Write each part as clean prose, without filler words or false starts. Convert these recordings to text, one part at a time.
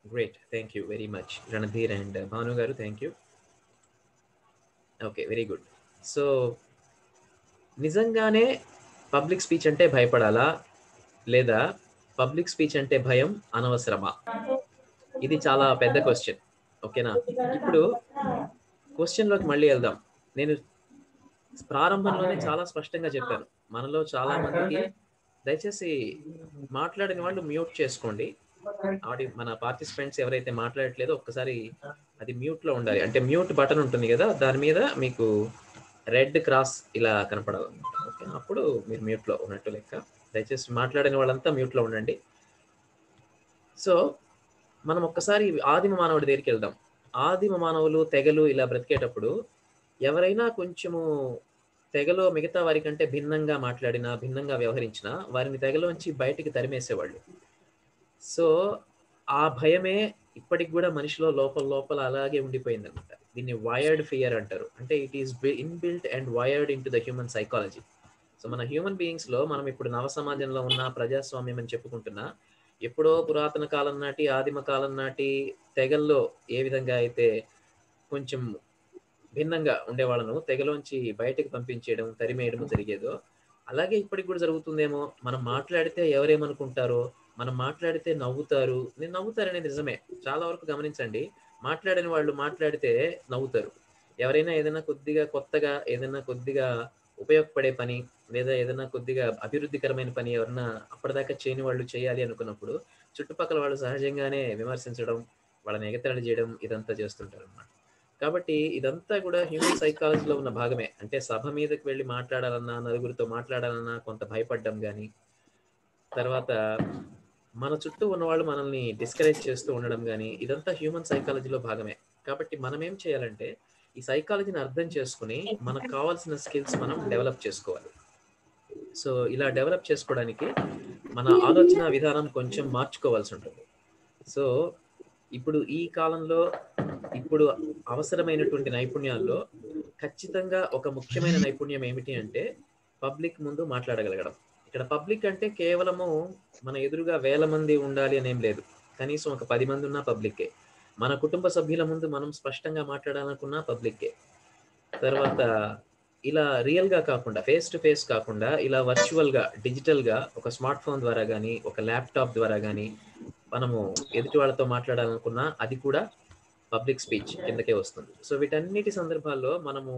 Great. Thank you very much Randhir and Bhanu garu. Thank you. Okay, very good. So నిజంగానే public speech అంటే భయపడాలా, లేదా public speech అంటే భయం అనవసరమా? ఇది చాలా పెద్ద క్వశ్చన్. ఓకేనా? ఇప్పుడు క్వశ్చన్లోకి మళ్ళీ వెళ్దాం. నేను ప్రారంభంలోనే చాలా స్పష్టంగా చెప్పాను. మనలో చాలా మందికి దయచేసి మాట్లాడిన వాళ్ళు మ్యూట్ చేసుకోండి. మన పార్టిసిపెంట్స్ ఎవరైతే మాట్లాడట్లేదో ఒక్కసారి అది మ్యూట్లో ఉండాలి. అంటే మ్యూట్ బటన్ ఉంటుంది కదా, దాని మీద మీకు రెడ్ క్రాస్ ఇలా కనపడాలన్నమాట. ఓకే, అప్పుడు మీరు మ్యూట్లో ఉన్నట్టు లెక్క. దయచేసి మాట్లాడిన వాళ్ళంతా మ్యూట్లో ఉండండి. సో మనం ఒక్కసారి ఆదిమ మానవుడి దగ్గరికి వెళ్దాం. ఆదిమ మానవులు తెగలు ఇలా బ్రతికేటప్పుడు ఎవరైనా కొంచెము తెగలో మిగతా వారి కంటే భిన్నంగా మాట్లాడినా, భిన్నంగా వ్యవహరించినా వారిని తెగలోంచి బయటికి తరిమేసేవాళ్ళు. సో ఆ భయమే ఇప్పటికి కూడా మనిషిలో లోపల లోపల అలాగే ఉండిపోయిందనమాట. దీన్ని వైర్డ్ ఫియర్ అంటారు. అంటే it is inbuilt and wired into the human psychology. So మన హ్యూమన్ బీయింగ్స్లో మనం ఇప్పుడు నవ సమాజంలో ఉన్న ప్రజాస్వామ్యం అని చెప్పుకుంటున్నా, ఎప్పుడో పురాతన కాలం నాటి, ఆదిమ కాలం నాటి తెగల్లో ఏ విధంగా అయితే కొంచెం భిన్నంగా ఉండేవాళ్ళను తెగలోంచి బయటకు పంపించేయడం, తరిమేయడం జరిగేదో, అలాగే ఇప్పటికి కూడా జరుగుతుందేమో. మనం మాట్లాడితే ఎవరేమనుకుంటారో, మనం మాట్లాడితే నవ్వుతారు. నేను నవ్వుతారనేది నిజమే. చాలా వరకు గమనించండి. మాట్లాడని వాళ్ళు మాట్లాడితే నవ్వుతారు. ఎవరైనా ఏదైనా కొద్దిగా కొత్తగా, ఏదైనా కొద్దిగా ఉపయోగపడే పని, లేదా ఏదైనా కొద్దిగా అభివృద్ధికరమైన పని ఎవరన్నా అప్పటిదాకా చేయని వాళ్ళు చేయాలి అనుకున్నప్పుడు, చుట్టుపక్కల వాళ్ళు సహజంగానే విమర్శించడం, వాళ్ళని ఎగతాళి చేయడం ఇదంతా చేస్తుంటారనమాట. కాబట్టి ఇదంతా కూడా హ్యూమన్ సైకాలజీలో ఉన్న భాగమే. అంటే సభ మీదకి వెళ్ళి మాట్లాడాలన్నా, నలుగురితో మాట్లాడాలన్నా కొంత భయపడ్డం గానీ, తర్వాత మన చుట్టూ ఉన్నవాళ్ళు మనల్ని డిస్కరేజ్ చేస్తూ ఉండడం గానీ, ఇదంతా హ్యూమన్ సైకాలజీలో భాగమే. కాబట్టి మనం ఏం చేయాలంటే, ఈ సైకాలజీని అర్థం చేసుకొని, మనకు కావాల్సిన స్కిల్స్ మనం డెవలప్ చేసుకోవాలి. సో ఇలా డెవలప్ చేసుకోవడానికి మన ఆలోచన విధానం కొంచెం మార్చుకోవాల్సి ఉంటుంది. సో ఇప్పుడు ఈ కాలంలో ఇప్పుడు అవసరమైనటువంటి నైపుణ్యాల్లో ఖచ్చితంగా ఒక ముఖ్యమైన నైపుణ్యం ఏమిటి అంటే పబ్లిక్ ముందు మాట్లాడగలగడం. ఇక్కడ పబ్లిక్ అంటే కేవలము మన ఎదురుగా వేల మంది ఉండాలి అనేం లేదు. కనీసం ఒక 10 మంది ఉన్నా పబ్లిక్కే. మన కుటుంబ సభ్యుల ముందు మనం స్పష్టంగా మాట్లాడాలనుకున్నా పబ్లిక్కే. తర్వాత ఇలా రియల్‌గా కాకుండా, ఫేస్ టు ఫేస్ కాకుండా ఇలా వర్చువల్‌గా, డిజిటల్‌గా ఒక స్మార్ట్ ఫోన్ ద్వారా గానీ, ఒక ల్యాప్‌టాప్ ద్వారా గానీ, మనము ఎదుటి వాళ్ళతో మాట్లాడాలనుకున్నా అది కూడా పబ్లిక్ స్పీచ్ కిందకే వస్తుంది. సో వీటన్నిటి సందర్భాల్లో మనము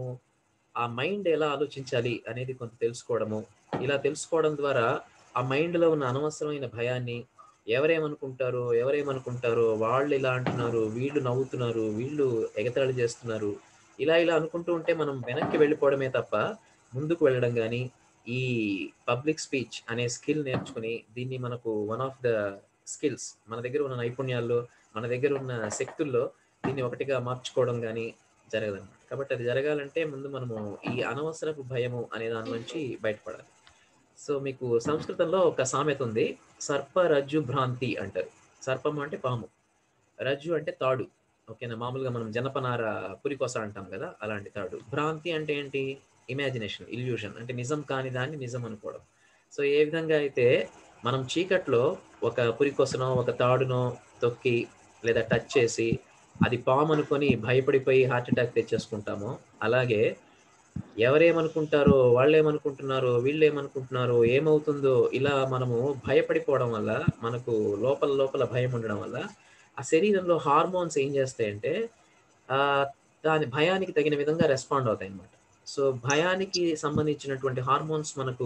ఆ మైండ్ ఎలా ఆలోచించాలి అనేది కొంత తెలుసుకోవడము. ఇలా తెలుసుకోవడం ద్వారా ఆ మైండ్‌లో ఉన్న అనవసరమైన భయాన్ని, ఎవరేమనుకుంటారో, ఎవరేమనుకుంటారో, వాళ్ళిలా అంటున్నారు, వీళ్ళు నవ్వుతున్నారు, వీళ్ళు ఎగతాళి చేస్తున్నారు. ఇలా ఇలా అనుకుంటూ ఉంటే మనం వెనక్కి వెళ్ళిపోవడమే తప్ప, ముందుకు వెళ్ళడం గానీ, ఈ పబ్లిక్ స్పీచ్ అనే స్కిల్ నేర్చుకొని, దీన్ని మనకు వన్ ఆఫ్ ద స్కిల్స్, మన దగ్గర ఉన్న నైపుణ్యాల్లో, మన దగ్గర ఉన్న శక్తుల్లో దీన్ని ఒకటిగా మార్చుకోవడం గానీ జరగదనమాట. కాబట్టి అది జరగాలంటే ముందు మనము ఈ అనవసరపు భయము అనే దాని నుంచి బయటపడాలి. సో మీకు సంస్కృతంలో ఒక సామెత ఉంది. సర్ప రజ్జు భ్రాంతి అంటారు. సర్పం అంటే పాము, రజ్జు అంటే తాడు. ఓకేనా? మామూలుగా మనం జనపనార పురికొస అంటాం కదా, అలాంటి తాడు. భ్రాంతి అంటే ఏంటి? Imagination, illusion. అంటే నిజం కాని దాన్ని నిజం అనుకోవడం. సో ఏ విధంగా అయితే మనం చీకట్లో ఒక పురికొసనో ఒక తాడునో తొక్కి లేదా టచ్ చేసి అది పాము అనుకొని భయపడిపోయి హార్ట్ అటాక్ తెచ్చేసుకుంటామో, అలాగే ఎవరేమనుకుంటారో, వాళ్ళేమనుకుంటున్నారో, వీళ్ళేమనుకుంటున్నారో, ఏమవుతుందో ఇలా మనము భయపడిపోవడం వల్ల, మనకు లోపల లోపల భయం ఉండడం వల్ల ఆ శరీరంలో హార్మోన్స్ ఏం చేస్తాయంటే ఆహ్, దాని భయానికి తగిన విధంగా రెస్పాండ్ అవుతాయన్నమాట. సో భయానికి సంబంధించినటువంటి హార్మోన్స్ మనకు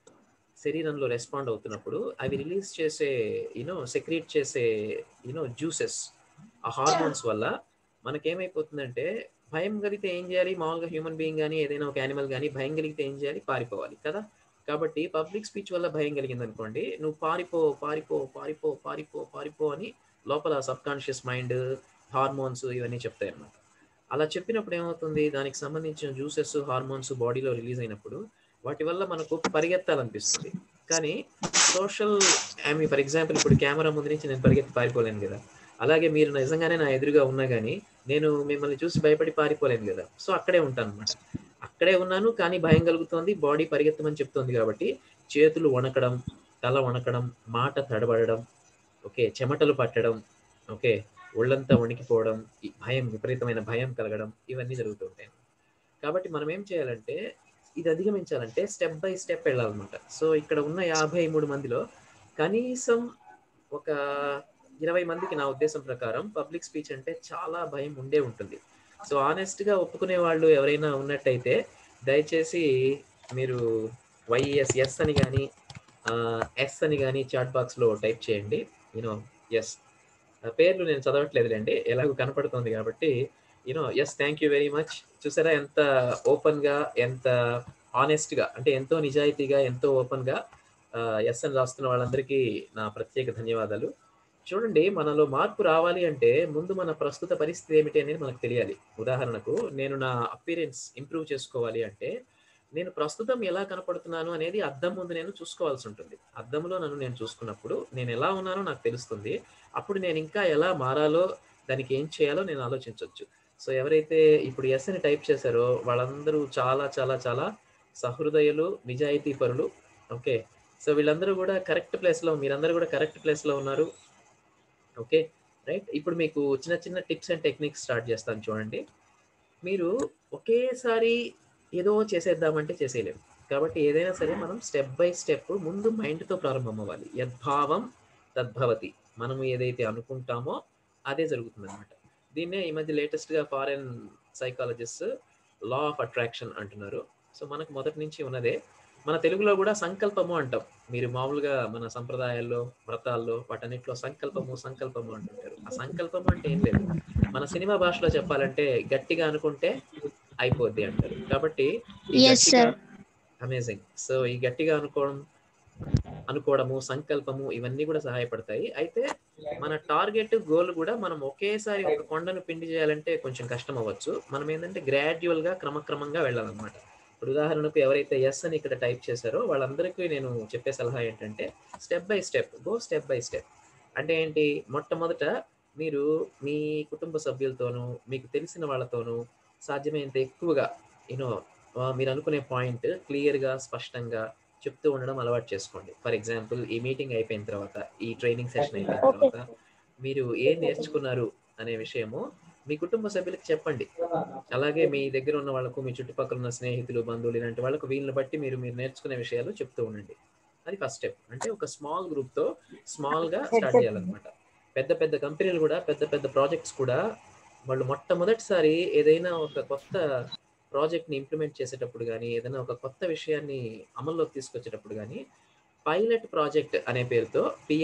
శరీరంలో రెస్పాండ్ అవుతున్నప్పుడు అవి రిలీజ్ చేసే సెక్రీట్ చేసే జ్యూసెస్, ఆ హార్మోన్స్ వల్ల మనకేమైపోతుందంటే భయం కలిగితే ఏం చేయాలి? మామూలుగా హ్యూమన్ బీయింగ్ గాని, ఏదైనా ఒక యానిమల్ గాని భయం కలిగితే ఏం చేయాలి? పారిపోవాలి కదా! కాబట్టి పబ్లిక్ స్పీచ్ వల్ల భయం కలిగిందనుకోండి, నువ్వు పారిపో, పారిపో, పారిపో, పారిపో, పారిపో అని లోపల సబ్‌కాన్షియస్ మైండ్, హార్మోన్స్ ఇవన్నీ చెప్తాయన్నమాట. అలా చెప్పినప్పుడు ఏమవుతుంది? దానికి సంబంధించిన జ్యూసెస్, హార్మోన్స్ బాడీలో రిలీజ్ అయినప్పుడు వాటి వల్ల మనకు పరిగెత్తాలనిపిస్తుంది. కానీ సోషల్ ఫర్ ఎగ్జాంపుల్ ఇప్పుడు కెమెరా ముందు నుంచి నేను పరిగెత్తి పారిపోలేను గదా! అలాగే మీరు నిజంగానే నా ఎదురుగా ఉన్నా గాని, నేను మిమ్మల్ని చూసి భయపడి పారిపోలేను గదా! సో అక్కడే ఉంటానన్నమాట. అక్కడే ఉన్నాను కానీ భయం కలుగుతోంది. బాడీ పరిగెత్తమని చెప్తోంది కాబట్టి, చేతులు వణకడం, తల వణకడం, మాట తడబడడం, ఓకే, చెమటలు పట్టడం, ఓకే. ఒళ్ళంతా వణికిపోవడం, ఈ భయం, విపరీతమైన భయం కలగడం ఇవన్నీ జరుగుతూ ఉంటాయి. కాబట్టి మనం ఏం చేయాలంటే ఇది అధిగమించాలంటే స్టెప్ బై స్టెప్ వెళ్ళాలన్నమాట. సో ఇక్కడ ఉన్న 53 మందిలో కనీసం ఒక 20 మందికి నా ఉద్దేశం ప్రకారం పబ్లిక్ స్పీచ్ అంటే చాలా భయం ఉండే ఉంటుంది. సో ఆనెస్ట్‌గా ఒప్పుకునే వాళ్ళు ఎవరైనా ఉన్నట్టయితే దయచేసి మీరు ఎస్ అని గాని ఎస్ అని గాని చాట్ బాక్స్‌లో టైప్ చేయండి. యెస్. పేర్లు నేను చదవట్లేదులెండి. ఎలాగో కనపడుతుంది కాబట్టి yes thank you very much. చూసారా ఎంత ఓపెన్‌గా, ఎంత హానెస్ట్‌గా అంటే ఎంతో నిజాయితీగా, ఎంతో ఓపెన్‌గా యెస్ అని రాస్తున్న వాళ్ళందరికీ నా ప్రత్యేక ధన్యవాదాలు. చూడండి మనలో మార్పు రావాలి అంటే ముందు మన ప్రస్తుత పరిస్థితి ఏమిటి అనేది మనకు తెలియాలి. ఉదాహరణకు నేను నా అపియరెన్స్ ఇంప్రూవ్ చేసుకోవాలి అంటే నేను ప్రస్తుతం ఎలా కనపడుతున్నాను అనేది అద్దం ముందు నేను చూసుకోవాల్సి ఉంటుంది. అద్దంలో నన్ను నేను చూసుకున్నప్పుడు నేను ఎలా ఉన్నానో నాకు తెలుస్తుంది. అప్పుడు నేను ఇంకా ఎలా మారాలో, దానికి ఏం చేయాలో నేను ఆలోచించొచ్చు. సో ఎవరైతే ఇప్పుడు యెస్ అని టైప్ చేశారో వాళ్ళందరూ చాలా చాలా చాలా సహృదయులు, నిజాయితీ పరులు. ఓకే. సో వీళ్ళందరూ గూడా కరెక్ట్ ప్లేస్‌లో మీరందరూ గూడా కరెక్ట్ ప్లేస్‌లో ఉన్నారు. ఓకే. రైట్. ఇప్పుడు మీకు చిన్న చిన్న టిప్స్ అండ్ టెక్నిక్స్ స్టార్ట్ చేస్తాను చూడండి. మీరు ఒకేసారి ఏదో చేసేద్దామంటే చేసేయలేము. కాబట్టి ఏదైనా సరే మనం స్టెప్ బై స్టెప్ ముందు మైండ్‌తో ప్రారంభమవ్వాలి. యద్భావం తద్భవతి. మనం ఏదైతే అనుకుంటామో అదే జరుగుతుందనమాట. దీన్నే ఈ మధ్య లేటెస్ట్‌గా foreign psychologists law of attraction అంటున్నారు. సో, మనకు మొదటి నుంచి ఉన్నదే. మన తెలుగులో గూడా సంకల్పము అంటాం. మీరు మామూలుగా మన సంప్రదాయాల్లో, వ్రతాల్లో వాటన్నిటిలో సంకల్పము, సంకల్పము అంటుంటారు. ఆ సంకల్పము అంటే ఏం లేదు. మన సినిమా భాషలో చెప్పాలంటే గట్టిగా అనుకుంటే అయిపోద్ది అంటారు. కాబట్టి ఈ Yes, గట్టిగా sir. అమేజింగ్. సో, ఈ గట్టిగా అనుకోవడము, సంకల్పము ఇవన్నీ కూడా సహాయపడతాయి. అయితే మన టార్గెట్, గోల్ గూడా మనం ఒకేసారి ఒక కొండను పిండి చేయాలంటే కొంచెం కష్టం అవ్వచ్చు. మనం ఏందంటే గ్రాడ్యుయల్‌గా క్రమక్రమంగా వెళ్ళాలన్నమాట. ఇప్పుడు ఉదాహరణకు ఎవరైతే యెస్ అని ఇక్కడ టైప్ చేశారో వాళ్ళందరికీ నేను చెప్పే సలహా ఏంటంటే step by step, go step by step. అంటే ఏంటి? మొట్టమొదట మీరు మీ కుటుంబ సభ్యులతోనూ, మీకు తెలిసిన వాళ్ళతోనూ సాధ్యమైనంత ఎక్కువగా యూ నో మీరు అనుకునే పాయింట్ క్లియర్‌గా, స్పష్టంగా చెప్తూ ఉండడం అలవాటు చేసుకోండి. ఫర్ ఎగ్జాంపుల్ ఈ మీటింగ్ అయిపోయిన తర్వాత, ఈ ట్రైనింగ్ సెషన్ అయిపోయిన తర్వాత మీరు ఏం నేర్చుకున్నారు అనే విషయము మీ కుటుంబ సభ్యులకి చెప్పండి. అలాగే మీ దగ్గర ఉన్న వాళ్ళకు, మీ చుట్టుపక్కల ఉన్న స్నేహితులు, బంధువులు ఇలాంటి వాళ్ళకు వీళ్ళని బట్టి మీరు నేర్చుకునే విషయాలు చెప్తూ ఉండండి. అది ఫస్ట్ స్టెప్. అంటే ఒక స్మాల్ గ్రూప్‌తో స్మాల్‌గా స్టార్ట్ చేయాలన్నమాట. పెద్ద పెద్ద కంపెనీలు గూడా, పెద్ద పెద్ద ప్రాజెక్ట్స్ కూడా వాళ్ళు మొట్టమొదటిసారి ఏదైనా ఒక కొత్త ప్రాజెక్ట్‌ని ఇంప్లిమెంట్ చేసేటప్పుడు గానీ, ఏదైనా ఒక కొత్త విషయాన్ని అమల్లోకి తీసుకొచ్చేటప్పుడు గానీ, పైలట్ ప్రాజెక్ట్ అనే పేరుతో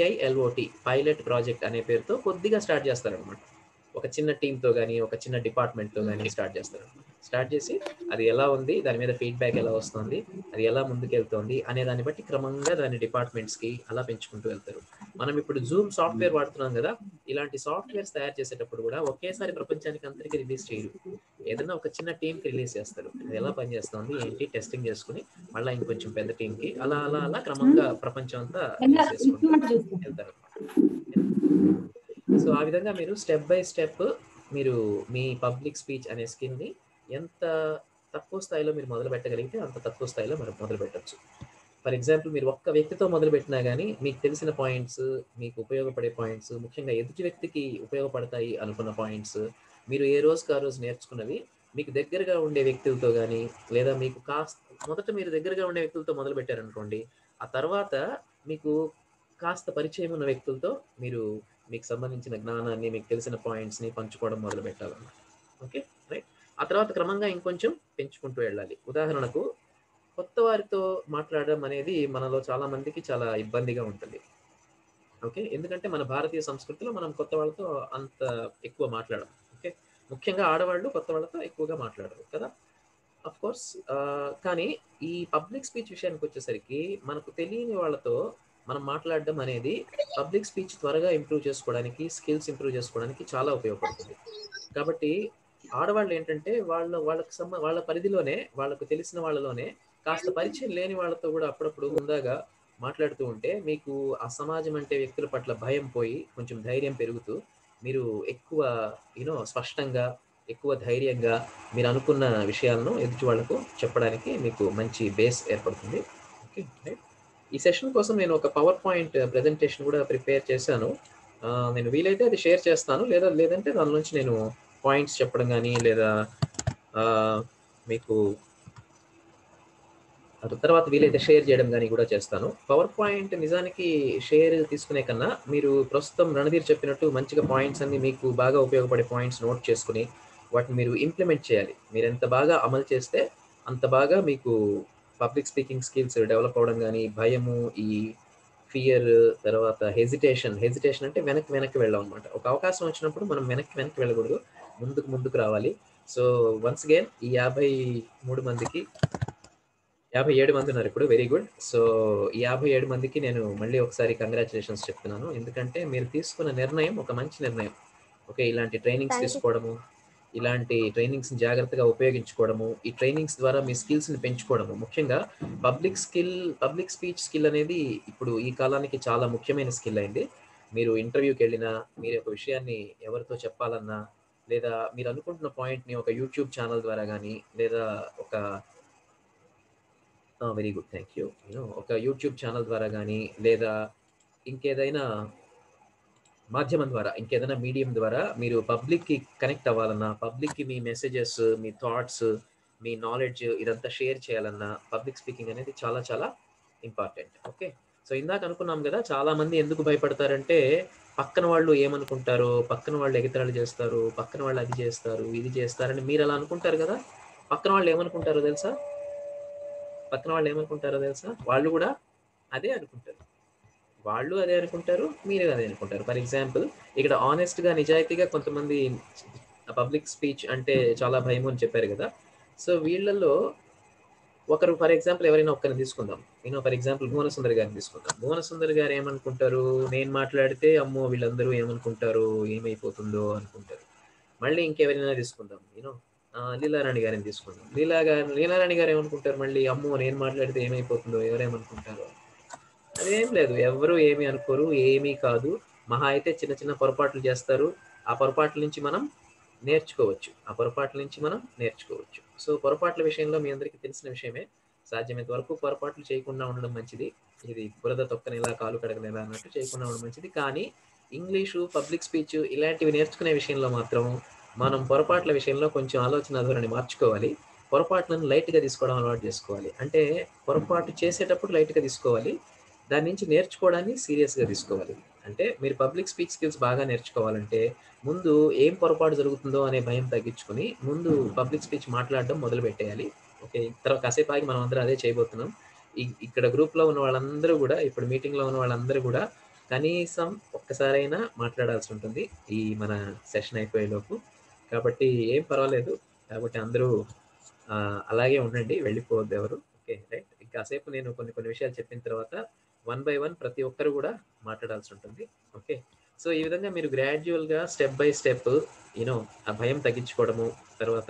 పైలట్ ప్రాజెక్ట్ అనే పేరుతో కొద్దిగా స్టార్ట్ చేస్తారనమాట. ఒక చిన్న టీమ్‌తో గానీ, ఒక చిన్న డిపార్ట్‌మెంట్‌తో గానీ స్టార్ట్ చేస్తారనమాట. స్టార్ట్ చేసి అది ఎలా ఉంది? దాని మీద ఫీడ్‌బ్యాక్ ఎలా వస్తోంది? అది ఎలా ముందుకెళ్తోంది? అనే దాన్ని బట్టి క్రమంగా దాన్ని డిపార్ట్‌మెంట్స్‌కి అలా పెంచుకుంటూ వెళ్తారు. మనం ఇప్పుడు జూమ్ సాఫ్ట్‌వేర్ వాడుతున్నాం గదా! ఇలాంటి సాఫ్ట్‌వేర్స్ తయారు చేసేటప్పుడు గూడా ఒకేసారి ప్రపంచానికి అంతటికి రిలీజ్ చేయరు. ఏదన్నా ఒక చిన్న టీమ్‌కి రిలీజ్ చేస్తారు. అది ఎలా పనిచేస్తోంది? ఏంటి? టెస్టింగ్ చేసుకొని మళ్ళా ఇంకొంచెం పెద్ద టీమ్‌కి అలా అలా అలా క్రమంగా ప్రపంచం అంతా రిలీజ్ చేసుకుంటూ వెళ్తారనమాట. సో, ఆ విధంగా మీరు స్టెప్ బై స్టెప్ మీరు మీ పబ్లిక్ స్పీచ్ అనే స్కిల్‌ని ఎంత తక్కువ స్థాయిలో మీరు మొదలుపెట్టగలిగితే అంత తక్కువ స్థాయిలో మీరు మొదలుపెట్టొచ్చు. ఫర్ ఎగ్జాంపుల్ మీరు ఒక్క వ్యక్తితో మొదలుపెట్టినా గానీ, మీకు తెలిసిన పాయింట్స్, మీకు ఉపయోగపడే పాయింట్స్, ముఖ్యంగా ఎదుటి వ్యక్తికి ఉపయోగపడతాయి అనుకున్న పాయింట్స్, మీరు ఏ రోజుకి ఆ రోజు నేర్చుకున్నవి మీకు దగ్గరగా ఉండే వ్యక్తులతో గానీ, లేదా మీకు మొదట మీరు దగ్గరగా ఉండే వ్యక్తులతో మొదలుపెట్టారనుకోండి, ఆ తర్వాత మీకు కాస్త పరిచయం ఉన్న వ్యక్తులతో మీరు మీకు సంబంధించిన జ్ఞానాన్ని, మీకు తెలిసిన పాయింట్స్‌ని పంచుకోవడం మొదలుపెట్టాలన్నమాట. ఓకే. రైట్. ఆ తర్వాత క్రమంగా ఇంకొంచెం పెంచుకుంటూ వెళ్ళాలి. ఉదాహరణకు కొత్త వారితో మాట్లాడడం అనేది మనలో చాలా మందికి చాలా ఇబ్బందిగా ఉంటుంది. ఓకే. ఎందుకంటే మన భారతీయ సంస్కృతిలో మనం కొత్త వాళ్ళతో అంత ఎక్కువ మాట్లాడం. ఓకే. ముఖ్యంగా ఆడవాళ్ళు కొత్త వాళ్ళతో ఎక్కువగా మాట్లాడరు కదా! ఆఫ్‌కోర్స్ కానీ ఈ పబ్లిక్ స్పీచ్ విషయానికొచ్చేసరికి మనకు తెలియని వాళ్ళతో మనం మాట్లాడడం అనేది పబ్లిక్ స్పీచ్ త్వరగా ఇంప్రూవ్ చేసుకోవడానికి, స్కిల్స్ ఇంప్రూవ్ చేసుకోవడానికి చాలా ఉపయోగపడుతుంది. కాబట్టి ఆడవాళ్ళేంటంటే వాళ్ళ పరిధిలోనే, వాళ్ళకు తెలిసిన వాళ్ళలోనే కాస్త పరిచయం లేని వాళ్ళతో గూడా అప్పుడప్పుడు హుందాగా మాట్లాడుతూ ఉంటే, మీకు ఆ సమాజం అంటే వ్యక్తుల పట్ల భయం పోయి, కొంచెం ధైర్యం పెరుగుతూ, మీరు ఎక్కువ స్పష్టంగా, ఎక్కువ ధైర్యంగా మీరనుకున్న విషయాలను ఎదుటి వాళ్ళకు చెప్పడానికి మీకు మంచి బేస్ ఏర్పడుతుంది. ఓకే. రైట్. ఈ సెషన్ కోసం నేను ఒక పవర్ పాయింట్ ప్రెజెంటేషన్ గూడా ప్రిపేర్ చేశాను. నేను వీలైతే అది షేర్ చేస్తాను. లేదంటే దాని నుంచి నేను పాయింట్స్ చెప్పడం గానీ, లేదా మీకు తర్వాత వీలైతే షేర్ చేయడం గానీ కూడా చేస్తాను. పవర్ పాయింట్ నిజానికి షేర్ తీసుకునే కన్నా, మీరు ప్రస్తుతం రణధీర్ చెప్పినట్టు మంచిగా పాయింట్స్ అన్నీ మీకు బాగా ఉపయోగపడే పాయింట్స్ నోట్ చేసుకొని, వాటిని మీరు ఇంప్లిమెంట్ చేయాలి. మీరెంత బాగా అమలు చేస్తే, అంత బాగా మీకు పబ్లిక్ స్పీకింగ్ స్కిల్స్ డెవలప్ అవ్వడం గానీ, భయము, ఈ ఫియర్, తర్వాత హెజిటేషన్ అంటే వెనక్కి వెళ్ళం అనమాట. ఒక అవకాశం వచ్చినప్పుడు మనం వెనక్కి వెళ్ళకూడదు. ముందుకు రావాలి. సో, వన్స్ అగైన్ ఈ 53 మందికి 57 మంది ఉన్నారు ఇప్పుడు. Very good. సో, ఈ 57 మందికి నేను మళ్ళీ ఒకసారి కంగ్రాచ్యులేషన్స్ చెప్తున్నాను. ఎందుకంటే మీరు తీసుకున్న నిర్ణయం ఒక మంచి నిర్ణయం. ఓకే. ఇలాంటి ట్రైనింగ్స్ థ్యాంక్ యూ. తీసుకోవడము, ఇలాంటి ట్రైనింగ్స్‌ని జాగ్రత్తగా ఉపయోగించుకోవడము, ఈ ట్రైనింగ్స్ ద్వారా మీ స్కిల్స్‌ని పెంచుకోవడము. ముఖ్యంగా పబ్లిక్ స్పీచ్ స్కిల్ అనేది ఇప్పుడు ఈ కాలానికి చాలా ముఖ్యమైన స్కిల్ అయింది. మీరు ఇంటర్వ్యూకెళ్ళినా, మీరు ఒక విషయాన్ని ఎవరితో చెప్పాలన్నా, లేదా మీరు అనుకుంటున్న పాయింట్‌ని ఒక యూట్యూబ్ ఛానల్ ద్వారా గానీ, లేదా ఒక వెరీ గుడ్. Thank you. ఒక యూట్యూబ్ ఛానల్ ద్వారా గానీ, లేదా ఇంకేదైనా మాధ్యమం ద్వారా, ఇంకేదైనా మీడియం ద్వారా మీరు పబ్లిక్‌కి కనెక్ట్ అవ్వాలన్నా, పబ్లిక్‌కి మీ మెసేజెస్, మీ థాట్స్, మీ నాలెడ్జ్ ఇదంతా షేర్ చేయాలన్నా, పబ్లిక్ స్పీకింగ్ అనేది చాలా చాలా ఇంపార్టెంట్. ఓకే. సో, ఇందాక అనుకున్నాం గదా! చాలామంది ఎందుకు భయపడతారంటే, పక్కన వాళ్ళు ఏమనుకుంటారో, పక్కన వాళ్ళు ఎగతాళి చేస్తారు, పక్కన వాళ్ళు అది చేస్తారు, ఇది చేస్తారని మీరలా అనుకుంటారు గదా! పక్కన వాళ్ళు ఏమనుకుంటారో తెలుసా? పక్కన వాళ్ళు ఏమనుకుంటారో తెలుసా? వాళ్ళు గూడా అదే అనుకుంటారు. వాళ్ళు అదే అనుకుంటారు. మీరు అదే అనుకుంటారు. ఫర్ ఎగ్జాంపుల్ ఇక్కడ హానెస్ట్‌గా, నిజాయితీగా కొంతమంది పబ్లిక్ స్పీచ్ అంటే చాలా భయము అని చెప్పారు గదా! సో, వీళ్ళల్లో ఒకరు ఫర్ ఎగ్జాంపుల్ ఎవరైనా ఒక్కరిని తీసుకుందాం. ఫర్ ఎగ్జాంపుల్ భువనసుందరి గారిని తీసుకుందాం. భువనసుందరి గారు ఏమనుకుంటారు? నేను మాట్లాడితే అమ్మో! వీళ్ళందరూ ఏమనుకుంటారో? ఏమైపోతుందో అనుకుంటారు. మళ్ళీ ఇంకెవరైనా తీసుకుందాం. లీలారాణి గారిని తీసుకుందాం. లీలారాణి గారు ఏమనుకుంటారు మళ్ళీ? అమ్మో! నేను మాట్లాడితే ఏమైపోతుందో? ఎవరేమనుకుంటారో? అదేం లేదు. ఎవ్వరు ఏమి అనుకోరు. ఏమీ కాదు. మహా అయితే చిన్న చిన్న పొరపాట్లు చేస్తారు. ఆ పొరపాట్ల నుంచి మనం నేర్చుకోవచ్చు. సో, పొరపాట్ల విషయంలో మీ అందరికీ తెలిసిన విషయమే. సాధ్యమైనంత వరకు పొరపాట్లు చేయకుండా ఉండడం మంచిది. ఇది బురద తొక్కనేలా, కాలు కడగనేలా అన్నట్టు చేయకుండా ఉండడం మంచిది. కానీ ఇంగ్లీషు, పబ్లిక్ స్పీచ్ ఇలాంటివి నేర్చుకునే విషయంలో మాత్రం మనం పొరపాట్ల విషయంలో కొంచెం ఆలోచన ధోరణి మార్చుకోవాలి. పొరపాట్లను లైట్‌గా తీసుకోవడం అలవాటు చేసుకోవాలి. అంటే పొరపాటు చేసేటప్పుడు లైట్‌గా తీసుకోవాలి. దాని నుంచి నేర్చుకోవడాన్ని సీరియస్‌గా తీసుకోవాలి. అంటే మీరు పబ్లిక్ స్పీచ్ స్కిల్స్ బాగా నేర్చుకోవాలంటే, ముందు ఏం పొరపాటు జరుగుతుందో అనే భయం తగ్గించుకొని, ముందు పబ్లిక్ స్పీచ్ మాట్లాడడం మొదలుపెట్టేయాలి. ఓకే. తర్వాత కాసేపు ఆగి మనం అందరం అదే చేయబోతున్నాం. ఇక్కడ గ్రూప్‌లో ఉన్న వాళ్ళందరూ గూడా, ఇప్పుడు మీటింగ్‌లో ఉన్న వాళ్ళందరూ గూడా కనీసం ఒక్కసారైనా మాట్లాడాల్సి ఉంటుంది. ఈ మన సెషన్ అయిపోయేలోపు. కాబట్టి ఏం పర్వాలేదు. కాబట్టి అందరూ అలాగే ఉండండి. వెళ్ళిపోవద్దు ఎవరు. ఓకే. రైట్. కాసేపు నేను కొన్ని కొన్ని విషయాలు చెప్పిన తర్వాత వన్ బై వన్ ప్రతి ఒక్కరు కూడా మాట్లాడాల్సి ఉంటుంది. ఓకే. సో, ఈ విధంగా మీరు గ్రాడ్యువల్‌గా స్టెప్ బై స్టెప్ ఆ భయం తగ్గించుకోవడము, తర్వాత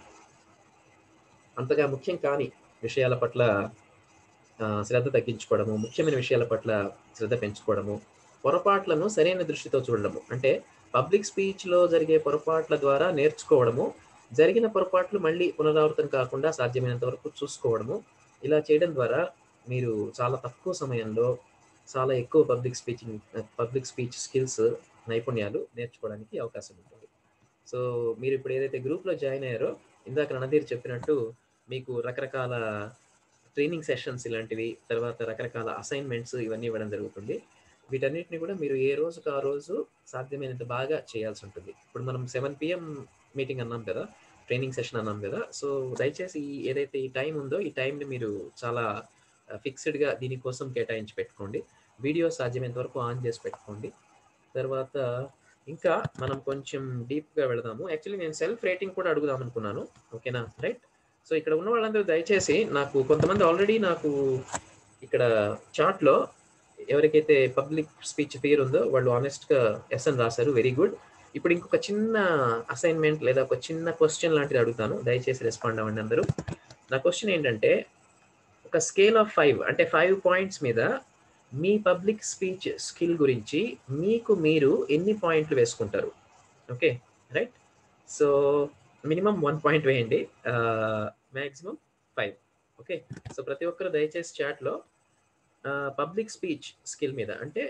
అంతగా ముఖ్యం కాని విషయాల పట్ల శ్రద్ధ తగ్గించుకోవడము, ముఖ్యమైన విషయాల పట్ల శ్రద్ధ పెంచుకోవడము, పొరపాట్లను సరైన దృష్టితో చూడడము. అంటే పబ్లిక్ స్పీచ్‌లో జరిగే పొరపాట్ల ద్వారా నేర్చుకోవడము, జరిగిన పొరపాట్లు మళ్ళీ పునరావృతం కాకుండా సాధ్యమైనంత వరకు చూసుకోవడము. ఇలా చేయడం ద్వారా మీరు చాలా తక్కువ సమయంలో చాలా ఎక్కువ పబ్లిక్ స్పీచ్ స్కిల్స్, నైపుణ్యాలు నేర్చుకోవడానికి అవకాశం ఉంటుంది. సో, మీరిప్పుడు ఏదైతే గ్రూప్‌లో జాయిన్ అయ్యారో, ఇందాక రణధీర్ చెప్పినట్టు మీకు రకరకాల ట్రైనింగ్ సెషన్స్ ఇలాంటివి, తర్వాత రకరకాల అసైన్‌మెంట్స్ ఇవన్నీ ఇవ్వడం జరుగుతుంది. వీటన్నిటిని కూడా మీరు ఏ రోజుకి ఆ రోజు సాధ్యమైనంత బాగా చేయాల్సుంటుంది. ఇప్పుడు మనం 7 పీఎం మీటింగ్ అన్నాం కదా! ట్రైనింగ్ సెషన్ అన్నాం కదా! సో, దయచేసి ఏదైతే ఈ టైం ఉందో, ఈ టైంని మీరు చాలా ఫిక్స్‌డ్‌గా దీనికోసం కేటాయించి పెట్టుకోండి. వీడియో సాధ్యమైనంత వరకు ఆన్ చేసి పెట్టుకోండి. తర్వాత ఇంకా మనం కొంచెం డీప్‌గా వెళదాము. యాక్చువల్లీ నేను సెల్ఫ్ రేటింగ్ కూడా అడుగుదామనుకున్నాను. ఓకేనా? రైట్. సో, ఇక్కడ ఉన్న వాళ్ళందరూ దయచేసి కొంతమంది ఆల్రెడీ ఇక్కడ చాట్‌లో ఎవరికైతే పబ్లిక్ స్పీచ్ ఫియర్ ఉందో వాళ్ళు హానెస్ట్‌గా యెస్ అని రాసారు. Very good. ఇప్పుడు ఇంకొక చిన్న అసైన్‌మెంట్ లేదా ఒక చిన్న క్వెషన్ లాంటిది అడుగుతాను. దయచేసి రెస్పాండ్ అవ్వండి అందరూ. నా క్వెషన్ ఏంటంటే, ఒక స్కేల్ ఆఫ్ 5 అంటే 5 పాయింట్స్ మీద మీ పబ్లిక్ స్పీచ్ స్కిల్ గురించి మీకు మీరు ఎన్ని పాయింట్లు వేసుకుంటారు? Okay. Right. So, minimum 1 point వేయండి. మాక్సిమం 5. ఓకే. సో, ప్రతి ఒక్కరు దయచేసి చాట్‌లో పబ్లిక్ స్పీచ్ స్కిల్ మీద అంటే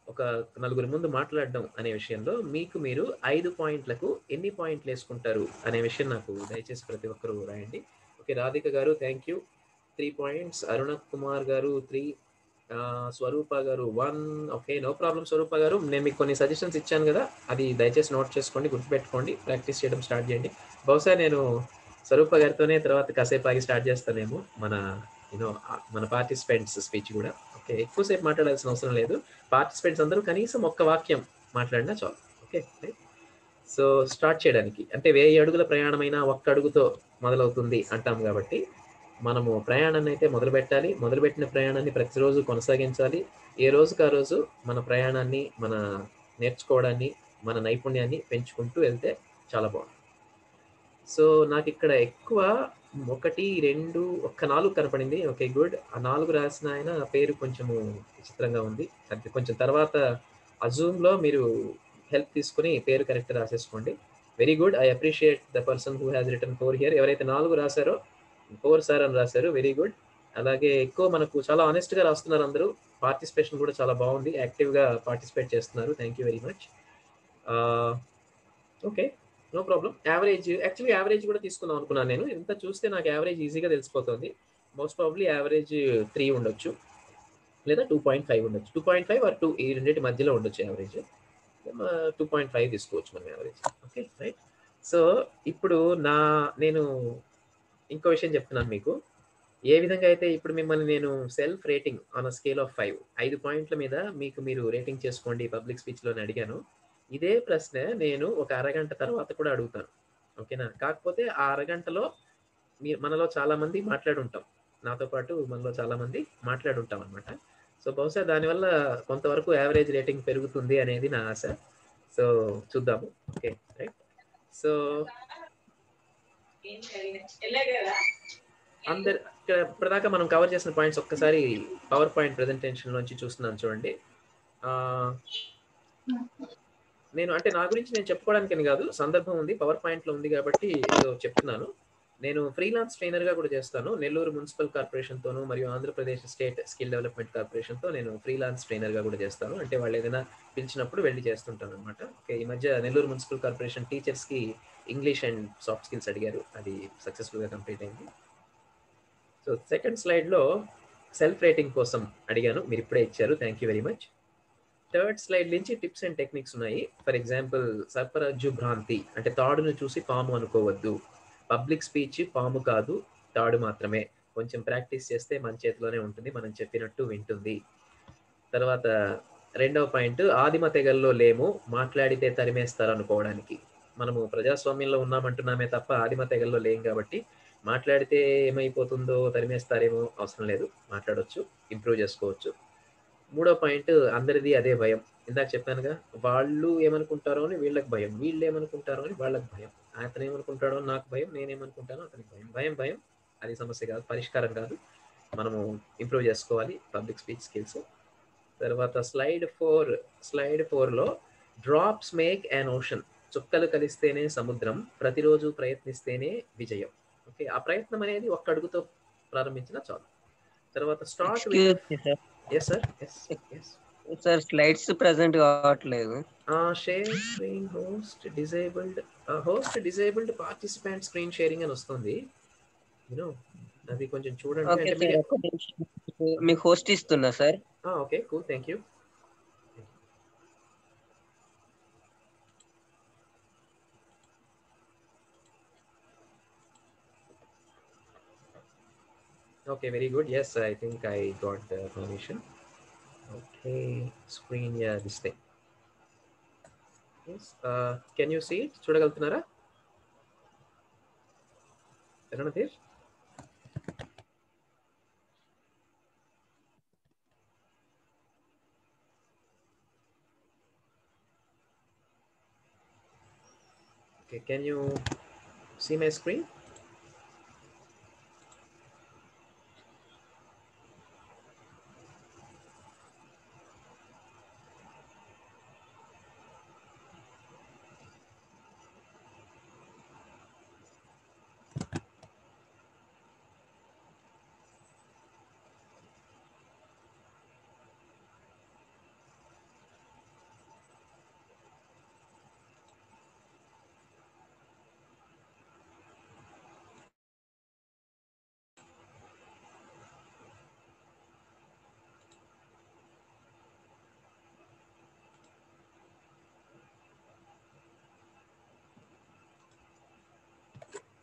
ఒక నలుగురి ముందు మాట్లాడడం అనే విషయంలో మీకు మీరు 5 పాయింట్లకు ఎన్ని పాయింట్లు వేసుకుంటారు అనే విషయం నాకు దయచేసి ప్రతి ఒక్కరూ రాయండి. Okay, Radhika garu thank you, 3 points. Aruna Kumar garu 3, స్వరూప గారు 1. ఓకే, నో ప్రాబ్లం స్వరూప గారు, నేను మీకు కొన్ని సజెషన్స్ ఇచ్చాను కదా, అది దయచేసి నోట్ చేసుకోండి, గుర్తుపెట్టుకోండి, ప్రాక్టీస్ చేయడం స్టార్ట్ చేయండి. బహుశా నేను స్వరూప గారితోనే తర్వాత కాసేపు ఆగి స్టార్ట్ చేస్తానేమో మన యూనో మన పార్టిసిపెంట్స్ స్పీచ్ కూడా. ఓకే, ఎక్కువసేపు మాట్లాడాల్సిన అవసరం లేదు. పార్టిసిపెంట్స్ అందరూ కనీసం ఒక్క వాక్యం మాట్లాడినా చాలు. ఓకే, సో స్టార్ట్ చేయడానికి అంటే 1000 అడుగుల ప్రయాణమైనా ఒక్క అడుగుతో మొదలవుతుంది అంటాం కాబట్టి మనము ప్రయాణాన్ని అయితే మొదలుపెట్టాలి. మొదలుపెట్టిన ప్రయాణాన్ని ప్రతిరోజు కొనసాగించాలి. ఏ రోజుకి ఆ రోజు మన ప్రయాణాన్ని, మన నేర్చుకోవడాన్ని, మన నైపుణ్యాన్ని పెంచుకుంటూ వెళ్తే చాలా బాగుంటుంది. సో నాకిక్కడ ఎక్కువ 1, 2 ఒక్క 4 కనపడింది. Okay, good. ఆ 4 రాసిన ఆయన పేరు కొంచెము విచిత్రంగా ఉంది. అది కొంచెం తర్వాత ఆ జూమ్‌లో మీరు హెల్ప్ తీసుకొని పేరు కరెక్ట్ రాసేసుకోండి. Very good. I appreciate the person who has written 4 here. ఎవరైతే 4 రాసారో 4 సార్ అని రాసారు. Very good. అలాగే ఎక్కువ మనకు చాలా హానెస్ట్‌గా రాస్తున్నారు అందరూ. పార్టిసిపేషన్ కూడా చాలా బాగుంది. యాక్టివ్‌గా పార్టిసిపేట్ చేస్తున్నారు. Thank you very much. Okay, no problem. Average కూడా తీసుకుందాం అనుకున్నాను నేను. ఇంత చూస్తే నాకు యావరేజ్ ఈజీగా తెలిసిపోతుంది. మోస్ట్ ప్రాబబ్లీ యావరేజ్ 3 ఉండొచ్చు, లేదా 2.5 ఉండొచ్చు. 2.5 ఆర్ 2, ఈ రెండింటి మధ్యలో ఉండొచ్చు యావరేజ్. 2.5 తీసుకోవచ్చు మనం యావరేజ్. Okay, right. సో ఇప్పుడు నేను ఇంకో విషయం చెప్తున్నాను మీకు. ఏ విధంగా అయితే ఇప్పుడు మిమ్మల్ని నేను self rating on a scale of 5 పాయింట్ల మీద మీకు మీరు రేటింగ్ చేసుకోండి పబ్లిక్ స్పీచ్‌లోని అడిగాను. ఇదే ప్రశ్న నేను ఒక అరగంట తర్వాత కూడా అడుగుతాను. ఓకేనా? కాకపోతే ఆ అరగంటలో మనలో చాలామంది మాట్లాడుంటాం. నాతో పాటు మనలో చాలామంది మాట్లాడుంటామనమాట. సో, బహుశా దానివల్ల కొంతవరకు యావరేజ్ రేటింగ్ పెరుగుతుంది అనేది నా ఆశ. సో, చూద్దాము. Okay, right. సో ఇక్కడ ఇప్పటిదాకా మనం కవర్ చేసిన పాయింట్స్ ఒక్కసారి పవర్ పాయింట్ ప్రెజెంటేషన్ నుంచి చూస్తున్నాను చూడండి. నేను అంటే నా గురించి నేను చెప్పుకోవడానికని కాదు, సందర్భం ఉంది, పవర్ పాయింట్లో ఉంది కాబట్టి ఏదో చెప్తున్నాను. నేను ఫ్రీలాన్స్ ట్రైనర్గా కూడా చేస్తాను. నెల్లూరు మున్సిపల్ కార్పొరేషన్తోనూ మరియు ఆంధ్రప్రదేశ్ స్టేట్ స్కిల్ డెవలప్మెంట్ కార్పొరేషన్తో నేను ఫ్రీలాన్స్ ట్రైనర్గా కూడా చేస్తాను. అంటే వాళ్ళు ఏదైనా పిలిచినప్పుడు వెళ్ళి చేస్తుంటాను అనమాట. ఓకే, ఈ మధ్య నెల్లూరు మున్సిపల్ కార్పొరేషన్ టీచర్స్కి ఇంగ్లీష్ అండ్ సాఫ్ట్ స్కిల్స్ అడిగారు. అది సక్సెస్ఫుల్గా కంప్లీట్ అయింది. సో సెకండ్ స్లైడ్లో సెల్ఫ్ రేటింగ్ కోసం అడిగాను, మీరు ఇప్పుడే ఇచ్చారు. Thank you very much. Third slide నుంచి టిప్స్ అండ్ టెక్నిక్స్ ఉన్నాయి. ఫర్ ఎగ్జాంపుల్ సర్పరజ్జు భ్రాంతి అంటే తాడును చూసి పాము అనుకోవద్దు. పబ్లిక్ స్పీచ్ పాము కాదు, తాడు మాత్రమే. కొంచెం ప్రాక్టీస్ చేస్తే మన చేతిలోనే ఉంటుంది, మనం చెప్పినట్టు వింటుంది. తర్వాత రెండవ పాయింట్, ఆదిమ తెగల్లో లేము, మాట్లాడితే తరిమేస్తారు అనుకోవడానికి. మనము ప్రజాస్వామ్యంలో ఉన్నామంటున్నామే తప్ప ఆదిమ తెగల్లో లేం కాబట్టి మాట్లాడితే ఏమైపోతుందో తరిమేస్తారేమో అవసరం లేదు, మాట్లాడొచ్చు, ఇంప్రూవ్ చేసుకోవచ్చు. మూడో పాయింట్, అందరిది అదే భయం. ఇందాక చెప్పానుగా, వాళ్ళు ఏమనుకుంటారో అని వీళ్ళకి భయం, వీళ్ళు ఏమనుకుంటారో అని వాళ్ళకి భయం, అతను ఏమనుకుంటాడో నాకు భయం, నేనేమనుకుంటానో అతనికి భయం. భయం భయం అది సమస్య కాదు, పరిష్కారం కాదు. మనము ఇంప్రూవ్ చేసుకోవాలి పబ్లిక్ స్పీచ్ స్కిల్స్. తర్వాత స్లైడ్ 4లో డ్రాప్స్ మేక్ యాన్ ఓషన్. చుక్కలు కలిస్తేనే సముద్రం, ప్రతిరోజు ప్రయత్నిస్తేనే విజయం. ఓకే, ఆ ప్రయత్నం అనేది ఒక్క అడుగుతో ప్రారంభించిన చాలు. తర్వాత start with yes sir. Yes sir, slides present కావట్లేదు. Share screen host disabled participant screen sharing అని వస్తుంది. యూనో అది కొంచెం చూడండి. ఓకే అంటే సార్, ఒక్క నిమిషం మీకు హోస్ట్ ఇస్తున్నా sir. Okay, cool, thank you. Okay, very good. Yes, I think I got the permission. Okay, screen, yeah, this thing. Yes, can you see it? చూడగలుగుతున్నారా Randhir? Okay, can you see my screen?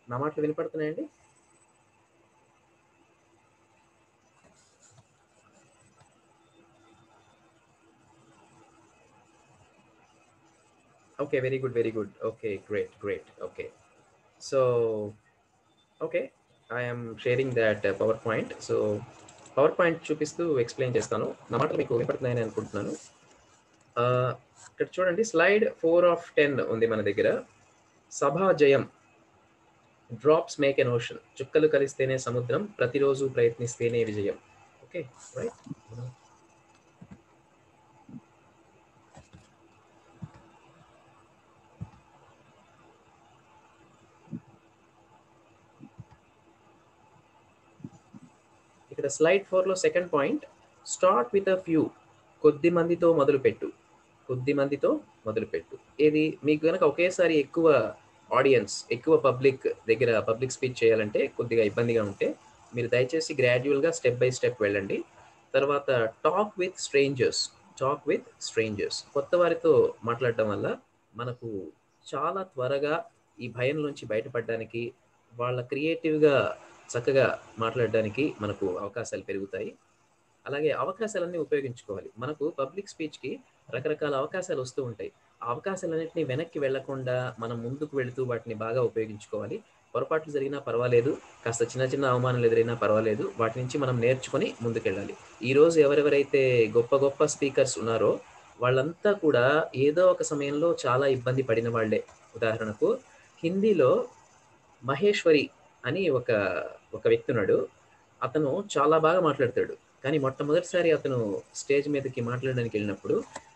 నా మాటలు వినపడుతున్నాయండి? Okay, very good, very good. Okay, great, great. Okay. So, okay, I am sharing that PowerPoint. So, PowerPoint చూపిస్తూ explain చేస్తాను. నా మాటలు మీకు వినపడుతున్నాయని అనుకుంటున్నాను. ఇక్కడ చూడండి, స్లైడ్ 4/10 ఉంది మన దగ్గర. సభా జయం, డ్రాప్స్ మేక్ ఎన్ ఓషన్, చుక్కలు కలిస్తేనే సముద్రం, ప్రతిరోజు ప్రయత్నిస్తేనే విజయం. Okay, right. ఇక్కడ స్లైడ్ 4లో second point, start with a few, కొద్ది మందితో మొదలుపెట్టు, కొద్ది మందితో మొదలుపెట్టు. ఇది మీకు కనుక ఒకేసారి ఎక్కువ ఆడియన్స్, ఎక్కువ పబ్లిక్ దగ్గర పబ్లిక్ స్పీచ్ చేయాలంటే కొద్దిగా ఇబ్బందిగా ఉంటే మీరు దయచేసి గ్రాడ్యువల్గా స్టెప్ బై స్టెప్ వెళ్ళండి. తర్వాత talk with strangers, talk with strangers, కొత్త వారితో మాట్లాడటం వల్ల మనకు చాలా త్వరగా ఈ భయం నుంచి బయటపడడానికి, వాళ్ళ క్రియేటివ్గా చక్కగా మాట్లాడడానికి మనకు అవకాశాలు పెరుగుతాయి. అలాగే అవకాశాలన్నీ ఉపయోగించుకోవాలి. మనకు పబ్లిక్ స్పీచ్కి రకరకాల అవకాశాలు వస్తూ ఉంటాయి. ఆ అవకాశాలన్నింటినీ వెనక్కి వెళ్లకుండా మనం ముందుకు వెళుతూ వాటిని బాగా ఉపయోగించుకోవాలి. పొరపాట్లు జరిగినా పర్వాలేదు, కాస్త చిన్న చిన్న అవమానాలు ఎదురైనా పర్వాలేదు, వాటి నుంచి మనం నేర్చుకొని ముందుకెళ్ళాలి. ఈరోజు ఎవరెవరైతే గొప్ప గొప్ప స్పీకర్స్ ఉన్నారో వాళ్ళంతా కూడా ఏదో ఒక సమయంలో చాలా ఇబ్బంది పడిన వాళ్ళే. ఉదాహరణకు హిందీలో మహేశ్వరి అని ఒక వ్యక్తి ఉన్నాడు. అతను చాలా బాగా మాట్లాడతాడు. కానీ మొట్టమొదటిసారి అతను స్టేజ్ మీదకి మాట్లాడడానికి వెళ్ళినప్పుడు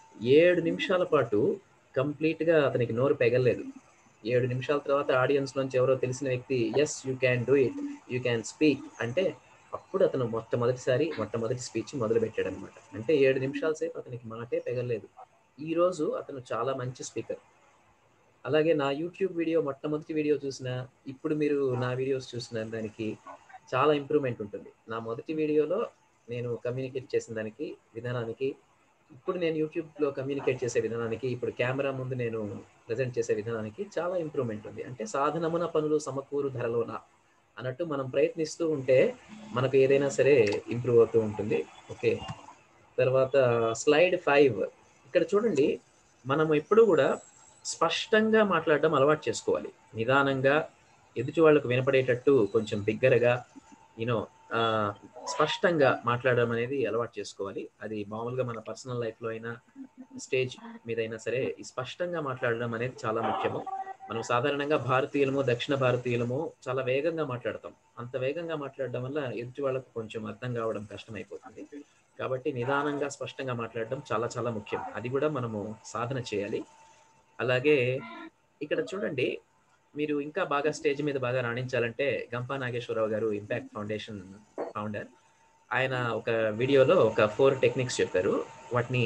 7 నిమిషాల పాటు కంప్లీట్గా అతనికి నోరు పెగలలేదు. 7 నిమిషాల తర్వాత ఆడియన్స్ నుంచి ఎవరో తెలిసిన వ్యక్తి yes you can do it, you can speak అంటే అప్పుడు అతను మొట్టమొదటి స్పీచ్ మొదలు పెట్టాడు అనమాట. అంటే 7 నిమిషాల సేపు అతనికి మాటే పెగలలేదు. ఈరోజు అతను చాలా మంచి స్పీకర్. అలాగే నా యూట్యూబ్ వీడియో, మొట్టమొదటి వీడియో చూసినా ఇప్పుడు మీరు నా వీడియోస్ చూసిన దానికి చాలా ఇంప్రూవ్మెంట్ ఉంటుంది. నా మొదటి వీడియోలో నేను కమ్యూనికేట్ చేసిన దానికి, విధానానికి, ఇప్పుడు నేను యూట్యూబ్లో కమ్యూనికేట్ చేసే విధానానికి, ఇప్పుడు కెమెరా ముందు నేను ప్రజెంట్ చేసే విధానానికి చాలా ఇంప్రూవ్మెంట్ ఉంది. అంటే సాధనమున పనులు సమకూరు ధరలోన అన్నట్టు మనం ప్రయత్నిస్తూ ఉంటే మనకు ఏదైనా సరే ఇంప్రూవ్ అవుతూ ఉంటుంది. ఓకే, తర్వాత స్లైడ్ 5 ఇక్కడ చూడండి, మనం ఎప్పుడు కూడా స్పష్టంగా మాట్లాడడం అలవాటు చేసుకోవాలి. నిదానంగా ఎదుటి వాళ్ళకు వినపడేటట్టు కొంచెం బిగ్గరగా యూనో స్పష్టంగా మాట్లాడడం అనేది అలవాటు చేసుకోవాలి. అది మామూలుగా మన పర్సనల్ లైఫ్లో అయినా స్టేజ్ మీద అయినా సరే ఈ స్పష్టంగా మాట్లాడడం అనేది చాలా ముఖ్యము. మనం సాధారణంగా భారతీయులము, దక్షిణ భారతీయులము చాలా వేగంగా మాట్లాడతాం. అంత వేగంగా మాట్లాడడం వల్ల ఎదుటి వాళ్ళకు కొంచెం అర్థం కావడం కష్టమైపోతుంది. కాబట్టి నిదానంగా స్పష్టంగా మాట్లాడడం చాలా చాలా ముఖ్యం. అది కూడా మనము సాధన చేయాలి. అలాగే ఇక్కడ చూడండి, మీరు ఇంకా బాగా స్టేజ్ మీద బాగా రాణించాలంటే గంపా నాగేశ్వరరావు గారు ఇంపాక్ట్ ఫౌండేషన్ ఫౌండర్, ఆయన ఒక వీడియోలో ఒక 4 టెక్నిక్స్ చెప్పారు. వాటిని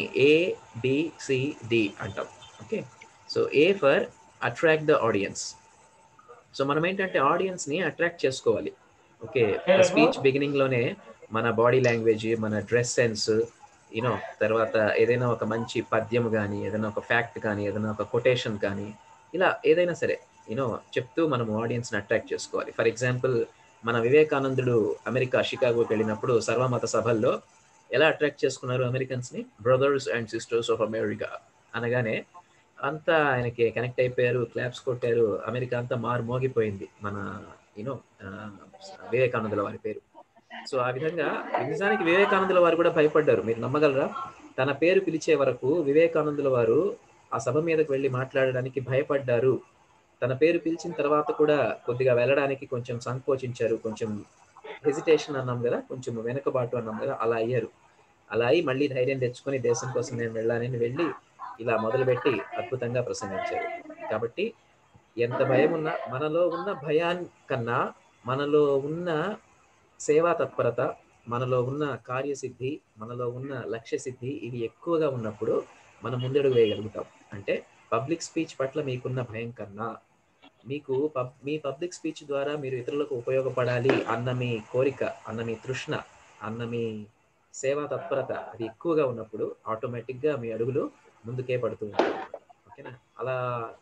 ABCD అంటాం. Okay, so A for attract the audience. So మనం ఏంటంటే ఆడియన్స్ని అట్రాక్ట్ చేసుకోవాలి. ఓకే, స్పీచ్ బిగినింగ్లోనే మన బాడీ లాంగ్వేజ్, మన డ్రెస్ సెన్స్, యూనో, తర్వాత ఏదైనా ఒక మంచి పద్యం కానీ, ఏదైనా ఒక ఫ్యాక్ట్ కానీ, ఏదైనా ఒక కొటేషన్ కానీ, ఇలా ఏదైనా సరే యూనో చెప్తూ మనం ఆడియన్స్ని అట్రాక్ట్ చేసుకోవాలి. ఫర్ ఎగ్జాంపుల్, మన వివేకానందుడు అమెరికా షికాగోకి వెళ్ళినప్పుడు సర్వమత సభల్లో ఎలా అట్రాక్ట్ చేసుకున్నారు అమెరికన్స్ని? Brothers and sisters of America అనగానే అంతా ఆయనకి కనెక్ట్ అయిపోయారు, క్లాప్స్ కొట్టారు, అమెరికా అంతా మారు మోగిపోయింది మన యూనో వివేకానందుల వారి పేరు. సో ఆ విధంగా నిజానికి వివేకానందుల వారు కూడా భయపడ్డారు. మీరు నమ్మగలరా? తన పేరు పిలిచే వరకు వివేకానందుల వారు ఆ సభ మీదకి వెళ్ళి మాట్లాడడానికి భయపడ్డారు. తన పేరు పిలిచిన తర్వాత కూడా కొద్దిగా వెళ్ళడానికి కొంచెం సంకోచించారు, కొంచెం హెజిటేషన్ అన్నాం కదా, కొంచెం వెనకబాటు అన్నాం కదా, అలా అయ్యారు. అలా అయ్యి మళ్ళీ ధైర్యం తెచ్చుకొని దేశం కోసం నేను వెళ్ళాలని వెళ్ళి ఇలా మొదలుపెట్టి అద్భుతంగా ప్రసంగించారు. కాబట్టి ఎంత భయం ఉన్నా, మనలో ఉన్న భయానికన్నా మనలో ఉన్న సేవా తత్పరత, మనలో ఉన్న కార్యసిద్ధి, మనలో ఉన్న లక్ష్య సిద్ధి, ఇవి ఎక్కువగా ఉన్నప్పుడు మనం ముందడుగు వేయగలుగుతాం. అంటే పబ్లిక్ స్పీచ్ పట్ల మీకున్న భయం కన్నా మీకు మీ పబ్లిక్ స్పీచ్ ద్వారా మీరు ఇతరులకు ఉపయోగపడాలి అన్న మీ కోరిక, అన్న మీ తృష్ణ, అన్న మీ సేవా తత్పరత అది ఎక్కువగా ఉన్నప్పుడు ఆటోమేటిక్గా మీ అడుగులు ముందుకే పడుతూ ఉంటాయి. ఓకేనా? అలా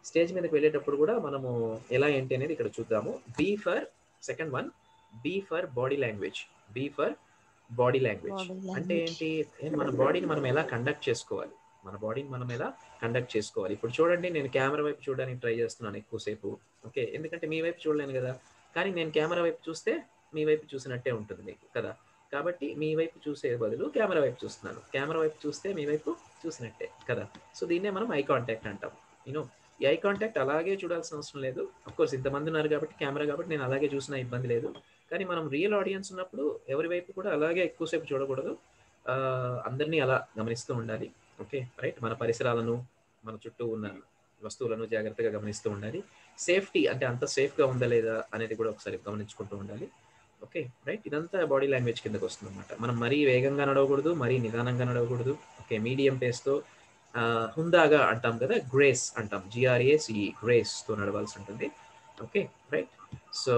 స్టేజ్ మీదకి వెళ్ళేటప్పుడు కూడా మనము ఎలా ఏంటి అనేది ఇక్కడ చూద్దాము. B for second one, B for body language. B for body language body అంటే లాంగ్వేజ్. ఏంటి? మన బాడీని మనం ఎలా కండక్ట్ చేసుకోవాలి, మన బాడీని మనం ఎలా కండక్ట్ చేసుకోవాలి. ఇప్పుడు చూడండి, నేను కెమెరా వైపు చూడడానికి ట్రై చేస్తున్నాను ఎక్కువసేపు. ఓకే, ఎందుకంటే మీ వైపు చూడలేను కదా, కానీ నేను కెమెరా వైపు చూస్తే మీ వైపు చూసినట్టే ఉంటుంది మీకు కదా. కాబట్టి మీ వైపు చూసే బదులు కెమెరా వైపు చూస్తున్నాను, కెమెరా వైపు చూస్తే మీ వైపు చూసినట్టే కదా. సో దీన్నే మనం ఐ కాంటాక్ట్ అంటాం. యూనో, ఈ ఐ కాంటాక్ట్ అలాగే చూడాల్సిన అవసరం లేదు. అఫ్కోర్స్ ఇంతమంది ఉన్నారు కాబట్టి కెమెరా కాబట్టి నేను అలాగే చూసినా ఇబ్బంది లేదు. కానీ మనం రియల్ ఆడియన్స్ ఉన్నప్పుడు ఎవరి వైపు కూడా అలాగే ఎక్కువసేపు చూడకూడదు. అందరినీ అలా గమనిస్తూ ఉండాలి. Okay right. మన పరిసరాలను, మన చుట్టూ ఉన్న వస్తువులను జాగ్రత్తగా గమనిస్తూ ఉండాలి. సేఫ్టీ అంటే అంత సేఫ్గా ఉందా లేదా అనేది కూడా ఒకసారి గమనించుకుంటూ ఉండాలి. Okay right. ఇదంతా బాడీ లాంగ్వేజ్ కిందకు వస్తుంది అనమాట. మనం మరీ వేగంగా నడవకూడదు, మరీ నిదానంగా నడవకూడదు. ఓకే, మీడియం పేస్తో హుందాగా అంటాం కదా, గ్రేస్ అంటాం, GRACE, గ్రేస్తో నడవాల్సి ఉంటుంది. Okay right. సో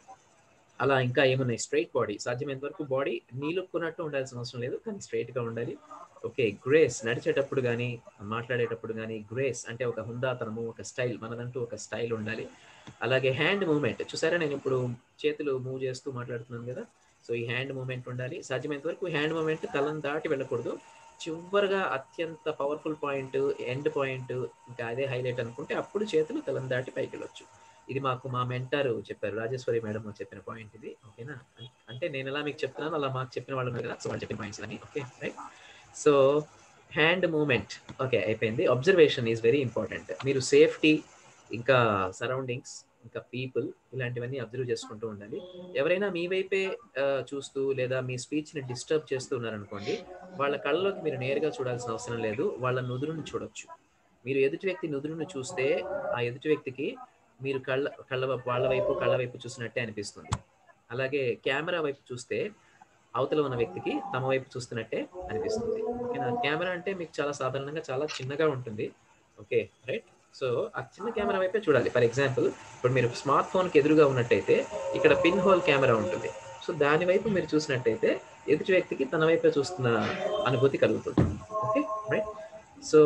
అలా ఇంకా ఏమున్నాయి? స్ట్రైట్ బాడీ, సాధ్యమైనంత వరకు బాడీ నీలుక్కున్నట్టు ఉండాల్సిన అవసరం లేదు, కానీ స్ట్రైట్గా ఉండాలి. ఓకే, గ్రేస్, నడిచేటప్పుడు కానీ మాట్లాడేటప్పుడు కానీ గ్రేస్ అంటే ఒక హుందాతనము, ఒక స్టైల్, మనదంటూ ఒక స్టైల్ ఉండాలి. అలాగే హ్యాండ్ మూవ్మెంట్ చూసారా, నేను ఇప్పుడు చేతులు మూవ్ చేస్తూ మాట్లాడుతున్నాను కదా, సో ఈ హ్యాండ్ మూవ్మెంట్ ఉండాలి. సాధ్యమైనంత వరకు హ్యాండ్ మూవ్మెంట్ తలను దాటి వెళ్ళకూడదు. చివరిగా అత్యంత పవర్ఫుల్ పాయింట్, ఎండ్ పాయింట్, ఇంకా అదే హైలైట్ అనుకుంటే అప్పుడు చేతులు తలను దాటి పైకి వెళ్ళొచ్చు. ఇది మాకు మా మెంటారు చెప్పారు, రాజేశ్వరి మేడం చెప్పిన పాయింట్ ఇది. ఓకేనా, అంటే నేను ఎలా మీకు చెప్తున్నాను అలా మాకు చెప్పిన వాళ్ళు ఉన్నారు కదా, సో వాళ్ళు చెప్పిన పాయింట్స్ అని. Okay right. So hand movement okay అయిపోయింది. Observation is very important. మీరు సేఫ్టీ, ఇంకా సరౌండింగ్స్, ఇంకా పీపుల్, ఇలాంటివన్నీ అబ్జర్వ్ చేసుకుంటూ ఉండాలి. ఎవరైనా మీ వైపే చూస్తూ లేదా మీ స్పీచ్ని డిస్టర్బ్ చేస్తూ ఉన్నారనుకోండి, వాళ్ళ కళ్ళలోకి మీరు నేరుగా చూడాల్సిన అవసరం లేదు, వాళ్ళ నుదురుని చూడొచ్చు. మీరు ఎదుటి వ్యక్తి నుదురుని చూస్తే ఆ ఎదుటి వ్యక్తికి మీరు వాళ్ళ వైపు కళ్ళ వైపు చూసినట్టే అనిపిస్తుంది. అలాగే కెమెరా వైపు చూస్తే అవతల ఉన్న వ్యక్తికి తమ వైపు చూస్తున్నట్టే అనిపిస్తుంది. ఓకేనా. కెమెరా అంటే మీకు చాలా సాధారణంగా చాలా చిన్నగా ఉంటుంది. Okay right. సో ఆ చిన్న కెమెరా వైపే చూడాలి. ఫర్ ఎగ్జాంపుల్, ఇప్పుడు మీరు స్మార్ట్ ఫోన్కి ఎదురుగా ఉన్నట్టయితే ఇక్కడ పిన్ హోల్ కెమెరా ఉంటుంది. సో దాని వైపు మీరు చూసినట్టయితే ఎదుటి వ్యక్తికి తన వైపే చూస్తున్న అనుభూతి కలుగుతుంది. Okay right. సో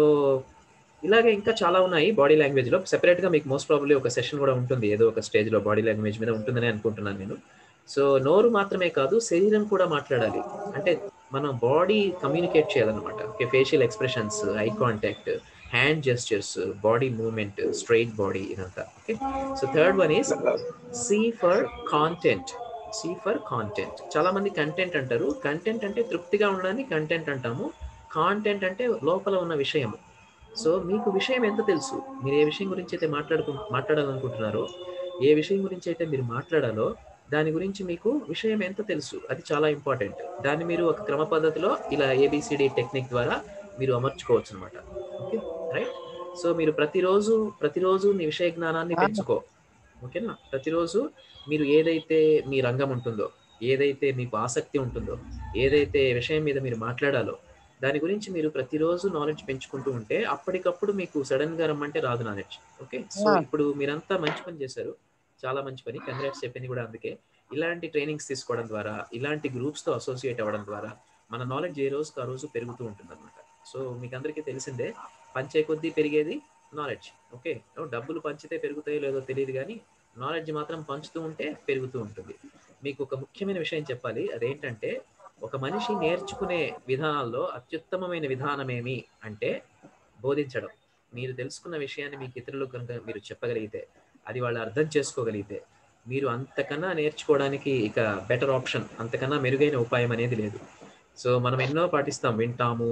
ఇలాగే ఇంకా చాలా ఉన్నాయి బాడీ లాంగ్వేజ్లో. సెపరేట్గా మీకు మోస్ట్ ప్రాబబ్లీ ఒక సెషన్ కూడా ఉంటుంది ఏదో ఒక స్టేజ్లో బాడీ లాంగ్వేజ్ మీద ఉంటుందని అనుకుంటున్నాను నేను. సో నోరు మాత్రమే కాదు, శరీరం కూడా మాట్లాడాలి. అంటే మన బాడీ కమ్యూనికేట్ చేయాలన్నమాట. Okay, facial expressions, eye contact, hand gestures, body movement, straight body, ఇదంతా. Okay. So third one is C for content. C for content. చాలా మంది కంటెంట్ అంటారు. కంటెంట్ అంటే తృప్తిగా ఉండడానికి కంటెంట్ అంటాము. కాంటెంట్ అంటే లోపల ఉన్న విషయం. సో మీకు విషయం ఎంత తెలుసు, మీరు ఏ విషయం గురించి అయితే మాట్లాడాలనుకుంటున్నారో, ఏ విషయం గురించి అయితే మీరు మాట్లాడాలో దాని గురించి మీకు విషయం ఎంత తెలుసు, అది చాలా ఇంపార్టెంట్. దాన్ని మీరు ఒక క్రమ పద్ధతిలో ఇలా ABCD టెక్నిక్ ద్వారా మీరు అమర్చుకోవచ్చు అనమాట. Okay right. సో మీరు ప్రతిరోజు మీ విషయ జ్ఞానాన్ని పెంచుకో. ఓకేనా. ప్రతిరోజు మీరు ఏదైతే మీ రంగం ఉంటుందో, ఏదైతే మీకు ఆసక్తి ఉంటుందో, ఏదైతే విషయం మీద మీరు మాట్లాడాలో దాని గురించి మీరు ప్రతిరోజు నాలెడ్జ్ పెంచుకుంటూ ఉంటే అప్పటికప్పుడు మీకు సడన్గా రమ్మంటే రాదు నాలెడ్జ్. ఓకే. సో ఇప్పుడు మీరంతా మంచి పని చేశారు, చాలా మంచి పని, కంగ్రాట్స్ చెప్పింది కూడా అందుకే. ఇలాంటి ట్రైనింగ్స్ తీసుకోవడం ద్వారా, ఇలాంటి గ్రూప్స్తో అసోసియేట్ అవ్వడం ద్వారా మన నాలెడ్జ్ ఏ రోజుకి ఆ రోజు పెరుగుతూ ఉంటుంది అనమాట. సో మీకు అందరికీ తెలిసిందే, పంచే కొద్దీ పెరిగేది నాలెడ్జ్. ఓకే, డబ్బులు పంచితే పెరుగుతాయో లేదో తెలియదు కానీ నాలెడ్జ్ మాత్రం పంచుతూ ఉంటే పెరుగుతూ ఉంటుంది. మీకు ఒక ముఖ్యమైన విషయం చెప్పాలి, అదేంటంటే ఒక మనిషి నేర్చుకునే విధానాల్లో అత్యుత్తమమైన విధానం ఏమి అంటే బోధించడం. మీరు తెలుసుకున్న విషయాన్ని మీకు ఇతరులకు కనుక మీరు చెప్పగలిగితే, అది వాళ్ళు అర్థం చేసుకోగలిగితే, మీరు అంతకన్నా నేర్చుకోవడానికి ఇక బెటర్ ఆప్షన్, అంతకన్నా మెరుగైన ఉపాయం అనేది లేదు. సో మనం ఎన్నో పాటిస్తాం, వింటాము,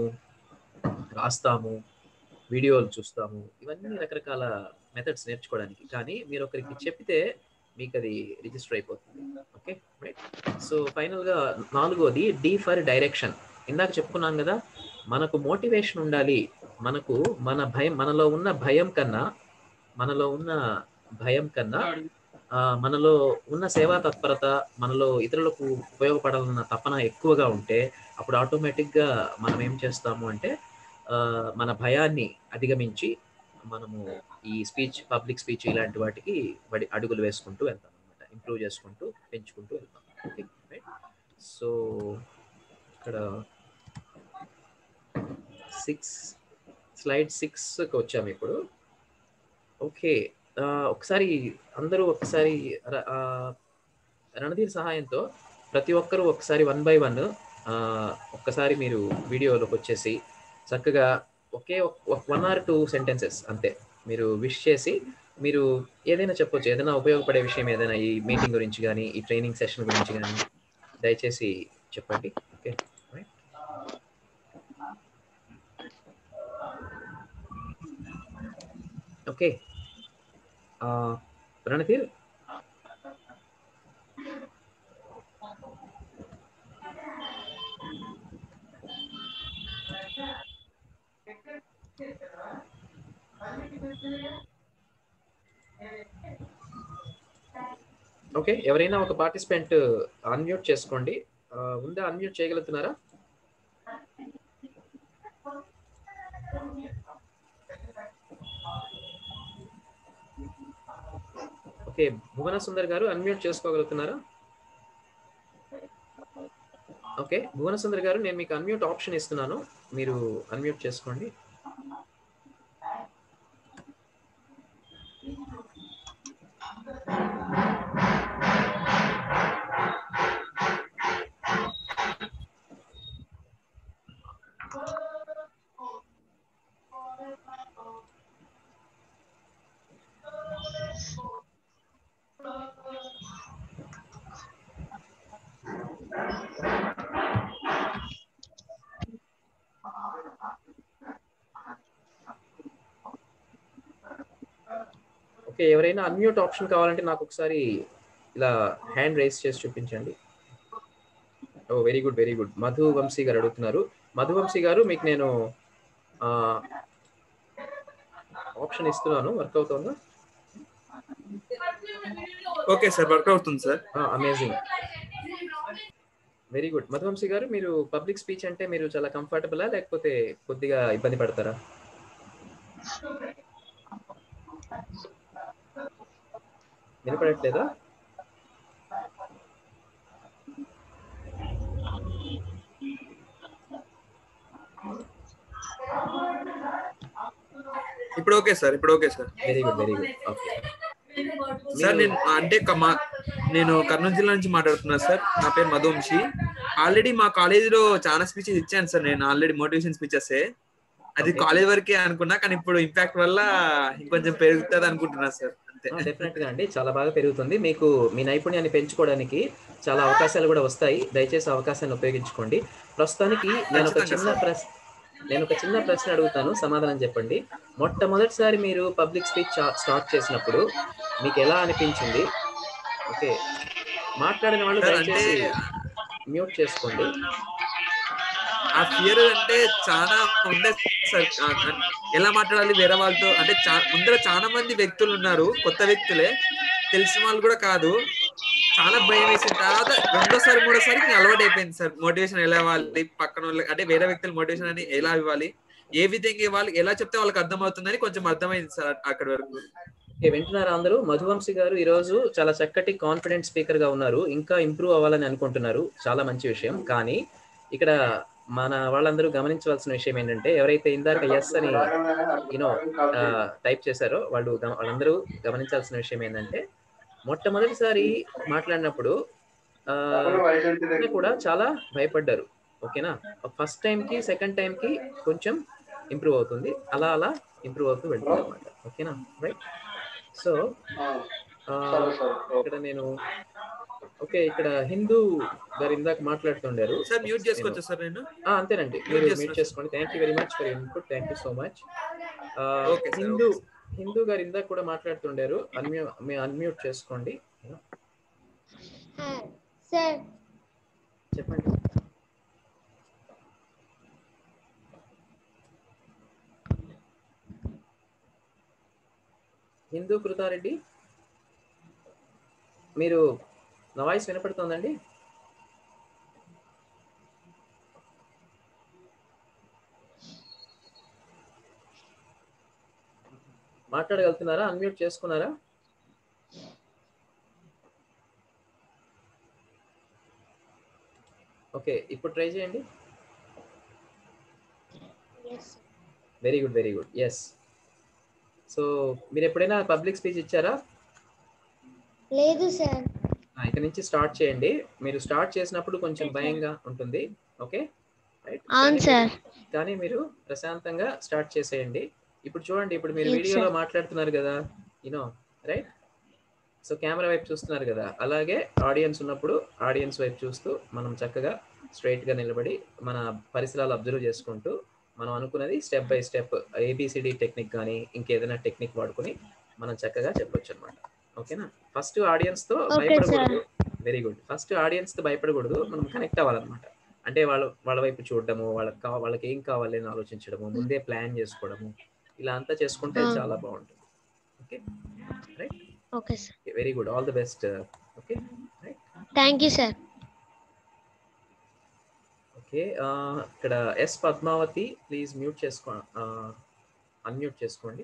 రాస్తాము, వీడియోలు చూస్తాము, ఇవన్నీ రకరకాల మెథడ్స్ నేర్చుకోవడానికి. కానీ మీరు ఒకరికి చెప్తే మీకు అది రిజిస్టర్ అయిపోతుంది. Okay right. సో ఫైనల్గా నాలుగోది D ఫర్ డైరెక్షన్. ఇందాక చెప్పుకున్నాం కదా, మనకు మోటివేషన్ ఉండాలి. మనకు మనలో ఉన్న భయం కన్నా మనలో ఉన్న సేవా తత్పరత, మనలో ఇతరులకు ఉపయోగపడాలన్న తపన ఎక్కువగా ఉంటే అప్పుడు ఆటోమేటిక్గా మనం ఏం చేస్తాము అంటే మన భయాన్ని అధిగమించి మనము ఈ పబ్లిక్ స్పీచ్ ఇలాంటి వాటికి అడుగులు వేసుకుంటూ వెళ్తాం అనమాట, ఇంప్రూవ్ చేసుకుంటూ పెంచుకుంటూ వెళ్తాం. Okay right. సో ఇక్కడ స్లైడ్ 6కి వచ్చాము ఇప్పుడు. ఓకే. ఒకసారి అందరూ ఒకసారి రణధీర్ సహాయంతో ప్రతి ఒక్కరూ ఒకసారి 1 బై 1 ఒక్కసారి మీరు వీడియోలోకొచ్చేసి చక్కగా ఒకే 1 ఆర్ 2 సెంటెన్సెస్ అంతే. మీరు విష్ చేసి మీరు ఏదైనా చెప్పొచ్చు. ఏదైనా ఉపయోగపడే విషయం ఏదైనా ఈ మీటింగ్ గురించి గాని, ఈ ట్రైనింగ్ సెషన్ గురించి గాని దయచేసి చెప్పండి. Okay. Right. Okay. Randhir okay. ఎవరైనా ఒక పార్టిసిపెంట్ అన్‌మ్యూట్ చేసుకోండి. ఉందా? అన్‌మ్యూట్ చేయగలుగుతున్నారా? ఓకే. భువన సుందర్ గారు అన్‌మ్యూట్ చేసుకోగలుగుతున్నారా? ఓకే. భువన సుందర్ గారు నేను మీకు అన్‌మ్యూట్ ఆప్షన్ ఇస్తున్నాను. మీరు అన్‌మ్యూట్ చేసుకోండి. ఓకే. ఎవరైనా అన్‌మ్యూట్ ఆప్షన్ కావాలంటే నాకొకసారి ఇలా హ్యాండ్ రైజ్ చేసి చూపించండి. Oh! Very good. Very good. Madhu Vamsi garu అడుగుతున్నారు. మధు వంశీ గారు మీకు నేను ఆహ్, ఆప్షన్ ఇస్తున్నాను. వర్క్ అవుతోందా? ఓకే సార్, వర్క్ అవుతుంది sir. Amazing. Very good. Madhu Vamsi garu మీరు పబ్లిక్ స్పీచ్ అంటే మీరు చాలా కంఫర్టబులా? లేకపోతే కొద్దిగా ఇబ్బంది పడతారా? వినపడట్లేదా? ఇప్పుడు ఓకే సార్, ఇప్పుడు okay sir. Very good. Very good. Okay. Sir నేను కర్నూలు జిల్లా నుంచి మాట్లాడుతున్నా సార్. నా పేరు మధువంశి. ఆల్రెడీ మా కాలేజీలో చాలా స్పీచెస్ ఇచ్చాను సార్. నేను ఆల్రెడీ మోటివేషన్ స్పీచెస్ అది Okay. కాలేజ్ వరకే అనుకున్నా, కానీ ఇప్పుడు ఇంపాక్ట్ వల్ల ఇంకొంచెం పెరుగుతుంది అనుకుంటున్నా సార్. అంతే. డెఫినెట్ గా అండి. చాలా బాగా పెరుగుతుంది. మీకు మీ నైపుణ్యాన్ని పెంచుకోవడానికి చాలా అవకాశాలు కూడా వస్తాయి. దయచేసి అవకాశాన్ని ఉపయోగించుకోండి. ప్రస్తుతానికి ఖచ్చితంగా సార్. నేను ఒక చిన్న ప్రశ్న అడుగుతాను. సమాధానం చెప్పండి. మొట్టమొదటిసారి మీరు పబ్లిక్ స్పీచ్ స్టార్ట్ చేసినప్పుడు మీకు ఎలా అనిపించింది? ఓకే. మాట్లాడిన వాళ్ళు సార్ అంటే దయచేసి మ్యూట్ చేసుకోండి. ఆ ఫియర్ అంటే చాలా ఉండే సార్. ఎలా మాట్లాడాలి వేరే వాళ్ళతో అంటే ముందర చాలా మంది వ్యక్తులు ఉన్నారు, కొత్త వ్యక్తులే, తెలిసిన వాళ్ళు కూడా కాదు. చాలా భయం వేసిన తర్వాత రెండోసారి మూడోసారి అలవాటు అయిపోయింది సార్. మోటివేషన్ ఎలా ఇవ్వాలి, పక్కన వాళ్ళకి అంటే వేరే వ్యక్తులు మోటివేషన్ అని ఎలా ఇవ్వాలి, ఏ విధంగా ఇవ్వాలి, ఎలా చెప్తే వాళ్ళకి అర్థమవుతుందని కొంచెం అర్థమైంది సార్ అక్కడి వరకు. వింటున్నారా అందరూ? మధువంశీ గారు ఈరోజు చాలా చక్కటి కాన్ఫిడెంట్ స్పీకర్ గా ఉన్నారు. ఇంకా ఇంప్రూవ్ అవ్వాలని అనుకుంటున్నారు. చాలా మంచి విషయం. కానీ ఇక్కడ మన వాళ్ళందరూ గమనించవలసిన విషయం ఏంటంటే ఎవరైతే ఇందాక ఎస్ అని యూనో టైప్ చేశారో వాళ్ళందరూ గమనించాల్సిన విషయం ఏంటంటే మొట్టమొదటిసారి మాట్లాడినప్పుడు కూడా చాలా భయపడ్డారు. ఓకేనా? ఫస్ట్ టైం కి సెకండ్ టైం కి కొంచెం ఇంప్రూవ్ అవుతుంది. అలా అలా ఇంప్రూవ్ అవుతూ వెళ్తుంది అనమాట. ఓకేనా? రైట్. సో ఇక్కడ నేను ఓకే. ఇక్కడ హిందూ గారు ఇందాక మాట్లాడుతుండారు. సార్ మ్యూట్ చేసుకోవచ్చా సార్ నేను? అంతేనండి. మీరు మ్యూట్ చేసుకోండి. Thank you very much for your input. Thank you so much. Okay sir. Hindu garu ఇందాక కూడా మాట్లాడుతుండారు. అన్మ్యూట్ చేసుకోండి. సార్ చెప్పండి. హిందూ కృతారెడ్డి మీరు నా వాయిస్ వినపడుతోందండి? మాట్లాడగలుగుతున్నారా? అన్మ్యూట్ చేసుకున్నారా? ఓకే. ఇప్పుడు ట్రై చేయండి. Very good. Very good. Yes. So మీరు ఎప్పుడైనా పబ్లిక్ స్పీచ్ ఇచ్చారా? లేదు సార్. ఇక నుంచి స్టార్ట్ చేయండి. మీరు స్టార్ట్ చేసినప్పుడు కొంచెం భయంగా ఉంటుంది. Okay right. అవును సార్. కానీ మీరు ప్రశాంతంగా స్టార్ట్ చేసేయండి. ఇప్పుడు చూడండి, ఇప్పుడు మీరు Yes, వీడియోలో sir. మాట్లాడుతున్నారు కదా, యూనో రైట్. సో కెమెరా వైపు చూస్తున్నారు కదా, అలాగే ఆడియన్స్ ఉన్నప్పుడు ఆడియన్స్ వైపు చూస్తూ మనం చక్కగా స్ట్రైట్ గా నిలబడి మన పరిసరాలు అబ్జర్వ్ చేసుకుంటూ మనం అనుకున్నది step by step ABCD technique కానీ ఇంకేదైనా టెక్నిక్ వాడుకొని మనం చక్కగా చెప్పొచ్చు అనమాట. ఓకేనా? ఫస్ట్ ఆడియన్స్ తో Okay, భయపడకూడదు. Very good. ఫస్ట్ ఆడియన్స్ తో భయపడకూడదు, మనం కనెక్ట్ అవ్వాలన్నమాట. అంటే వాళ్ళ వైపు చూడడము, వాళ్ళకి ఏం కావాలి అని ఆలోచించడము, ముందే ప్లాన్ చేసుకోవడము, ఇలా అంతా చేసుకుంటే చాలా బాగుంటుంది. Okay right. Okay sir. Very good. All the best. Okay right. Thank you sir. Okay ఇక్కడ ఎస్ పద్మావతి ప్లీజ్ అన్మ్యూట్ చేసుకోండి.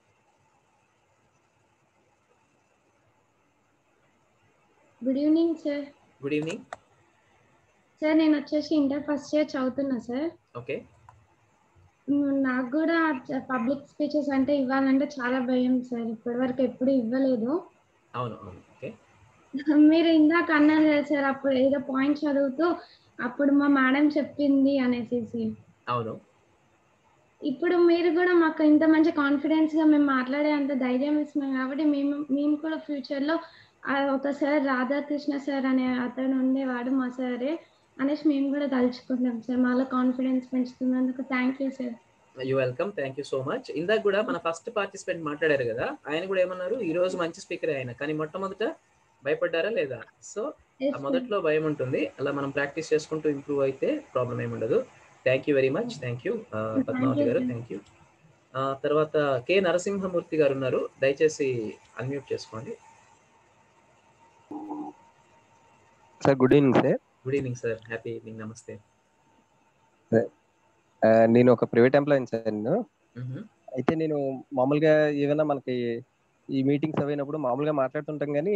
Good evening sir. Good evening sir నేను వచ్చేసి ఇంటర్ ఫస్ట్ ఇయర్ చదువుతున్నా సార్. ఓకే. నాకు కూడా పబ్లిక్ స్పీచెస్ అంటే ఇవ్వాలంటే చాలా భయం సార్. ఇప్పటివరకు ఎప్పుడు ఇవ్వలేదు. అవును అవును. ఓకే. మీరు ఇందాక అన్నారు కదా సార్, అప్పుడు ఏదో పాయింట్ చదువుతూ అప్పుడు మా మేడం చెప్పింది అనేసి. అవును. ఇప్పుడు మీరు కూడా మాకు ఇంత మంచి కాన్ఫిడెన్స్ గా మేము మాట్లాడే అంత ధైర్యం ఇస్తున్నాం కాబట్టి మేము కూడా ఫ్యూచర్ లో ఒక సార్ రాధాకృష్ణ సార్ అనే అతను ఉండేవాడు మా సారే అనేసి మేము కూడా తలుచుకుంటాం సార్. మాలో కాన్ఫిడెన్స్ పెంచుతున్నందుకు thank you sir. You welcome. Thank you so much. ఇందాక కూడా మన ఫస్ట్ పార్టిసిపెంట్ మాట్లాడారు కదా, ఆయన కూడా ఏమన్నారు, ఈ రోజు మంచి స్పీకర్ ఆయన, కానీ మొట్టమొదట భయపడ్డారా లేదా? సో మొదట్లో భయం ఉంటుంది, అలా మనం ప్రాక్టీస్ చేసుకుంటూ ఇంప్రూవ్ అయితే ప్రాబ్లం ఏమి ఉండదు. Thank you very much. Thank you Padmavathi garu. Thank you. తర్వాత కె నరసింహమూర్తి గారు ఉన్నారు, దయచేసి అన్మ్యూట్ చేసుకోండి. Sir good evening sir. Good evening sir. Happy evening. నమస్తే. నేను ఒక ప్రైవేట్ ఎంప్లాయీ సార్. అయితే నేను మామూలుగా ఏమైనా మనకి ఈ మీటింగ్స్ అయినప్పుడు మామూలుగా మాట్లాడుతుంటాం, కానీ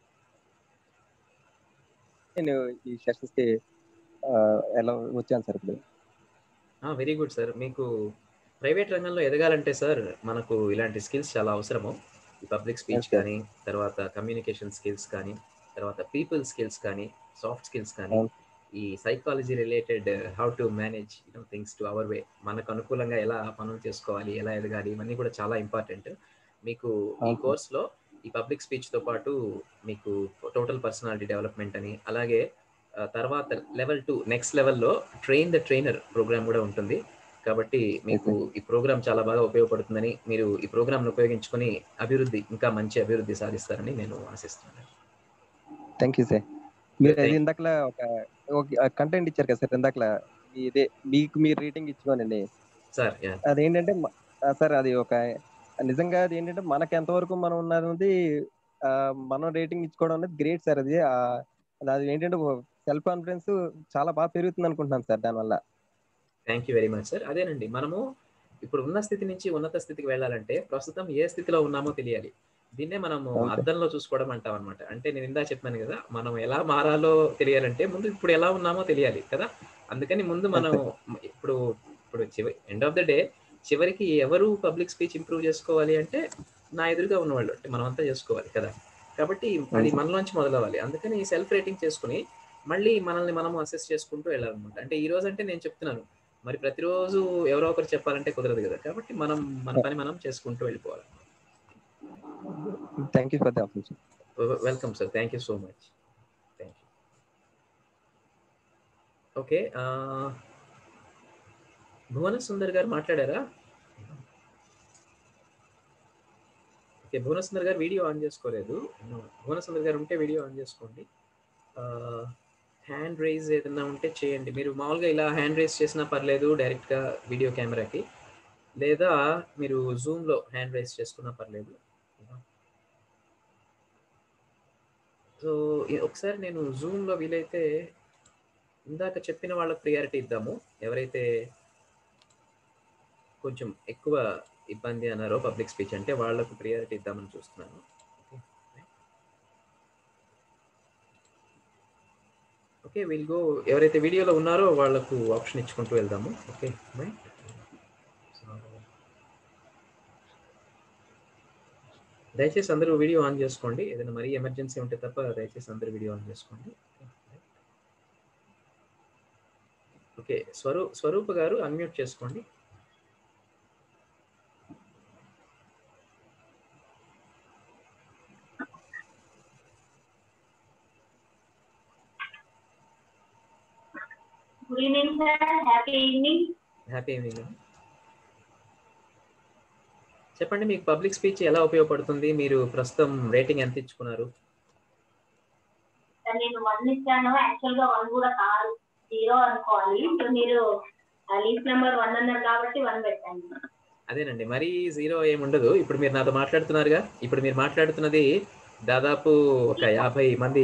నేను ఈ సెషన్స్ కి ఎలా వచ్చాను సార్ ఇప్పుడు. Very good sir. మీకు ప్రైవేట్ రంగంలో ఎదగాలంటే సార్ మనకు ఇలాంటి స్కిల్స్ చాలా అవసరము. ఈ పబ్లిక్ స్పీచ్ కానీ, తర్వాత కమ్యూనికేషన్ స్కిల్స్ కానీ, తర్వాత పీపుల్ స్కిల్స్ కానీ, సాఫ్ట్ స్కిల్స్ కానీ, ఈ psychology related how to manage things to our way, మనకు అనుకూలంగా ఎలా పనులు చేసుకోవాలి, ఎలా ఎదగాలి, ఇవన్నీ కూడా చాలా ఇంపార్టెంట్. మీకు ఈ కోర్స్లో ఈ పబ్లిక్ స్పీచ్తో పాటు మీకు టోటల్ పర్సనాలిటీ డెవలప్మెంట్ అని, అలాగే తర్వాత లెవెల్ 2 నెక్స్ట్ లెవెల్లో ట్రైన్ ద ట్రైనర్ ప్రోగ్రామ్ కూడా ఉంటుంది. కాబట్టి మీకు ఈ ప్రోగ్రామ్ చాలా బాగా ఉపయోగపడుతుందని, మీరు ఈ ప్రోగ్రామ్ను ఉపయోగించుకొని ఇంకా మంచి అభివృద్ధి సాధిస్తారని నేను ఆశిస్తున్నాను. Thank you sir. మీరు ఇందాకలా ఒక కంటెంట్ ఇచ్చారు కదా సార్, ఇందాకలా ఇదే మీరు రేటింగ్ ఇచ్చుకోనండి సార్. అదేంటంటే సార్, అది ఒక నిజంగా అది ఏంటంటే మనకి ఎంతవరకు మనం ఉన్నది మనం రేటింగ్ ఇచ్చుకోవడం అనేది గ్రేట్ సార్. అది ఏంటంటే సెల్ఫ్ కాన్ఫిడెన్స్ చాలా బాగా పెరుగుతుంది అనుకుంటున్నాను సార్ దానివల్ల. Thank you very much sir. అదేనండి, మనము ఇప్పుడు ఉన్న స్థితి నుంచి ఉన్నత స్థితికి వెళ్ళాలంటే ప్రస్తుతం ఏ స్థితిలో ఉన్నామో తెలియాలి. దీన్నే మనము అద్దంలో చూసుకోవడం అంటాం అనమాట. అంటే నేను ఇందా చెప్పాను కదా, మనం ఎలా మారాలో తెలియాలంటే ముందు ఇప్పుడు ఎలా ఉన్నామో తెలియాలి కదా. అందుకని ముందు మనం ఇప్పుడు ఎండ్ ఆఫ్ ద డే చివరికి ఎవరు పబ్లిక్ స్పీచ్ ఇంప్రూవ్ చేసుకోవాలి అంటే నా ఎదురుగా ఉన్నవాళ్ళు, అంటే మనం అంతా చేసుకోవాలి కదా. కాబట్టి అది మనలోంచి మొదలవ్వాలి. అందుకని సెల్ఫ్ రేటింగ్ చేసుకుని మళ్ళీ మనల్ని మనము అసెస్ చేసుకుంటూ వెళ్ళాలన్నమాట. అంటే ఈ రోజు అంటే నేను చెప్తున్నాను, మరి ప్రతిరోజు ఎవరో ఒకరు చెప్పాలంటే కుదరదు కదా. కాబట్టి మనం మన పని మనం చేసుకుంటూ వెళ్ళిపోవాలి. Thank you for the opportunity. Welcome sir. Thank you so much. Thank you. Okay, Bhuvana Sundar గారు మాట్లాడారా? ఓకే, భువన సుందర్ గారు వీడియో ఆన్ చేసుకోలేదు. భువన సుందర్ గారు ఉంటే వీడియో ఆన్ చేసుకోండి. హ్యాండ్ రైజ్ ఏదైనా ఉంటే చేయండి. మీరు మామూలుగా ఇలా హ్యాండ్ రైజ్ చేసినా పర్లేదు డైరెక్ట్గా వీడియో కెమెరాకి, లేదా మీరు జూమ్లో హ్యాండ్ రైజ్ చేసుకున్నా పర్లేదు. సో ఒకసారి నేను జూమ్లో వీలైతే ఇందాక చెప్పిన వాళ్ళకి ప్రియారిటీ ఇద్దాము. ఎవరైతే కొంచెం ఎక్కువ ఇబ్బంది అన్నారో పబ్లిక్ స్పీచ్ అంటే వాళ్ళకు ప్రియారిటీ ఇద్దామని చూస్తున్నాను. Okay, will go. ఎవరైతే వీడియోలో ఉన్నారో వాళ్ళకు ఆప్షన్ ఇచ్చుకుంటూ వెళ్దాము. Okay right. దయచేసి అందరూ వీడియో ఆన్ చేసుకోండి. ఏదైనా మరీ ఎమర్జెన్సీ ఉంటే తప్ప దయచేసి అందరూ వీడియో ఆన్ చేసుకోండి. ఓకే, స్వరూప గారు అన్మ్యూట్ చేసుకోండి. Good evening sir, happy evening. Happy evening. చెప్పండి, మీకు పబ్లిక్ స్పీచ్ ఎలా ఉపయోగపడుతుంది? మీరు ప్రస్తుతం రేటింగ్ ఎంత ఇచ్చుకున్నారు? నేను 1 ఇచ్చాను, యాక్చువల్ గా 1 కూడా కాదు, 0 అనుకోవాలి. ఇప్పుడు మీరు లీస్ట్ నెంబర్ 1 అన్నారు కాబట్టి 1 పెట్టండి. అదేనండి, మరీ 0 ఏముండదు. ఇప్పుడు మీరు నాతో మాట్లాడుతున్నారుగా, ఇప్పుడు మీరు మాట్లాడుతున్నది దాదాపు ఒక 50 మంది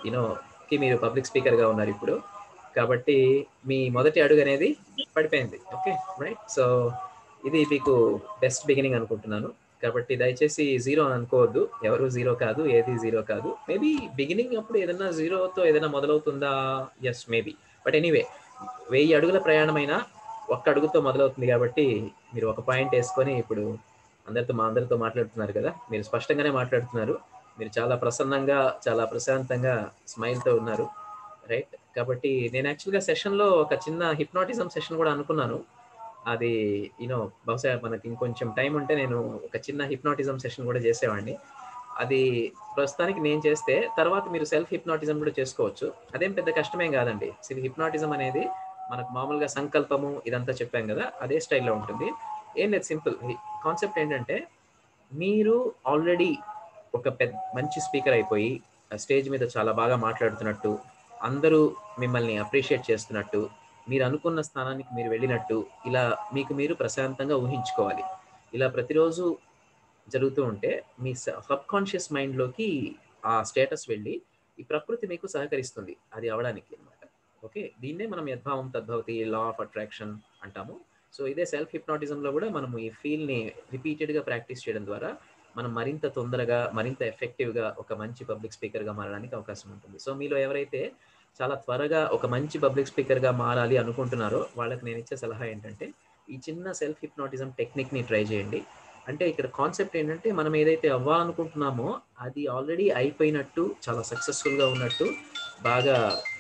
కి మీరు పబ్లిక్ స్పీకర్గా ఉన్నారు ఇప్పుడు. కాబట్టి మీ మొదటి అడుగు అనేది పడిపోయింది. Okay, right. సో ఇది మీకు బెస్ట్ బిగినింగ్ అనుకుంటున్నాను. కాబట్టి దయచేసి 0 అని అనుకోవద్దు. ఎవరు 0 కాదు, ఏది 0 కాదు. మేబీ బిగినింగ్ అప్పుడు ఏదైనా 0తో ఏదైనా మొదలవుతుందా? Yes, maybe. బట్ ఎనీవే, 1000 అడుగుల ప్రయాణమైనా ఒక్క అడుగుతో మొదలవుతుంది. కాబట్టి మీరు ఒక పాయింట్ వేసుకొని ఇప్పుడు అందరితో మాట్లాడుతున్నారు కదా, మీరు స్పష్టంగానే మాట్లాడుతున్నారు. మీరు చాలా ప్రసన్నంగా, చాలా ప్రశాంతంగా స్మైల్తో ఉన్నారు, రైట్. కాబట్టి నేను యాక్చువల్గా సెషన్లో ఒక చిన్న హిప్నాటిజం సెషన్ కూడా అనుకున్నాను. అది బహుశా మనకి ఇంకొంచెం టైం ఉంటే నేను ఒక చిన్న హిప్నాటిజం సెషన్ కూడా చేసేవాడిని. అది ప్రస్తుతానికి నేను చేస్తే తర్వాత మీరు సెల్ఫ్ హిప్నాటిజం కూడా చేసుకోవచ్చు. అదేం పెద్ద కష్టమేం కాదండి. హిప్నాటిజం అనేది మనకు మామూలుగా సంకల్పము ఇదంతా చెప్పాం కదా, అదే స్టైల్లో ఉంటుంది. ఏం లేదు, సింపుల్ కాన్సెప్ట్ ఏంటంటే, మీరు ఆల్రెడీ ఒక మంచి స్పీకర్ అయిపోయి స్టేజ్ మీద చాలా బాగా మాట్లాడుతున్నట్టు, అందరూ మిమ్మల్ని అప్రిషియేట్ చేస్తున్నట్టు, మీరు అనుకున్న స్థానానికి మీరు వెళ్ళినట్టు, ఇలా మీకు మీరు ప్రశాంతంగా ఊహించుకోవాలి. ఇలా ప్రతిరోజు జరుగుతూ ఉంటే మీ సబ్ కాన్షియస్ మైండ్లోకి ఆ స్టేటస్ వెళ్ళి ఈ ప్రకృతి మీకు సహకరిస్తుంది అది అవడానికి అనమాట. ఓకే, దీన్నే మనం యద్భావం తద్భవతి, లా ఆఫ్ అట్రాక్షన్ అంటాము. సో ఇదే సెల్ఫ్ హిప్నాటిజంలో కూడా మనము ఈ ఫీల్ని రిపీటెడ్గా ప్రాక్టీస్ చేయడం ద్వారా మనం మరింత తొందరగా, మరింత ఎఫెక్టివ్గా ఒక మంచి పబ్లిక్ స్పీకర్గా మారడానికి అవకాశం ఉంటుంది. సో మీలో ఎవరైతే చాలా త్వరగా ఒక మంచి పబ్లిక్ స్పీకర్గా మారాలి అనుకుంటున్నారో వాళ్ళకి నేను ఇచ్చే సలహా ఏంటంటే, ఈ చిన్న సెల్ఫ్ హిప్నాటిజం టెక్నిక్ని ట్రై చేయండి. అంటే ఇక్కడ కాన్సెప్ట్ ఏంటంటే, మనం ఏదైతే అవ్వాలనుకుంటున్నామో అది ఆల్రెడీ అయిపోయినట్టు, చాలా సక్సెస్ఫుల్గా ఉన్నట్టు బాగా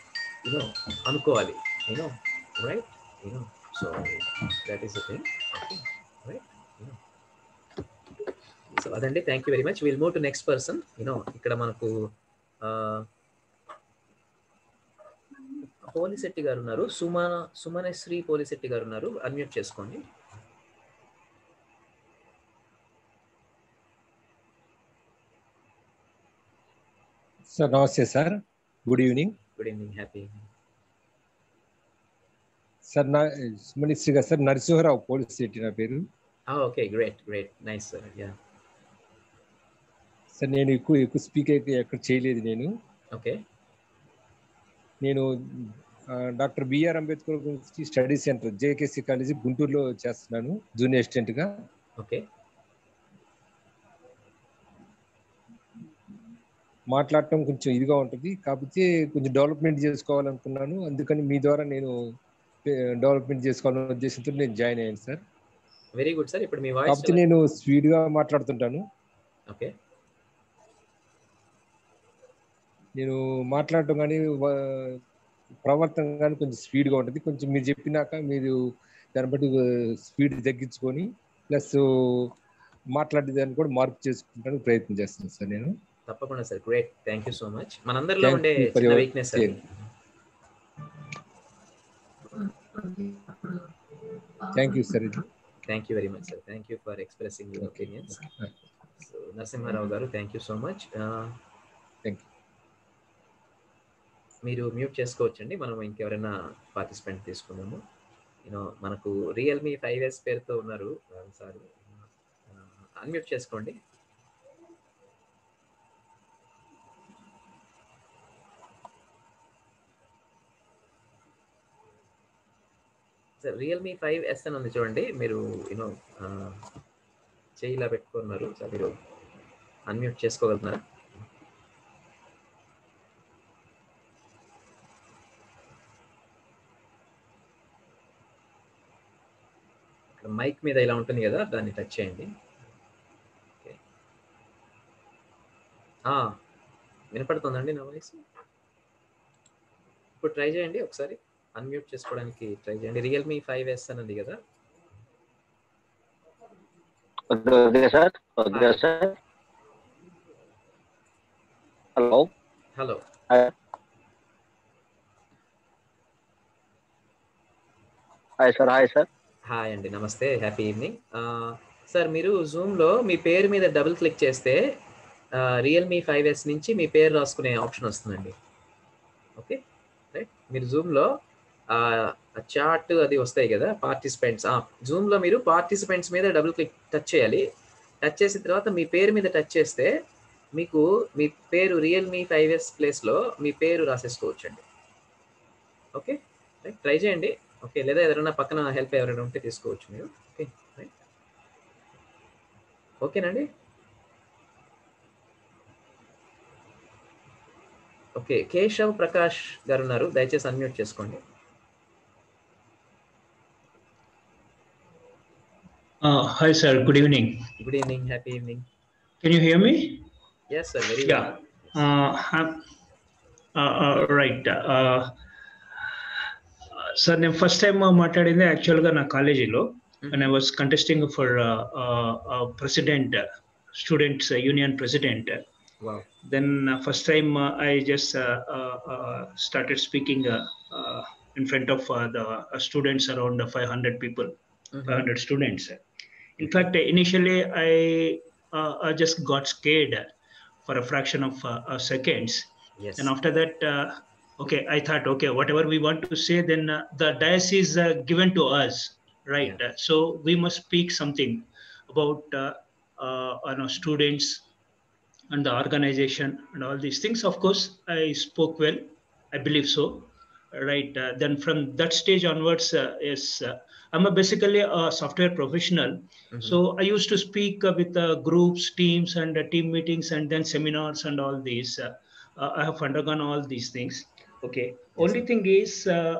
అనుకోవాలి. Right. So that is the thing. Right. So అదండి, thank you very much. Will move to next person. ఇక్కడ మనకు పోలిశెట్టి గారు ఉన్నారు. సుమనశ్రీ పోలిశెట్టి గారు ఉన్నారు. అన్మ్యూట్ చేసుకోండి. సార్ నమస్తే sir, good evening. Good evening, happy. Sir Sumanasri గారు, సార్ నరసింహరావు పోలిశెట్టి నా పేరు. Okay, great, nice sir. Yeah sir, నేను ఎక్కువ స్పీక్ అయితే ఎక్కడ చేయలేదు. ఓకే, నేను doctor B R Ambedkar university study centre JKC college గుంటూరులో చేస్తున్నాను జూనియర్ అసిస్టెంట్గా. ఓకే. మాట్లాడటం కొంచెం ఇదిగా ఉంటుంది, కాకపోతే కొంచెం డెవలప్మెంట్ చేసుకోవాలనుకున్నాను. అందుకని మీ ద్వారా నేను డెవలప్మెంట్ చేసుకోవాలనే ఉద్దేశంతో నేను జాయిన్ అయ్యాను సార్. Very good sir. ఇప్పుడు మీ వాయిస్, కాకపోతే నేను స్పీడ్గా మాట్లాడుతుంటాను. ఓకే. నేను మాట్లాడటం కానీ ప్రవర్తన కానీ కొంచెం స్పీడ్గా ఉంటుంది. కొంచెం మీరు చెప్పినాక మీరు దాన్ని బట్టి స్పీడ్ తగ్గించుకొని ప్లస్ మాట్లాడేదాన్ని కూడా మార్పు చేసుకుంటానికి ప్రయత్నం చేస్తాను సార్ నేను. తప్పకుండా sir, great, thank you so much. మనందరిలో ఉండే చిన్న వీక్నెస్ అది. Thank you sir. Thank you very much sir. Thank you for expressing your opinions. So Narasimharao గారు, thank you so much. Thank you. మీరు మ్యూట్ చేసుకోవచ్చండి. మనం ఇంకెవరైనా పార్టిసిపెంట్ తీసుకున్నాము. మనకు రియల్మీ 5S పేరుతో ఉన్నారు సార్. అన్మ్యూట్ చేసుకోండి. సార్, రియల్మీ 5S అని ఉంది చూడండి. మీరు చేయి ఇలా పెట్టుకున్నారు సార్, మీరు అన్మ్యూట్ చేసుకోగలుగుతున్నారా? మైక్ మీద ఇలా ఉంటుంది కదా, దాన్ని టచ్ చేయండి. ఓకే. వినపడుతుందండి నా వాయిస్? ఇప్పుడు ట్రై చేయండి ఒకసారి, అన్మ్యూట్ చేసుకోవడానికి ట్రై చేయండి. రియల్మీ 5S అని ఉంది కదా. Hello hello hi sir. Hi sir. Hi అండి, నమస్తే, హ్యాపీ ఈవినింగ్. సార్ మీరు జూమ్లో మీ పేరు మీద డబుల్ క్లిక్ చేస్తే రియల్మీ 5S నుంచి మీ పేరు రాసుకునే ఆప్షన్ వస్తుందండి. ఓకే రైట్, మీరు జూమ్లో చార్ట్ అది వస్తాయి కదా పార్టిసిపెంట్స్, జూమ్లో మీరు పార్టిసిపెంట్స్ మీద డబుల్ క్లిక్ టచ్ చేయాలి. టచ్ చేసిన తర్వాత మీ పేరు మీద టచ్ చేస్తే మీకు మీ పేరు రియల్మీ 5S ప్లేస్లో మీ పేరు రాసేసుకోవచ్చండి. ఓకే రైట్, ట్రై చేయండి. ఓకే, లేదా ఎవరైనా పక్కన హెల్ప్ ఎవరైనా ఉంటే తీసుకోవచ్చు మీరు. ఓకే రైట్, ఓకేనండి. ఓకే, కేశవ్ ప్రకాష్ గారు ఉన్నారు, దయచేసి అన్మ్యూట్ చేసుకోండి. Hi sir, good evening. Good evening, happy evening. Can you hear me? Yes sir, very well. Right. Sir, నేను ఫస్ట్ టైం మాట్లాడింది యాక్చువల్గా నా కాలేజీలో when I was contesting for president, students union president. Wow. Then first time I just started speaking in front of the students, around 500 people, 500 students. In fact, initially I just got scared for a fraction of seconds. Yes. And after that, okay, I thought, okay, whatever we want to say, then the dais is given to us, right? Yeah. So we must speak something about students and the organization and all these things. Of course, I spoke well, I believe so, right? Then from that stage onwards, I'm basically a software professional. So I used to speak with groups, teams, and team meetings, and then seminars and all these. I have undergone all these things. Okay. Yes. Only thing is,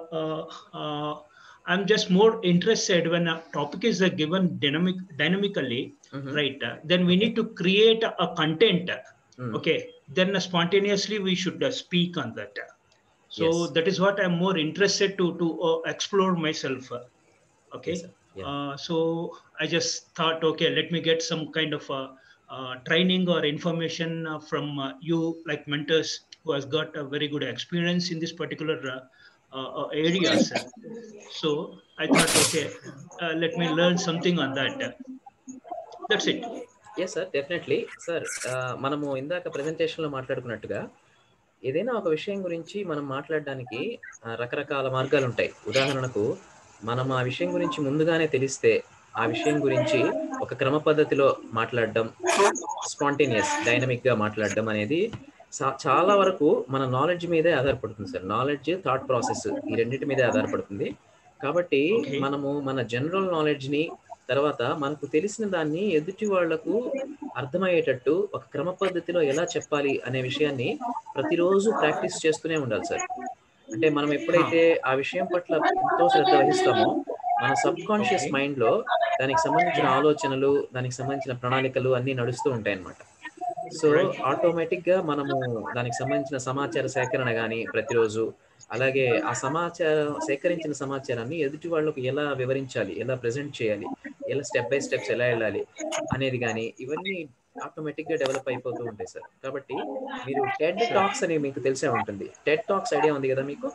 I'm just more interested when a topic is given dynamically, right? Then we need to create a content. Okay. Then spontaneously we should speak on that. So Yes. that is what I'm more interested to explore myself. Okay. Yes, yeah. So I just thought, okay, let me get some kind of training or information from you, like mentors who has got a very good experience in this particular areas. So I thought, okay, let me learn something on that. That's it. Yes sir, definitely sir. మనము ఇందాక ప్రెజెంటేషన్లో మాట్లాడుకున్నట్టుగా ఏదైనా ఒక విషయం గురించి మనం మాట్లాడడానికి రకరకాల మార్గాలు ఉంటాయి. ఉదాహరణకు మనం ఆ విషయం గురించి ముందుగానే తెలిస్తే ఆ విషయం గురించి ఒక క్రమ పద్ధతిలో మాట్లాడడం, స్పాంటేనియస్ డైనమిక్గా మాట్లాడడం అనేది చాలా వరకు మన నాలెడ్జ్ మీదే ఆధారపడుతుంది సార్. నాలెడ్జ్, థాట్ ప్రాసెస్, ఈ రెండింటి మీదే ఆధారపడుతుంది. కాబట్టి మనము మన జనరల్ నాలెడ్జ్ని, తర్వాత మనకు తెలిసిన దాన్ని ఎదుటి వాళ్లకు అర్థమయ్యేటట్టు ఒక క్రమ పద్ధతిలో ఎలా చెప్పాలి అనే విషయాన్ని ప్రతిరోజు ప్రాక్టీస్ చేస్తూనే ఉండాలి సార్. అంటే మనం ఎప్పుడైతే ఆ విషయం పట్ల ఎంతో శ్రద్ధ వహిస్తామో మన సబ్ కాన్షియస్ మైండ్లో దానికి సంబంధించిన ఆలోచనలు, దానికి సంబంధించిన ప్రణాళికలు అన్నీ నడుస్తూ ఉంటాయి అన్నమాట. సో ఆటోమేటిక్గా మనము దానికి సంబంధించిన సమాచార సేకరణ కానీ ప్రతిరోజు, అలాగే ఆ సేకరించిన సమాచారాన్ని ఎదుటి వాళ్ళకు ఎలా వివరించాలి, ఎలా ప్రజెంట్ చేయాలి, ఎలా స్టెప్ బై స్టెప్స్ ఎలా వెళ్ళాలి అనేది కానీ ఇవన్నీ ఆటోమేటిక్గా డెవలప్ అయిపోతూ ఉంటాయి సార్. కాబట్టి మీరు టెడ్ టాక్స్ అని మీకు తెలిసే ఉంటుంది. టెడ్ టాక్స్ ఐడియా ఉంది కదా మీకు?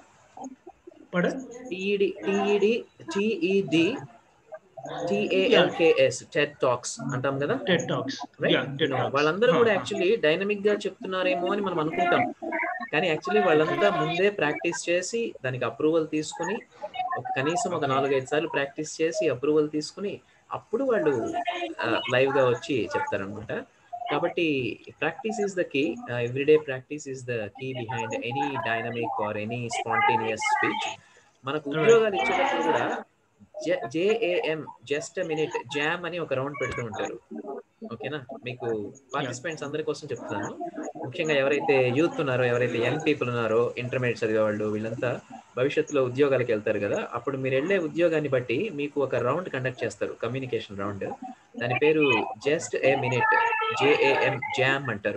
TEDTALKS టెడ్ టాక్స్ అంటాం కదా. TED Talks. వాళ్ళందరూ కూడా యాక్చువల్లీ డైనమిక్ గా చెప్తున్నారేమో అని మనం అనుకుంటాం, కానీ యాక్చువల్లీ వాళ్ళంతా ముందే ప్రాక్టీస్ చేసి దానికి అప్రూవల్ తీసుకుని కనీసం ఒక 4-5 సార్లు ప్రాక్టీస్ చేసి అప్రూవల్ తీసుకుని అప్పుడు వాళ్ళు లైవ్ గా వచ్చి చెప్తారనమాట. కాబట్టి practice is the key. Everyday practice is the key behind any dynamic or any spontaneous speech. మనకు ఉద్యోగాలు ఇచ్చేటప్పుడు కూడా JAM, just a minute, JAM అని ఒక రౌండ్ పెడుతూ ఉంటారు. ఓకేనా, మీకు పార్టిసిపెంట్స్ అందరి కోసం చెప్తున్నాను. ముఖ్యంగా ఎవరైతే యూత్ ఉన్నారో, ఎవరైతే యంగ్ పీపుల్ ఉన్నారో, ఇంటర్మీడియట్ చదివేవాళ్ళు, వీళ్ళంతా భవిష్యత్తులో ఉద్యోగాలకు వెళ్తారు కదా. అప్పుడు మీరు వెళ్ళే ఉద్యోగాన్ని బట్టి మీకు ఒక రౌండ్ కండక్ట్ చేస్తారు, కమ్యూనికేషన్ రౌండ్. దాని పేరు just a minute, JAM, JAM అంటారు.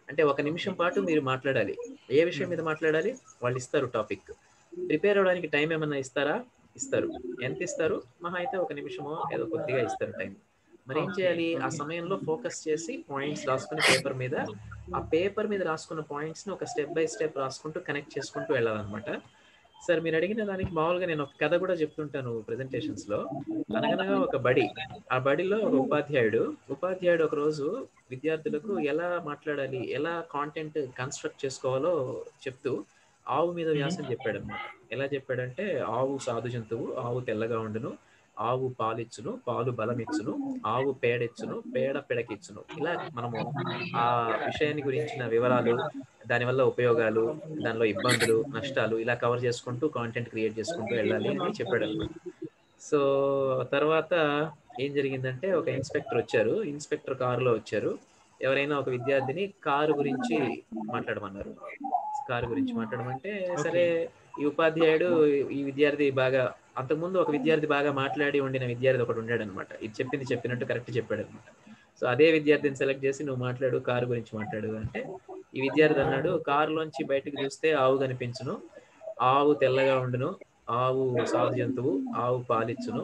అంటే 1 నిమిషం పాటు మీరు మాట్లాడాలి. ఏ విషయం మీద మాట్లాడాలి? వాళ్ళు ఇస్తారు టాపిక్. ప్రిపేర్ అవ్వడానికి టైం ఏమన్నా ఇస్తారా? ఇస్తారు. ఎంత ఇస్తారు? మహా అయితే 1 నిమిషమో ఏదో కొద్దిగా ఇస్తారు టైం. మరి ఏం చేయాలి? ఆ సమయంలో ఫోకస్ చేసి పాయింట్స్ రాసుకొని పేపర్ మీద, ఆ పేపర్ మీద రాసుకున్న పాయింట్స్ని ఒక స్టెప్ బై స్టెప్ రాసుకుంటూ కనెక్ట్ చేసుకుంటూ వెళ్ళాలన్నమాట. సార్ మీరు అడిగిన దానికి మామూలుగా నేను ఒక కథ కూడా చెప్తుంటాను ప్రెజెంటేషన్స్లో. అనగనగా ఒక బడి, ఆ బడిలో ఒక ఉపాధ్యాయుడు ఒకరోజు విద్యార్థులకు ఎలా మాట్లాడాలి, ఎలా కాంటెంట్ కన్స్ట్రక్ట్ చేసుకోవాలో చెప్తూ ఆవు మీద వ్యాసం చెప్పాడు అనమాట. ఎలా చెప్పాడంటే, ఆవు సాధు జంతువు, ఆవు తెల్లగా ఉండును, ఆవు పాలిచ్చును, పాలు బలమిచ్చును, ఆవు పేడెచ్చును, పేడ పిడకిచ్చును. ఇలా మనము ఆ విషయాన్ని గురించిన వివరాలు, దానివల్ల ఉపయోగాలు, దానిలో ఇబ్బందులు, నష్టాలు ఇలా కవర్ చేసుకుంటూ కాంటెంట్ క్రియేట్ చేసుకుంటూ వెళ్ళాలి అని చెప్పాడు అనమాట. సో తర్వాత ఏం జరిగిందంటే, ఒక ఇన్స్పెక్టర్ వచ్చారు. ఇన్స్పెక్టర్ కారులో వచ్చారు. ఎవరైనా ఒక విద్యార్థిని కారు గురించి మాట్లాడమన్నారు. కారు గురించి మాట్లాడమంటే, సరే ఈ ఉపాధ్యాయుడు ఈ విద్యార్థి బాగా, అంతకుముందు ఒక విద్యార్థి బాగా మాట్లాడి ఉండిన విద్యార్థి ఒకడు ఉండాడు అనమాట. ఇది చెప్పింది చెప్పినట్టు కరెక్ట్ చెప్పాడు అనమాట. సో అదే విద్యార్థిని సెలెక్ట్ చేసి నువ్వు మాట్లాడు, కారు గురించి మాట్లాడు అంటే, ఈ విద్యార్థి అన్నాడు, కారులోంచి బయటకు చూస్తే ఆవు కనిపించును, ఆవు తెల్లగా ఉండును, ఆవు సాధు జంతువు, ఆవు పాలిచ్చును,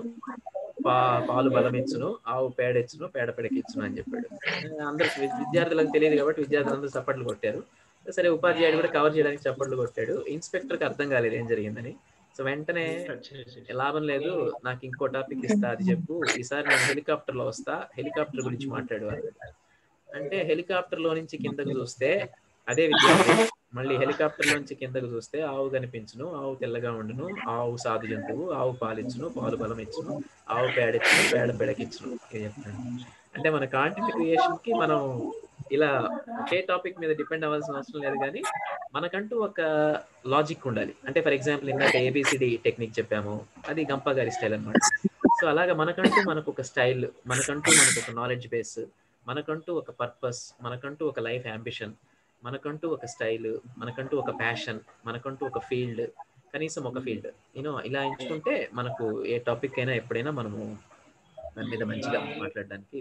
పాలు బలమిచ్చును, ఆవు పేడెచ్చును, పేడ పిడకిచ్చును అని చెప్పాడు. అందరు విద్యార్థులకు తెలియదు కాబట్టి విద్యార్థులందరూ చప్పట్లు కొట్టారు. సరే ఉపాధ్యాయుడు కూడా కవర్ చేయడానికి చప్పట్లు కొట్టాడు. ఇన్స్పెక్టర్కి అర్థం కాలేదు ఏం జరిగిందని. సో వెంటనే, లాభం లేదు, నాకు ఇంకో టాపిక్ ఇస్తా, అది చెప్పు, ఈసారి నేను హెలికాప్టర్లో వస్తా, హెలికాప్టర్ గురించి మాట్లాడు అంటే, హెలికాప్టర్లో నుంచి కిందకు చూస్తే అదే విద్యార్థి మళ్ళీ హెలికాప్టర్లోంచి కిందకు చూస్తే ఆవు కనిపించును, ఆవు తెల్లగా ఉండును, ఆవు సాధు జంతువు, ఆవు పాలిచ్చును, పాలు బలం ఇచ్చును, ఆవు పేడెచ్చును, పేడ పిడకిచ్చును. ఇది చెప్తాను. అంటే మన కాంటెంట్ క్రియేషన్కి మనం ఇలా ఒకే టాపిక్ మీద డిపెండ్ అవ్వాల్సిన అవసరం లేదు, కానీ మనకంటూ ఒక లాజిక్ ఉండాలి. అంటే ఫర్ ఎగ్జాంపుల్ ఇందాక ఏబిసిడి టెక్నిక్ చెప్పాము, అది గంప గారి స్టైల్ అనమాట. సో అలాగా మనకంటూ మనకు ఒక స్టైల్, మనకంటూ మనకు ఒక నాలెడ్జ్ బేస్, మనకంటూ ఒక పర్పస్, మనకంటూ ఒక లైఫ్ అంబిషన్, మనకంటూ ఒక స్టైల్, మనకంటూ ఒక ప్యాషన్, మనకంటూ ఒక ఫీల్డ్, కనీసం ఒక ఫీల్డ్ ఇలా ఎంచుకుంటే మనకు ఏ టాపిక్ అయినా ఎప్పుడైనా మనము దాని మీద మంచిగా మాట్లాడడానికి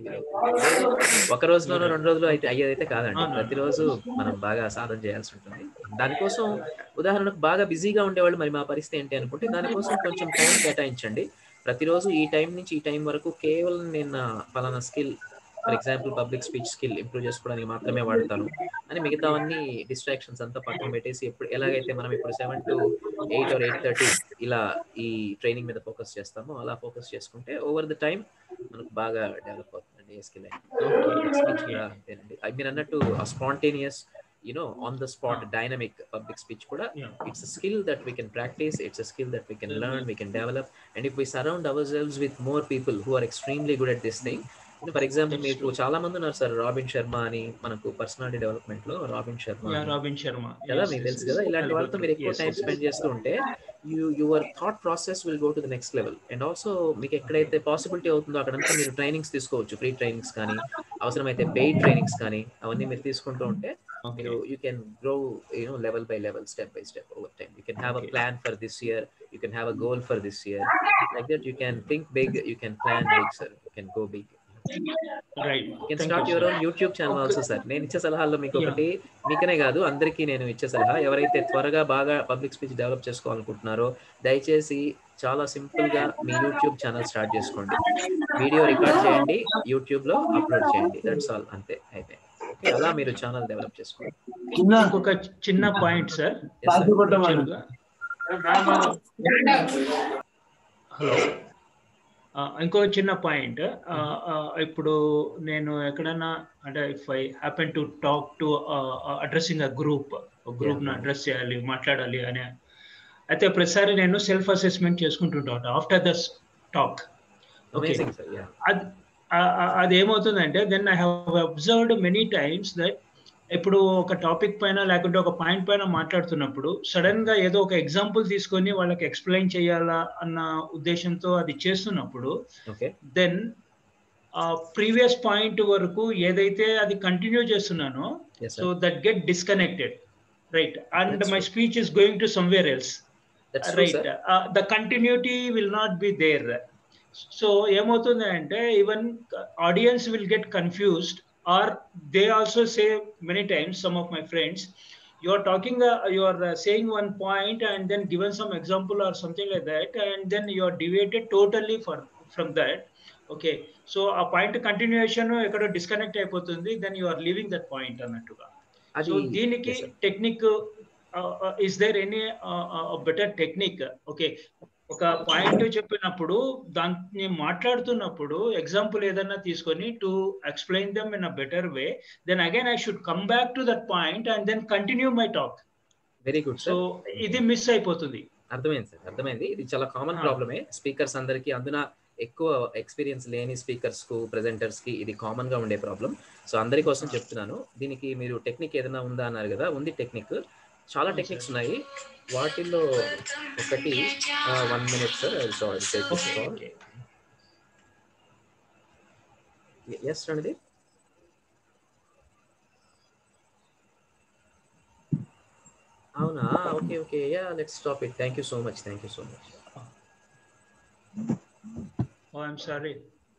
ఒక రోజులోనో 2 రోజులు అయితే అయ్యేదైతే కాదండి. ప్రతిరోజు మనం బాగా సాధన చేయాల్సి ఉంటుంది. దానికోసం ఉదాహరణకు బాగా బిజీగా ఉండేవాళ్ళు, మరి మా పరిస్థితి ఏంటి అనుకుంటే, దానికోసం కొంచెం టైం కేటాయించండి. ప్రతిరోజు ఈ టైం నుంచి ఈ టైం వరకు కేవలం నేను పలానా skill, for example public speech skill improve చేసుకోవడానికి మాత్రమే వాడతాను అని మిగతావన్నీ డిస్ట్రాక్షన్స్ అంతా పక్కన పెట్టేసి, ఎప్పుడు ఎలాగైతే మనం ఇప్పుడు 7 to 8 or 8:30 ఇలా ఈ ట్రైనింగ్ మీద ఫోకస్ చేస్తామో అలా ఫోకస్ చేసుకుంటే ఓవర్ ద టైం మనకు బాగా డెవలప్ అవుతుందండి ఏ స్కిల్ అయినా. స్పీచ్ కూడా అంతేనండి. మీరు అన్నట్టు ఆ spontaneous on the spot dynamic public speech kuda, it's a skill that we can practice, it's a skill that we can learn, we can develop, and if we surround ourselves with more people who are extremely good at this thing, for example మీకు చాలా మంది ఉన్నారు sir, Robin Sharma అని, మనకు personality development లో Robin Sharma కదా, మీకు తెలుసు కదా. ఇలాంటి వాళ్ళతో మీరు ఎక్కువ టైం స్పెండ్ చేస్తూ ఉంటే your thought process will go to the next level. And also మీకు ఎక్కడైతే పాసిబిలిటీ అవుతుందో అక్కడంతా మీరు ట్రైనింగ్స్ తీసుకోవచ్చు, ఫ్రీ ట్రైనింగ్స్ కానీ, అవసరమైతే పెయిడ్ ట్రైనింగ్స్ కానీ, అవన్నీ మీరు తీసుకుంటూ ఉంటే you can grow level by level, step by step over time. You can have a plan for this year, you can have a goal for this year, like that. You can think big, you can plan big, sir, you can go big. Right. You can start your own YouTube channel also, sir. నేను ఇచ్చే సలహాల్లో మీకు ఒకటి, మీకనే కాదు అందరికీ నేను ఇచ్చే సలహా, ఎవరైతే త్వరగా బాగా పబ్లిక్ స్పీచ్ డెవలప్ చేసుకోవాలనుకుంటున్నారో దయచేసి చాలా సింపుల్ గా మీ యూట్యూబ్ ఛానల్ స్టార్ట్ చేసుకోండి. వీడియో రికార్డ్ చేయండి, యూట్యూబ్ లో అప్లోడ్ చేయండి, దట్స్ ఆల్. అంతే, అయితే అలా మీరు ఛానల్ డెవలప్ చేసుకోండి. ఇంకొక చిన్న పాయింట్ సార్, హలో, ఇంకో చిన్న పాయింట్. ఇప్పుడు నేను ఎక్కడన్నా అంటే if I happen to talk to addressing a group ను అడ్రస్ చేయాలి, మాట్లాడాలి అని అయితే ప్రతిసారి నేను సెల్ఫ్ అసెస్మెంట్ చేసుకుంటుంటాను ఆఫ్టర్ ద టాక్. ఓకే, అది ఏమవుతుందంటే, then I have observed many times that ఇప్పుడు ఒక టాపిక్ పైన లేకుంటే ఒక పాయింట్ పైన మాట్లాడుతున్నప్పుడు సడన్ గా ఏదో ఒక ఎగ్జాంపుల్ తీసుకొని వాళ్ళకి ఎక్స్ప్లెయిన్ చేయాలా అన్న ఉద్దేశంతో అది చేస్తున్నప్పుడు, దెన్ ప్రీవియస్ పాయింట్ వరకు ఏదైతే అది కంటిన్యూ చేస్తున్నానో, so that get disconnected, right, and my speech is going to somewhere else, right, the continuity will not be there. So ఏమవుతుంది అంటే, even audience will get confused or they also say many times, some of my friends, you are talking, you are saying one point and then given some example or something like that, and then you are deviated totally from that. Okay, so a point continuation ekkada disconnect అయిపోతుంది, then you are leaving that point అన్నట్టుగా. So దీనికి technique, is there any better technique? Okay, ఒక point చెప్పినప్పుడు దాన్ని మాట్లాడుతున్నప్పుడు example ఏదైనా తీసుకొని to explain them in a better way, then again I should come back to that point and then continue my talk. Very good. So ఇది miss అయిపోతుంది. అర్థమైంది sir, అర్థమైంది. ఇది చాలా కామన్ ప్రాబ్లమే స్పీకర్స్ అందరికి, అందున ఎక్కువ ఎక్స్పీరియన్స్ లేని స్పీకర్స్ కు, ప్రెజెంటర్స్ కి ఇది కామన్ గా ఉండే ప్రాబ్లం. సో అందరి కోసం చెప్తున్నాను. దీనికి మీరు టెక్నిక్ ఏదైనా ఉందా అన్నారు కదా, ఉంది టెక్నిక్. చాలా టెక్నిక్స్ ఉన్నాయి. వాటిల్లో ఒకటి 1 minute సార్, ఎస్ రణదీప్. అవునా, okay okay, yeah let's stop it. Thank you so much, thank you so much. Oh, I'm sorry.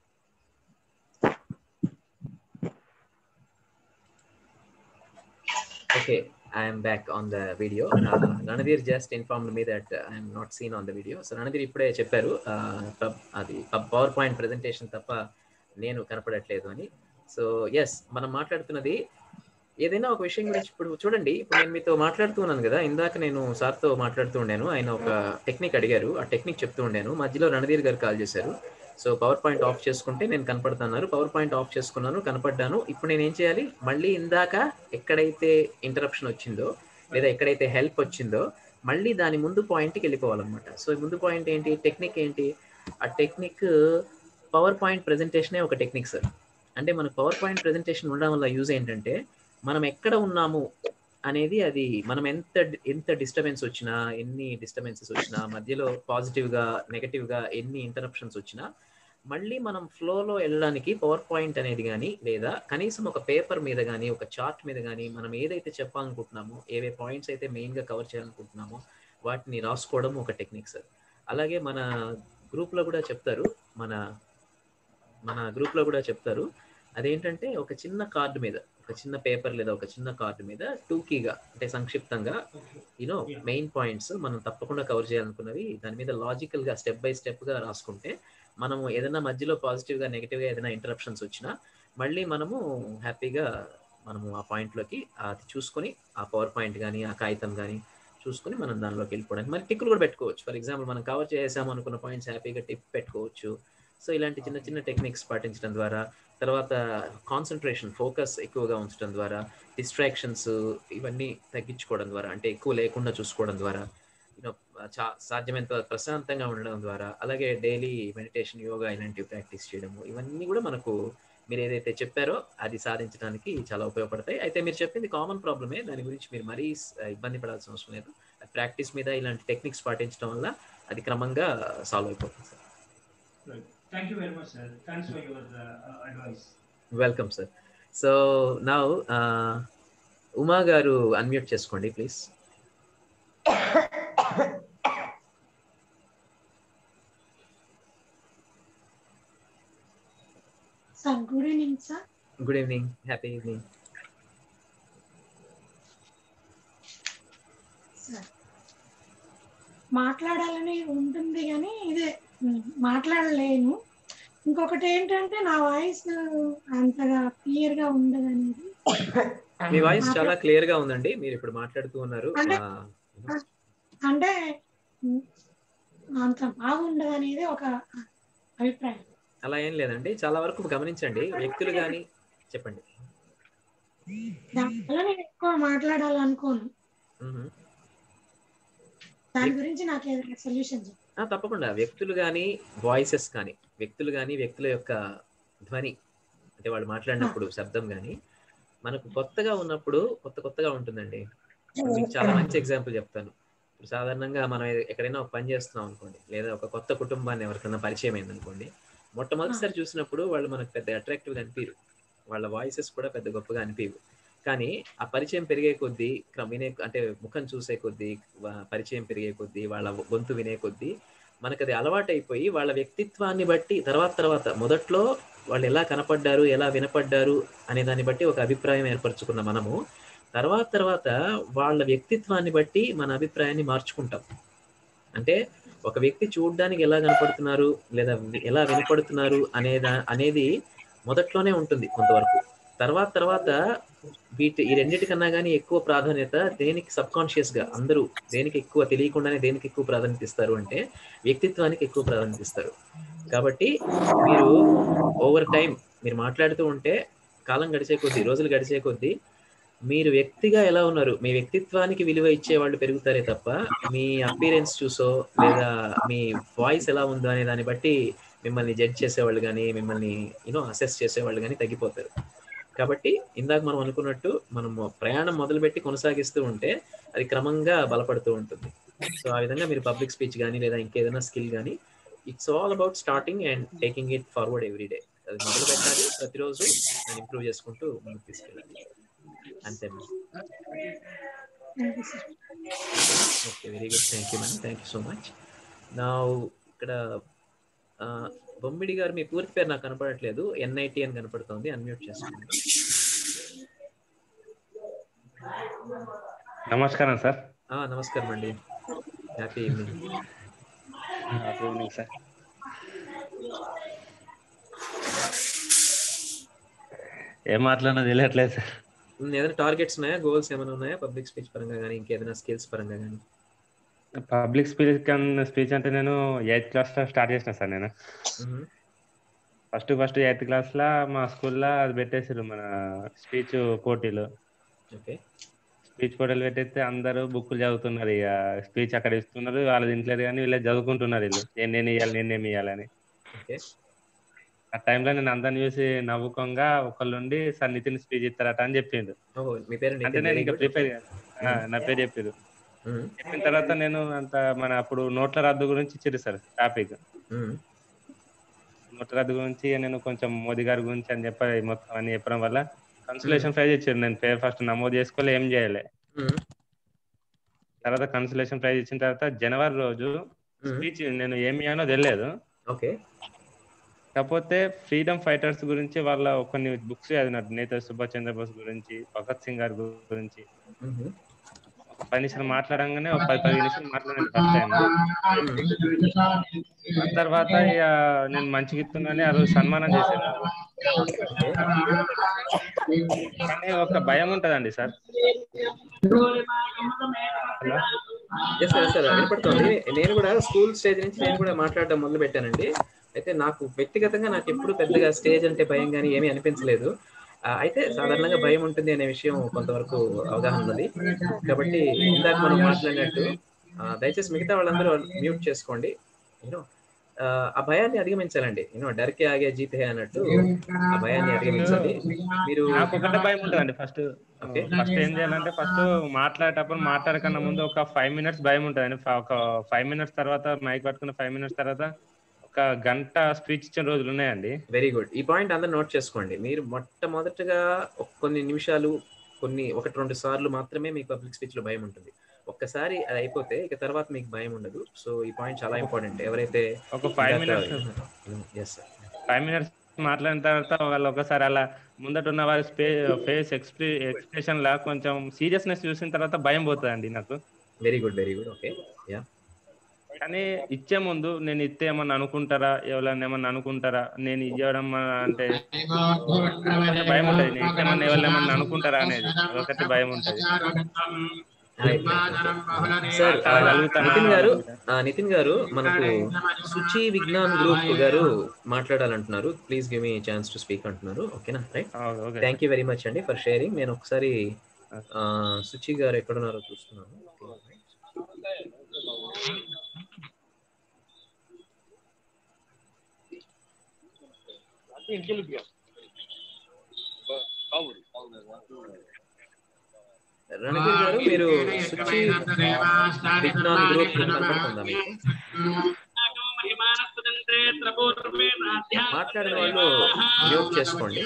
Okay, I am back on the video. Ranadhir just informed me that I am not seen on the video. So Ranadhir ఇప్పుడే చెప్పారు అది power point presentation తప్ప నేను కనపడట్లేదు అని. So yes, మనం మాట్లాడుతున్నది ఏదైనా ఒక విషయం గురించి. ఇప్పుడు చూడండి, ఇప్పుడు నేను మీతో మాట్లాడుతూ ఉన్నాను కదా, ఇందాక నేను సార్తో మాట్లాడుతూ ఉండాను. ఆయన ఒక టెక్నిక్ అడిగారు, ఆ టెక్నిక్ చెప్తూ ఉండాను. మధ్యలో రణధీర్ గారు కాల్ చేశారు. సో పవర్ పాయింట్ ఆఫ్ చేసుకుంటే నేను కనపడుతున్నారు. పవర్ పాయింట్ ఆఫ్ చేసుకున్నాను, కనపడ్డాను. ఇప్పుడు నేను ఏం చేయాలి? మళ్ళీ ఇందాక ఎక్కడైతే ఇంటరప్షన్ వచ్చిందో లేదా ఎక్కడైతే హెల్ప్ వచ్చిందో మళ్ళీ దాని ముందు పాయింట్కి వెళ్ళిపోవాలన్నమాట. సో ముందు పాయింట్ ఏంటి, టెక్నిక్ ఏంటి? ఆ టెక్నిక్ పవర్ పాయింట్ ప్రెజెంటేషనే ఒక టెక్నిక్ సార్. అంటే మనకు పవర్ పాయింట్ ప్రెజెంటేషన్ ఉండడం వల్ల యూజ్ ఏంటంటే, మనం ఎక్కడ ఉన్నాము అనేది, అది మనం ఎంత డిస్టర్బెన్స్ వచ్చినా, ఎన్ని డిస్టర్బెన్సెస్ వచ్చినా, మధ్యలో పాజిటివ్గా నెగటివ్గా ఎన్ని ఇంటరప్షన్స్ వచ్చినా, మళ్ళీ మనం ఫ్లోలో వెళ్ళడానికి పవర్ పాయింట్ అనేది కానీ, లేదా కనీసం ఒక పేపర్ మీద కానీ, ఒక చార్ట్ మీద కానీ మనం ఏదైతే చెప్పాలనుకుంటున్నామో, ఏవే పాయింట్స్ అయితే మెయిన్గా కవర్ చేయాలనుకుంటున్నామో వాటిని రాసుకోవడం ఒక టెక్నిక్ సార్. అలాగే మన గ్రూప్లో కూడా చెప్తారు, మన గ్రూప్లో కూడా చెప్తారు, అదేంటంటే ఒక చిన్న కార్డు మీద, ఒక చిన్న పేపర్ లేదా ఒక చిన్న కార్డు మీద టూకీగా, అంటే సంక్షిప్తంగా యూనో మెయిన్ పాయింట్స్ మనం తప్పకుండా కవర్ చేయాలనుకున్నవి దాని మీద లాజికల్గా స్టెప్ బై స్టెప్గా రాసుకుంటే, మనము ఏదైనా మధ్యలో పాజిటివ్గా నెగిటివ్గా ఏదైనా ఇంటరప్షన్స్ వచ్చినా మళ్ళీ మనము హ్యాపీగా మనము ఆ పాయింట్లోకి అది చూసుకొని, ఆ పవర్ పాయింట్ కానీ ఆ కాగితం కానీ చూసుకొని మనం దానిలోకి వెళ్ళిపోవడానికి మరి టిక్కులు కూడా పెట్టుకోవచ్చు. ఫర్ ఎగ్జాంపుల్ మనం కవర్ చేసాము అనుకున్న పాయింట్స్ హ్యాపీగా టిక్ పెట్టుకోవచ్చు. సో ఇలాంటి చిన్న చిన్న టెక్నిక్స్ పాటించడం ద్వారా, తర్వాత కాన్సన్ట్రేషన్, ఫోకస్ ఎక్కువగా ఉంచడం ద్వారా, డిస్ట్రాక్షన్స్ ఇవన్నీ తగ్గించుకోవడం ద్వారా, అంటే ఎక్కువ లేకుండా చూసుకోవడం ద్వారా, యూనో సాధ్యమైనంత ప్రశాంతంగా ఉండడం ద్వారా, అలాగే డైలీ మెడిటేషన్, యోగా ఇలాంటివి ప్రాక్టీస్ చేయడము, ఇవన్నీ కూడా మనకు మీరు ఏదైతే చెప్పారో అది సాధించడానికి చాలా ఉపయోగపడతాయి. అయితే మీరు చెప్పింది కామన్ ప్రాబ్లమే, దాని గురించి మీరు మరీ ఇబ్బంది పడాల్సిన అవసరం లేదు. ప్రాక్టీస్ మీద ఇలాంటి టెక్నిక్స్ పాటించడం వల్ల అది క్రమంగా సాల్వ్ అయిపోతుంది sir. Thank you very much, sir. Thanks for your advice. Welcome, sir. So now, Uma garu unmute చేసుకోండి please. Sir, good evening, sir. Good evening. Happy evening. Sir, మాట్లాడాలని ఉంటుంది కానీ ఇదే మాట్లాడలేను. ఇంకొకటి ఏంటంటే నా వాయిస్ అంతగా క్లియర్ గా ఉండదనేది. మీ వాయిస్ చాలా క్లియర్ గా ఉందండి, మీరు ఇప్పుడు మాట్లాడుతూ ఉన్నారు. అంటే అంత బాగుండదు అనేది ఒక అభిప్రాయం. అలా ఏం లేదండి, చాలా వరకు గమనించండి, వ్యక్తులు కానీ చెప్పండి. దానివల్ల నేను ఎక్కువ మాట్లాడాలనుకోను, దాని గురించి నాకు ఏదైనా సొల్యూషన్ చెప్పండి. తప్పకుండా. వ్యక్తులు కానీ వాయిసెస్ కానీ, వ్యక్తుల యొక్క ధ్వని, అంటే వాళ్ళు మాట్లాడినప్పుడు శబ్దం కానీ మనకు కొత్తగా ఉన్నప్పుడు కొత్తగా ఉంటుందండి. మీకు చాలా మంచి ఎగ్జాంపుల్ చెప్తాను. ఇప్పుడు సాధారణంగా మనం ఎక్కడైనా ఒక పని చేస్తున్నాం అనుకోండి, లేదా ఒక కొత్త కుటుంబాన్ని ఎవరికైనా పరిచయం అయింది అనుకోండి, మొట్టమొదటిసారి చూసినప్పుడు వాళ్ళు మనకు పెద్ద అట్రాక్టివ్గా అనిపించరు, వాళ్ళ వాయిసెస్ కూడా పెద్ద గొప్పగా అనిపించవు. కానీ ఆ పరిచయం పెరిగే కొద్దీ, అంటే ముఖం చూసే కొద్దీ, పరిచయం పెరిగే కొద్దీ, వాళ్ళ గొంతు వినే కొద్దీ మనకు అది అలవాటైపోయి వాళ్ళ వ్యక్తిత్వాన్ని బట్టి తర్వాత మొదట్లో వాళ్ళు ఎలా కనపడ్డారు, ఎలా వినపడ్డారు అనే దాన్ని బట్టి ఒక అభిప్రాయం ఏర్పరచుకున్న మనము తర్వాత వాళ్ళ వ్యక్తిత్వాన్ని బట్టి మన అభిప్రాయాన్ని మార్చుకుంటాం. అంటే ఒక వ్యక్తి చూడడానికి ఎలా కనపడుతున్నారు లేదా ఎలా వినపడుతున్నారు అనేది మొదట్లోనే ఉంటుంది కొంతవరకు. తర్వాత ఈ రెండిటికన్నా కానీ ఎక్కువ ప్రాధాన్యత దేనికి సబ్కాన్షియస్గా అందరూ దేనికి ఎక్కువ తెలియకుండానే దేనికి ఎక్కువ ప్రాధాన్యత ఇస్తారు అంటే వ్యక్తిత్వానికి ఎక్కువ ప్రాధాన్యత ఇస్తారు. కాబట్టి మీరు ఓవర్ టైం మీరు మాట్లాడుతూ ఉంటే కాలం గడిచే కొద్దీ, రోజులు గడిచే కొద్దీ మీరు వ్యక్తిగా ఎలా ఉన్నారు, మీ వ్యక్తిత్వానికి విలువ ఇచ్చే వాళ్ళు పెరుగుతారే తప్ప మీ అపీరెన్స్ చూసో లేదా మీ వాయిస్ ఎలా ఉందో అనే దాన్ని బట్టి మిమ్మల్ని జడ్జ్ చేసేవాళ్ళు కానీ మిమ్మల్ని అసెస్ చేసేవాళ్ళు కానీ తగ్గిపోతారు. కాబట్టి ఇందాక మనం అనుకున్నట్టు మనము ప్రయాణం మొదలుపెట్టి కొనసాగిస్తూ ఉంటే అది క్రమంగా బలపడుతూ ఉంటుంది. సో ఆ విధంగా మీరు పబ్లిక్ స్పీచ్ కానీ లేదా ఇంకేదైనా స్కిల్ కానీ it's all about starting and taking it forward every day. అది మొదలు పెట్టాలి, ప్రతిరోజు దాన్ని ఇంప్రూవ్ చేసుకుంటూ ముందుకు తీసుకెళ్ళాలి. అంతే ma'am. Okay, very good. Thank you ma'am, thank you so much. నా ఇక్కడ బొమ్మిడి గారు మీ పూర్తి పేరు నాకు కనపడట్లేదు, NIT అని కనపడుతుంది, అన్మ్యూట్ చేసుకోండి. నమస్కారం సార్. నమస్కారం అండి, happy evening. Happy evening sir. ఏం మాట్లాడినా తెలియట్లేదు సార్. ఏదైనా టార్గెట్స్ ఉన్నాయా, గోల్స్ ఏమైనా ఉన్నాయా పబ్లిక్ స్పీచ్ పరంగా కానీ ఇంకేదైనా స్కిల్స్ పరంగా కానీ? పబ్లిక్ స్పీచ్ అంటే నేను 8th క్లాస్ లో స్టార్ట్ చేసిన సార్. నేను ఫస్ట్ 8th క్లాస్ లో మా స్కూల్లో అది పెట్టేసారు, మన స్పీచ్ పోటీలు. స్పీచ్ పోటీలు పెట్టేస్తే అందరూ బుక్కులు చదువుతున్నారు, ఇక స్పీచ్ అక్కడ ఇస్తున్నారు, వాళ్ళు తింటలేరు కానీ వీళ్ళు చదువుకుంటున్నారు, వీళ్ళు నేనేమి ఇవ్వాలి నేనేమి ఇవ్వాలని. ఆ టైంలో నేను అందరిని చూసి నవ్వుకోగా ఒకళ్ళుండి సార్ నితిన్ స్పీచ్ ఇస్తారట అని చెప్పిండు. అంటే నేను ఇంకా ప్రిపేర్ నా పేరు చెప్పారు. చెప్పిన తర్వాత నేను అంత మన అప్పుడు నోట్ల రద్దు గురించి ఇచ్చారు సార్ టాపిక్. నోట్ల రద్దు గురించి నేను కొంచెం మోదీ గారి గురించి అని మొత్తం అని చెప్పడం వల్ల కన్సలేషన్ ప్రైజ్ ఇచ్చారు. నేను పేరు ఫస్ట్ నమోదు చేసుకోలే, ఏం చేయలే. తర్వాత కన్సలేషన్ ప్రైజ్ ఇచ్చిన తర్వాత జనవరి రోజు స్పీచ్ నేను ఏమి అనో తెలియదు. కాకపోతే ఫ్రీడమ్ ఫైటర్స్ గురించి వాళ్ళ కొన్ని బుక్స్ చదివినట్టు, నేతాజీ సుభాష్ చంద్రబోస్ గురించి, భగత్ సింగ్ గారి గురించి 10 నిమిషాలు మాట్లాడంగానే 10 నిమిషాలు మాట్లాడాను ఫస్ట్ టైం. ఆ తర్వాత ఇక నేను మంచిగా ఇస్తున్నానే ఆ రోజు సన్మానం చేశాను. కానీ ఒక భయం ఉంటదండి సార్. వినపడుతుంది. నేను కూడా స్కూల్ స్టేజ్ నుంచి నేను కూడా మాట్లాడడం మొదలు పెట్టానండి. అయితే నాకు వ్యక్తిగతంగా నాకు ఎప్పుడు పెద్దగా స్టేజ్ అంటే భయం కానీ ఏమీ అనిపించలేదు. అయితే సాధారణంగా భయం ఉంటుంది అనే విషయం కొంతవరకు అవగాహన ఉన్నది. కాబట్టి ఇందాక మనం మాట్లాడినట్టు దయచేసి మిగతా వాళ్ళందరూ మ్యూట్ చేసుకోండి. ఆ భయాన్ని అధిగమించాలండి. డర్కే ఆగే జీతే అన్నట్టు ఆ భయాన్ని అధిగమించాలి. మీరు నాకు ఒకటే భయం ఉంటుందండి. ఫస్ట్ ఏం చేయాలంటే ఫస్ట్ మాట్లాడేటప్పుడు మాట్లాడకన్నా ముందు ఒక 5 మినిట్స్ భయం ఉంటుందండి. ఒక 5 మినిట్స్ తర్వాత మైక్ పట్టుకున్న 5 మినిట్స్ తర్వాత ఒక గంట స్పీచ్ ఇచ్చిన రోజులు ఉన్నాయండి. Very good. ఈ పాయింట్ అందరూ నోట్ చేసుకోండి. మీరు మొట్టమొదటిగా కొన్ని నిమిషాలు 1-2 సార్లు మాత్రమే మీకు పబ్లిక్ స్పీచ్ లో భయం ఉంటుంది. ఒక్కసారి అది అయిపోతే ఇక తర్వాత మీకు భయం ఉండదు. సో ఈ పాయింట్ చాలా ఇంపార్టెంట్. ఎవరైతే ఒక 5 మినిట్స్ మాట్లాడిన తర్వాత వాళ్ళు ఒకసారి అలా ముందట ఉన్న వారి ఫేస్ ఎక్స్ప్రెషన్ లా కొంచెం సీరియస్నెస్ చూసిన తర్వాత భయం పోతుందండి నాకు. Very good, very good. Okay, yeah. కానీ ఇచ్చే ముందు నేను ఇస్తే ఏమన్నా అనుకుంటారా, ఎవరైనా ఏమన్నా అనుకుంటారా, నేను ఇవ్వడం అంటే భయం ఉంటుంది. నేను ఇచ్చేమన్నా ఎవరైనా అనుకుంటారా అనేది ఒకటి భయం ఉంటుంది. సార్ నితిన్ గారు మనకు సుచి విజ్ఞాన్ గ్రూప్ గారు మాట్లాడాలంటున్నారు. Please give me chance to speak అంటున్నారు. ఓకేనా? Right. Thank you very much అండి ఫర్ షేరింగ్. నేను ఒకసారి సుచి గారు ఎక్కడున్నారో చూస్తున్నాను. రణబీర్ గారు, మీరు సుచి విజ్ఞాన్ గ్రూప్ కనపడుతుందా మీకు? మాట్లాడిన వాళ్ళు మ్యూట్ చేసుకోండి.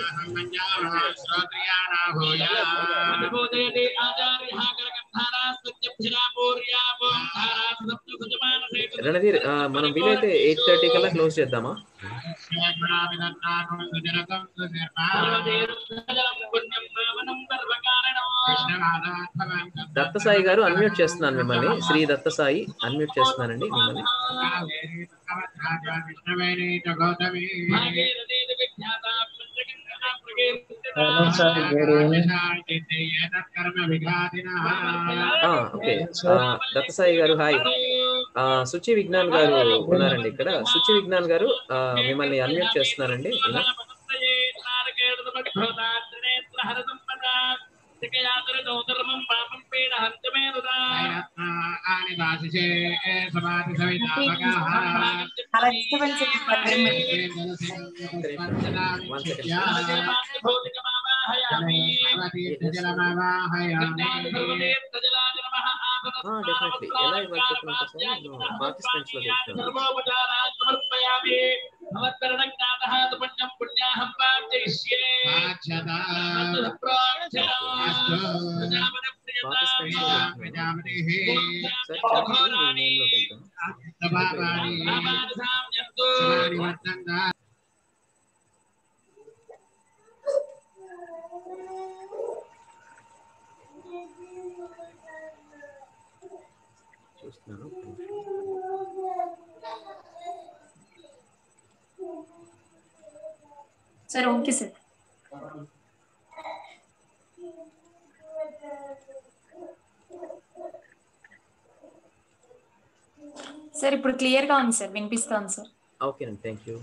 రణధీర్ మనం వీలైతే 8:30 కల్లా క్లోజ్ చేద్దామా? దత్తసాయి గారు అన్మ్యూట్ చేస్తున్నాను మిమ్మల్ని. శ్రీ దత్తసాయి అన్మ్యూట్ చేస్తున్నానండి మిమ్మల్ని. ఓకే దత్తసాయి గారు హాయ్. సుచి విజ్ఞాన్ గారు ఉన్నారండి ఇక్కడ. సుచి విజ్ఞాన్ గారు మిమ్మల్ని అన్మ్యూట్ చేస్తున్నారండి. డెఫినెట్లీ ఎలా ఇవ్వాలి చెప్పండి పార్టిసిపెంట్స్ లో చూస్తున్నాను. Sir okay sir. సార్ ఇప్పుడు క్లియర్ గా ఉంది సార్, వినిపిస్తోంది సార్. ఓకేనండి, థ్యాంక్ యూ.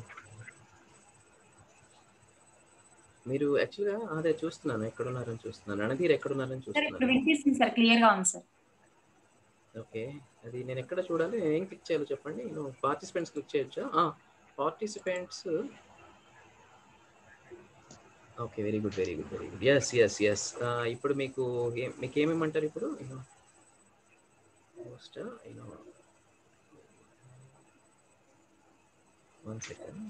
మీరు యాక్చువల్గా అదే చూస్తున్నాను, ఎక్కడున్నారని చూస్తున్నాను. రణధీర్ ఎక్కడున్నారని చూస్తున్నాను. ఇప్పుడు వినిపిస్తుంది సార్, క్లియర్ గా ఉంది సార్. ఓకే, అది నేను ఎక్కడ చూడాలి, ఏం క్లిక్ చేయాలో చెప్పండి. నేను పార్టిసిపెంట్స్ క్లిక్ చేయొచ్చా? Participants. Okay, very good very good very good. Yes yes yes. ఇప్పుడు మీకు ఏమేమంటారు ఇప్పుడు? Post one second.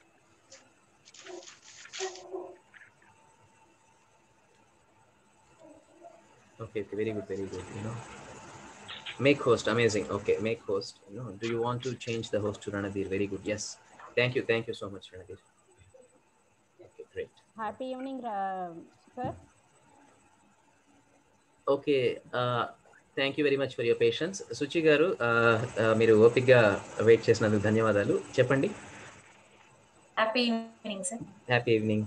Okay, very good, very good. Make host, amazing. Okay, make host. Do you want to change the host to Ranadhir? Very good. Yes, thank you so much, Ranadhir. Okay, great. Happy evening, sir. Okay, thank you very much for your patience. Suchi garu, మీరు ఓపికగా wait చేసినందుకు ధన్యవాదాలు. చెప్పండి. Happy evening sir. Happy evening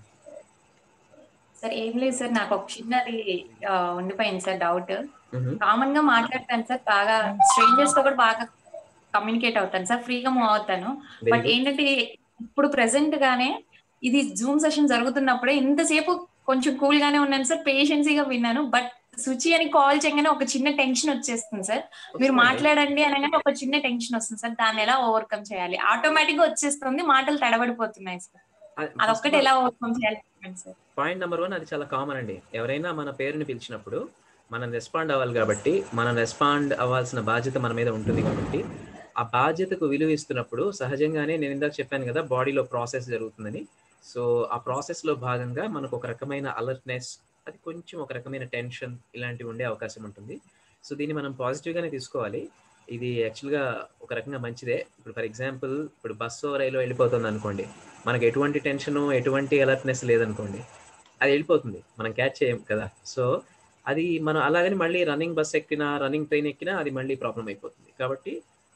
sir. ఏం లేదు sir, నాకు ఒక చిన్నది ఉండిపోయింది సార్ డౌట్. కామన్ గా మాట్లాడతాను సార్, బాగా స్ట్రేంజర్స్ తో కూడా బాగా కమ్యూనికేట్ అవుతాను సార్, ఫ్రీగా మూవ్ అవుతాను. బట్ ఏంటంటే ఇప్పుడు ప్రెసెంట్ గానే ఇది జూమ్ సెషన్ జరుగుతున్నప్పుడే ఇంతసేపు కొంచెం కూల్ గానే ఉన్నాను సార్, పేషెన్సీగా విన్నాను. బట్ సుచి అని కాల్ చేయగానే ఒక చిన్న టెన్షన్ వచ్చేస్తుంది సార్. మీరు మాట్లాడండి అనగానే ఒక చిన్న టెన్షన్ వస్తుంది సార్. దాన్ని ఎలా ఓవర్కమ్ చేయాలి? ఆటోమేటిక్ గా వచ్చేస్తుంది, మాటలు తడబడిపోతున్నాయి సార్. అదొక్కటి ఎలా ఓవర్కమ్ చేయాలి సార్? పాయింట్ నెంబర్ 1, అది చాలా కామన్ అండి. ఎవరైనా మన పేరుని పిలిచినప్పుడు మనం రెస్పాండ్ అవ్వాలి కాబట్టి, మనం రెస్పాండ్ అవ్వాల్సిన బాధ్యత మన మీద ఉంటుంది కాబట్టి, ఆ బాధ్యతకు విలువ ఇస్తున్నప్పుడు సహజంగానే నేను ఇందాక చెప్పాను కదా, బాడీలో ప్రాసెస్ జరుగుతుందని. సో ఆ ప్రాసెస్లో భాగంగా మనకు ఒక రకమైన అలర్ట్నెస్, అది కొంచెం ఒక రకమైన టెన్షన్ ఇలాంటివి ఉండే అవకాశం ఉంటుంది. సో దీన్ని మనం పాజిటివ్గానే తీసుకోవాలి. ఇది యాక్చువల్గా ఒక రకంగా మంచిదే. ఇప్పుడు ఫర్ ఎగ్జాంపుల్, ఇప్పుడు బస్సు రైలు వెళ్ళిపోతుంది అనుకోండి, మనకు ఎటువంటి టెన్షను ఎటువంటి అలర్ట్నెస్ లేదనుకోండి, అది వెళ్ళిపోతుంది, మనం క్యాచ్ చేయం కదా. సో అది మనం అలాగని మళ్ళీ రన్నింగ్ బస్ ఎక్కినా, రన్నింగ్ ట్రైన్ ఎక్కినా అది మళ్ళీ ప్రాబ్లం అయిపోతుంది. కాబట్టి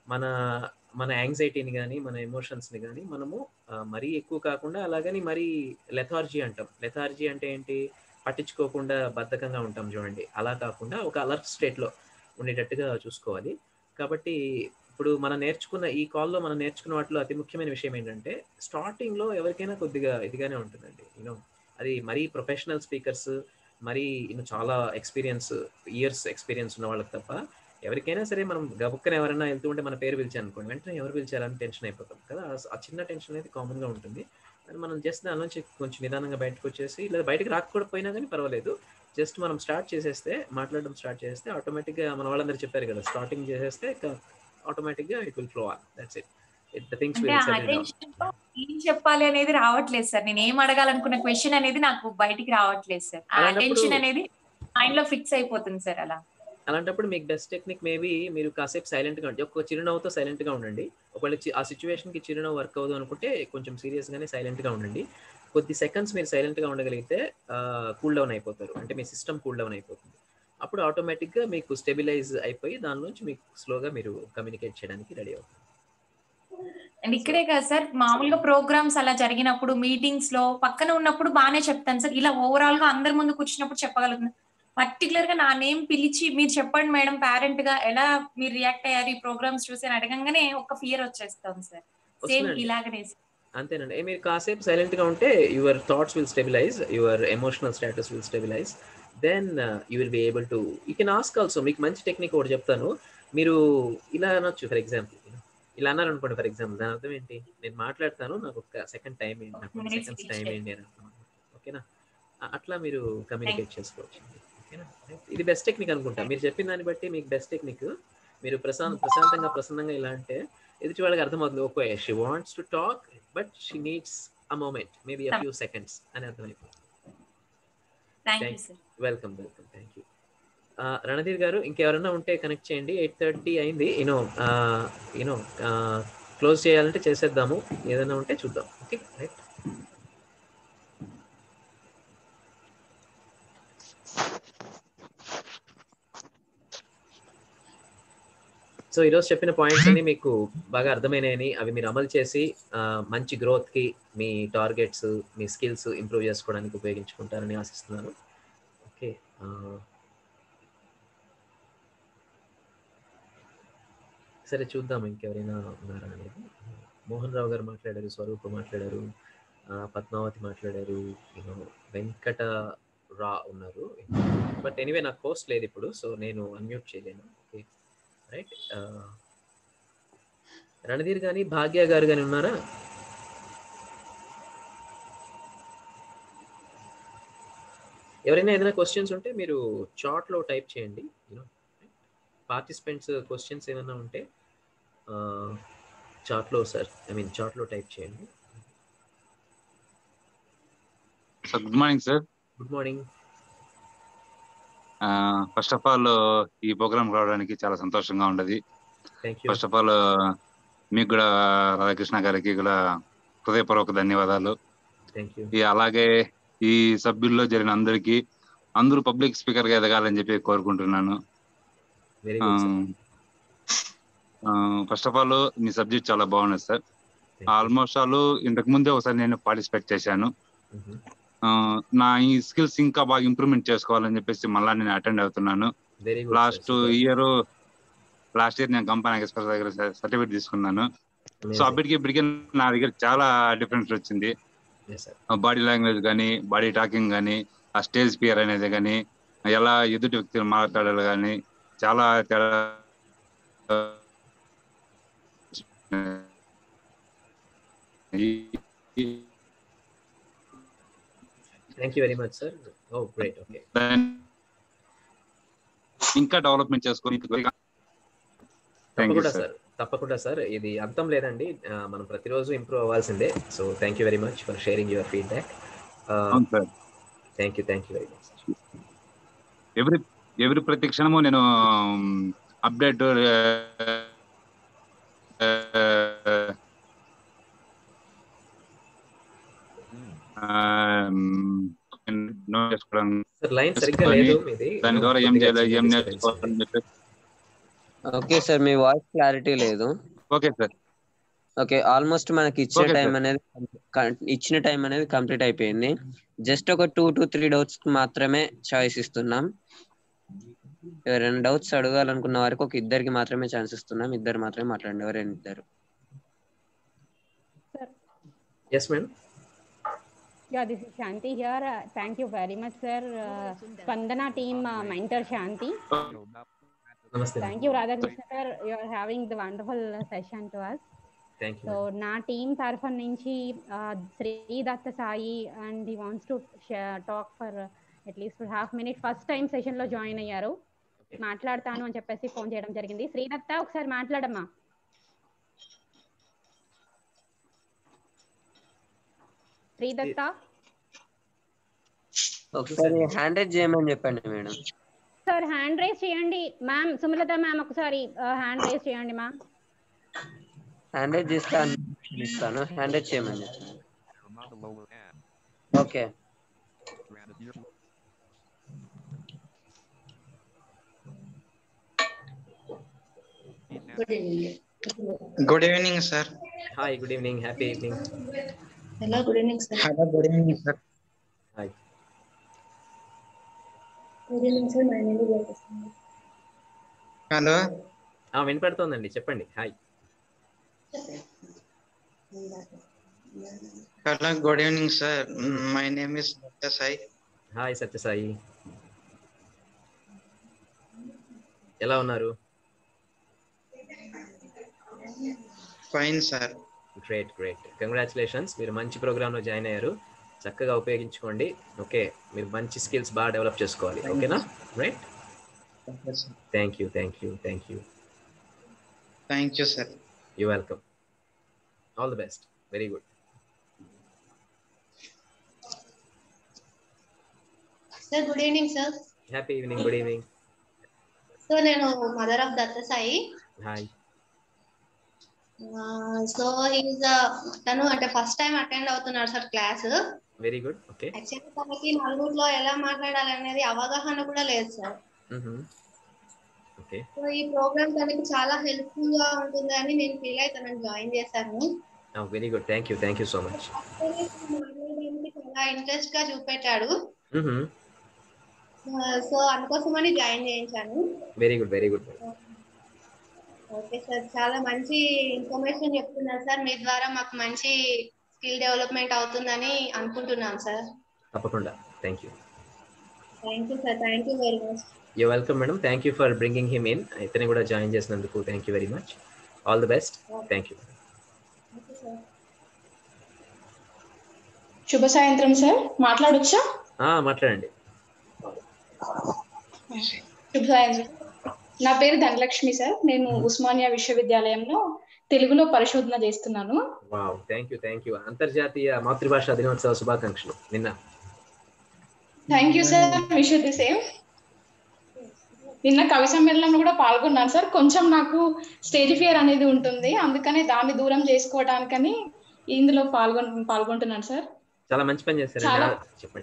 మన యాంగ్జైటీని కానీ, మన ఎమోషన్స్ని కానీ మనము మరీ ఎక్కువ కాకుండా, అలాగని మరీ లెథార్జీ అంటాం. లెథార్జీ అంటే ఏంటి? పట్టించుకోకుండా బద్ధకంగా ఉంటాం చూడండి, అలా కాకుండా ఒక అలర్ట్ స్టేట్లో ఉండేటట్టుగా చూసుకోవాలి. కాబట్టి ఇప్పుడు ఈ కాల్లో మనం నేర్చుకున్న వాటిలో అతి ముఖ్యమైన విషయం ఏంటంటే, స్టార్టింగ్లో ఎవరికైనా కొద్దిగా ఇదిగానే ఉంటుందండి. అది మరీ ప్రొఫెషనల్ స్పీకర్స్, మరీ చాలా ఇయర్స్ ఎక్స్పీరియన్స్ ఉన్న వాళ్ళకి తప్ప ఎవరికైనా సరే మనం గబుక్కన ఎవరైనా వెళ్తూ ఉంటే మన పేరు పిలిచాను అనుకోండి, వెంటనే ఎవరు పిలిచారని టెన్షన్ అయిపోతాం కదా. ఆ చిన్న టెన్షన్ అనేది కామన్గా ఉంటుంది. అది మనం జస్ట్ దాని నుంచి కొంచెం నిదానంగా బయటకు వచ్చేసి, లేదా బయటకు రాకపోయినా కానీ పర్వాలేదు, జస్ట్ మనం మాట్లాడడం స్టార్ట్ చేస్తే ఆటోమేటిక్గా మన వాళ్ళందరూ చెప్పారు కదా, స్టార్టింగ్ చేసేస్తే ఆటోమేటిక్గా it will flow on. That's it. ఏం చెప్పాలి అనేది రావట్లేదు సార్. నేను ఏం అడగాలనుకున్న క్వశ్చన్ అనేది నాకు బయటికి రావట్లేదు సార్. ఆ అటెన్షన్ అనేది మైండ్ లో ఫిక్స్ అయిపోతుంది సార్. అలాంటప్పుడు మీకు బెస్ట్ టెక్నిక్ మేబీ మీరు కాసేపు సైలెంట్గా ఉండి ఒక చిరునవ్వుతో సైలెంట్గా ఉండండి. ఒకవేళ ఆ సిచ్యువేషన్కి చిరునవ్వు వర్క్ అవ్వదు అనుకుంటే కొంచెం సీరియస్గానే సైలెంట్గా ఉండండి. కొద్ది సెకండ్స్ మీరు సైలెంట్గా ఉండగలిగితే కూల్ డౌన్ అయిపోతారు, అంటే మీ సిస్టమ్ కూల్ డౌన్ అయిపోతుంది. అప్పుడు ఆటోమేటిక్గా మీకు స్టెబిలైజ్ అయిపోయి దాని నుంచి మీకు స్లోగా మీరు కమ్యూనికేట్ చేయడానికి రెడీ అవుతుంది. అండ్ ఇక్కడే కదా సార్, మామూలుగా ప్రోగ్రామ్స్ అలా జరిగినప్పుడు మీటింగ్స్ లో పక్కన ఉన్నప్పుడు బాగానే చెప్తాను సార్, ఇలా ఓవరాల్ గా అందరి ముందు కూర్చున్నప్పుడు చెప్పగలుగుతాను. పర్టికులర్ గా నా నేమ్ పిలిచి మీరు చెప్పండి మేడం పేరెంట్ గా ఎలా మీరు రియాక్ట్ అయ్యారు ఈ ప్రోగ్రామ్స్ చూసి అని అడగంగానే ఒక ఫియర్ వచ్చేస్తాం సార్. సేమ్ ఇలాగనే అంతేనండి. మీరు కాసేపు సైలెంట్గా ఉంటే your thoughts will stabilise, your emotional status will stabilise, then you will be able to you can ask also. మీకు మంచి టెక్నిక్ ఒకటి చెప్తాను. మీరు ఇలా అనొచ్చు, ఫర్ ఎగ్జాంపుల్ ఇలా అన్నారు అనుకోండి, ఫర్ ఎగ్జాంపుల్ దాని అర్థం ఏంటి, నేను మాట్లాడతాను నాకు ఒక సెకండ్ టైం ఏంటి, నాకు సెకండ్స్ టైం ఏంటి అని అర్థం. ఓకేనా, అట్లా మీరు కమ్యూనికేట్ చేసుకోవచ్చు. ఓకేనా, ఇది బెస్ట్ టెక్నిక్ అనుకుంటా. మీరు చెప్పిన దాన్ని బట్టి మీకు బెస్ట్ టెక్నిక్. మీరు ప్రశాంతంగా ప్రసన్నంగా ఇలా అంటే ఎదుటి వాళ్ళకి అర్థమవుతుంది, okay she wants to talk but she needs a moment, maybe a few seconds అని అర్థమైపోతుంది. Welcome welcome, thank you. Randhir గారు ఇంకెవరైనా ఉంటే కనెక్ట్ చేయండి. 8:30 అయింది. యూనో క్లోజ్ చేయాలంటే చేసేద్దాము, ఏదైనా ఉంటే చూద్దాం. Okay right. సో ఈరోజు చెప్పిన పాయింట్స్ అన్ని మీకు బాగా అర్థమైనాయని, అవి మీరు అమలు చేసి మంచి గ్రోత్కి, మీ టార్గెట్స్, మీ స్కిల్స్ ఇంప్రూవ్ చేసుకోవడానికి ఉపయోగించుకుంటారని ఆశిస్తున్నాను. ఓకే, సరే చూద్దాం ఇంకెవరైనా ఉన్నారా అనేది. మోహన్ రావు గారు మాట్లాడారు, స్వరూప్ మాట్లాడారు, పద్మావతి మాట్లాడారు, వెంకట రా ఉన్నారు. బట్ ఎనీవే నాకు పోస్ట్ లేదు ఇప్పుడు, సో నేను అన్మ్యూట్ చేయలేను. Okay right. రణధీర్ కానీ భాగ్య గారు కానీ ఉన్నారా? ఎవరైనా ఏదైనా క్వశ్చన్స్ ఉంటే మీరు చాట్లో టైప్ చేయండి. పార్టిసిపెంట్స్ క్వశ్చన్స్ ఏమైనా ఉంటే చాట్లో చాట్లో టైప్ చేయండి. Sir good morning sir. Good morning. First of all ఈ ప్రోగ్రామ్ రావడానికి చాలా సంతోషంగా ఉండదు. ఫస్ట్ ఆఫ్ ఆల్ మీకు కూడా రాధాకృష్ణ గారికి కూడా హృదయపూర్వక ధన్యవాదాలు. అలాగే ఈ సభ్యుల్లో జరిగిన అందరూ పబ్లిక్ స్పీకర్ గా ఎదగాలని చెప్పి కోరుకుంటున్నాను. ఫస్ట్ ఆఫ్ ఆల్ మీ సబ్జెక్ట్ చాలా బాగున్నది సార్. ఆల్మోస్ట్ ఆల్ ఇంతకు ముందే ఒకసారి నేను పార్టిసిపేట్ చేశాను. నా ఈ స్కిల్స్ ఇంకా బాగా ఇంప్రూవ్మెంట్ చేసుకోవాలని చెప్పేసి మళ్ళీ నేను అటెండ్ అవుతున్నాను. లాస్ట్ ఇయర్ నేను కంపెనీ ఎక్స్ప్రెస్ దగ్గర సర్టిఫికేట్ తీసుకున్నాను. సో అప్పటికి ఇప్పటికీ నా దగ్గర చాలా డిఫరెన్స్ వచ్చింది. బాడీ లాంగ్వేజ్ కానీ, బాడీ టాకింగ్ కానీ, ఆ స్టేజ్ ఫియర్ అనేది కానీ, ఎలా ఎదుటి వ్యక్తులు మాట్లాడాలి కానీ చాలా తేడా. Thank you very much sir. Oh great. Okay, ఇంకా డెవలప్మెంట్ చేసుకొని తప్పకుండా సార్, ఇది అంతం లేదండి, మనం ప్రతిరోజు ఇంప్రూవ్ అవ్వాల్సిందే. So thank you very much for sharing your feedback. Thank you very much. ఎవరి ప్రతి క్షణము నేను అప్డేట్ దాని ద్వారా ఏం చేయాలి, ఏం నేర్చుకోవాలని చెప్పి. ఓకే సార్, మీ వాయిస్ క్లారిటీ లేదు. Okay sir. ఓకే, ఆల్మోస్ట్ మనకి ఇచ్చిన టైం అనేది కంప్లీట్ అయిపోయింది. జస్ట్ ఒక 2 to 3 డౌట్స్ మాత్రమే చాయిస్ ఇస్తున్నాం. ఎవరైనా డౌట్స్ అడగాలనుకున్న వారికి ఒక ఇద్దరికి మాత్రమే ఛాన్స్ ఇస్తున్నాం. ఇద్దరు మాత్రమే మాట్లాడండి. ఎవరైనా ఇద్దరు. Yes, ma'am. Yeah, this is Shanti here. Thank you very much, sir. Spandana team mentor Shanti. Namaste. Thank you, Radhakrishna sir. You are having the wonderful session to us. Thank you. So, na team tarafan nunchi Sri Datta Sai and he wants to talk for at least for half minute. First time session lo join ayyaru. మాట్లాడతాను అని చెప్పేసి phone చేయడం జరిగింది. శ్రీదత్త ఒకసారి మాట్లాడమ్మా. శ్రీదత్త ఒకసారి hand raise చేయమని చెప్పండి మేడం. ఒకసారి హ్యాండ్ రైజ్ చేయండి మ్యామ్. సుమలత మ్యామ్ ఒకసారి హ్యాండ్ రైజ్ చేయండి మ్యామ్. హ్యాండ్ రైజ్ ఇస్తాను. హ్యాండ్ రైజ్ చేయమని okay. Good evening sir. Hi, good evening. Happy evening. Hello, good evening sir. Hello, good evening sir. Hi. Good evening sir. My name is hello. వినపడుతోందండి, చెప్పండి. Hi. Hello, good evening sir. My name is Satyasai. Hi Satyasai, ఎలా ఉన్నారు? Fine sir. Great great, congratulations. మీరు మంచి ప్రోగ్రాంలో join అయ్యారు, చక్కగా ఉపయోగించుకోండి. ఓకే, మీరు మంచి స్కిల్స్ బాగా డెవలప్ చేసుకోవాలి. ఓకేనా? Right. Thank you thank you thank you thank you sir. You welcome. All the best. Very good. Sir good evening sir. Happy evening. Good evening. So నేను mother of Dattasai. Hi. So తను అంటే first time attend అవుతున్నాడు sir class. Very good. Okay. Actually తనకి నలుగురిలో ఎలా మాట్లాడాలి అనేది అవగాహన కూడా లేదు సార్. ఓకే. సో ఈ ప్రోగ్రామ్ తనకి చాలా హెల్ప్ఫుల్ గా ఉంటుంది అని నేను ఫీల్ అయి తనని జాయిన్ చేశాను. Very good. Thank you so much. చాలా ఇంట్రెస్ట్ గా చూపెట్టాడు. సో అందుకోసమని జాయిన్ చేయించాను. Very good very good. Okay sir, చాలా మంచి ఇన్ఫర్మేషన్ చెప్తున్నారు సార్. మీ ద్వారా మాకు మంచి స్కిల్ డెవలప్మెంట్ అవుతుందని అనుకుంటున్నాను సార్. తప్పకుండా. Thank you. Thank you sir. Thank you very much. You welcome madam. Thank you for bringing him in. ఇతని కూడా జాయిన్ చేసినందుకు thank you very much. All the best. Thank you. శుభ సాయంత్రం sir. మాట్లాడొచ్చా? మాట్లాడండి. శుభ సాయంత్రం. నా పేరు ధనలక్ష్మి సార్. నేను ఉస్మానియా విశ్వవిద్యాలయంలో తెలుగులో పరిశోధన చేస్తున్నాను. Wow, thank you. అంతర్జాతీయ మాతృభాషా దినోత్సవ శుభాకాంక్షలు. Thank you sir. Wish you the same. నిన్న కవి సమ్మేళనంలో కూడా పాల్గొన్నాను సార్. కొంచెం నాకు స్టేజ్ ఫియర్ అనేది ఉంటుంది, అందుకనే దాన్ని దూరం చేసుకోవడానికని ఇందులో పాల్గొంటున్నాను సార్. చాలా మంచి పని చేశారు. చెప్పండి.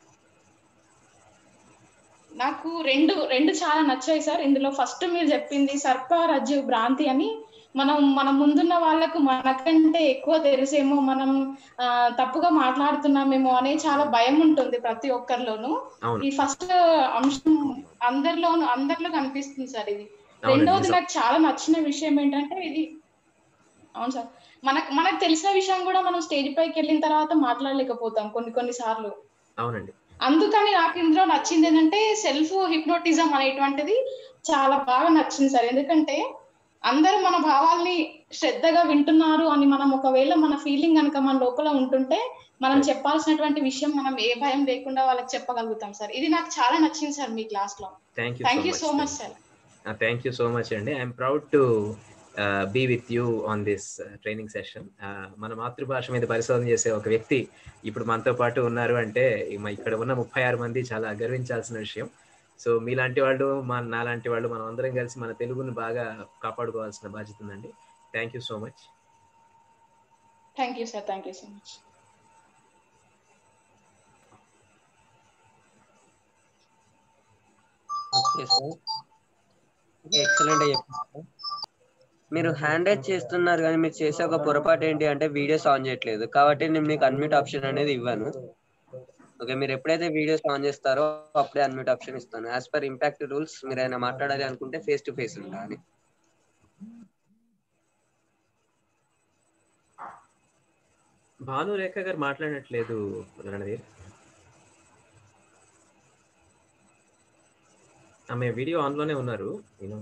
నాకు రెండు చాలా నచ్చాయి సార్. ఇందులో ఫస్ట్ మీరు చెప్పింది సర్ప రజ్జు భ్రాంతి అని, మన ముందున్న వాళ్ళకు మనకంటే ఎక్కువ తెలిసేమో, మనం తప్పుగా మాట్లాడుతున్నామేమో అనే చాలా భయం ఉంటుంది ప్రతి ఒక్కరిలోనూ. ఈ ఫస్ట్ అంశం అందరిలో కనిపిస్తుంది సార్ ఇది. రెండోది నాకు చాలా నచ్చిన విషయం ఏంటంటే ఇది, అవును సార్, మనకు తెలిసిన విషయం కూడా మనం స్టేజ్ పైకి వెళ్ళిన తర్వాత మాట్లాడలేకపోతాం కొన్ని సార్లు. అవునండి. అందుకని నాకు ఇందులో నచ్చింది ఏంటంటే సెల్ఫ్ హిప్నోటిజం అనేటువంటిది చాలా బాగా నచ్చింది సార్. ఎందుకంటే అందరూ మన భావాల్ని శ్రద్ధగా వింటున్నారు అని మనం ఒకవేళ మన ఫీలింగ్ కనుక మన లోపల ఉంటుంటే మనం చెప్పాల్సినటువంటి విషయం మనం ఏ భయం లేకుండా వాళ్ళకి చెప్పగలుగుతాం సార్. ఇది నాకు చాలా నచ్చింది సార్ మీ క్లాస్ లో. Thank you so much sir. Thank you so much అండి. I'm proud to be with you on this training session. మన మాతృభాష మీద పరిశోధన చేసే ఒక వ్యక్తి ఇప్పుడు మనతో పాటు ఉన్నారు అంటే ఇక్కడ ఉన్న 36 మంది చాలా గర్వించాల్సిన విషయం. సో మీలాంటి వాళ్ళు, నాలాంటి వాళ్ళు, మనం అందరం కలిసి మన తెలుగుని బాగా కాపాడుకోవాల్సిన బాధ్యత ఉందండి. Thank you so much. Thank you sir. Thank you so much. Okay sir, excellent గా చెప్పారు. మీరు హ్యాండ్ రైజ్ చేస్తున్నారు కానీ మీరు చేసే ఒక పొరపాటు ఏంటి అంటే వీడియోస్ ఆన్ చేయట్లేదు, కాబట్టి నేను మీకు అన్మ్యూట్ ఆప్షన్ అనేది ఇవ్వను. ఓకే, మీరు ఎప్పుడైతే వీడియోస్ ఆన్ చేస్తారో అప్పుడే అన్మ్యూట్ ఆప్షన్ ఇస్తాను. యాజ్ పర్ ఇంపాక్ట్ రూల్స్ మీరు ఏమైనా మాట్లాడాలి అనుకుంటే ఫేస్ టు ఫేస్ ఉండాలి. భాను రేఖ గారు మాట్లాడట్లేదు రణధీర్. ఆమె వీడియో ఆన్లోనే ఉన్నారు. నేను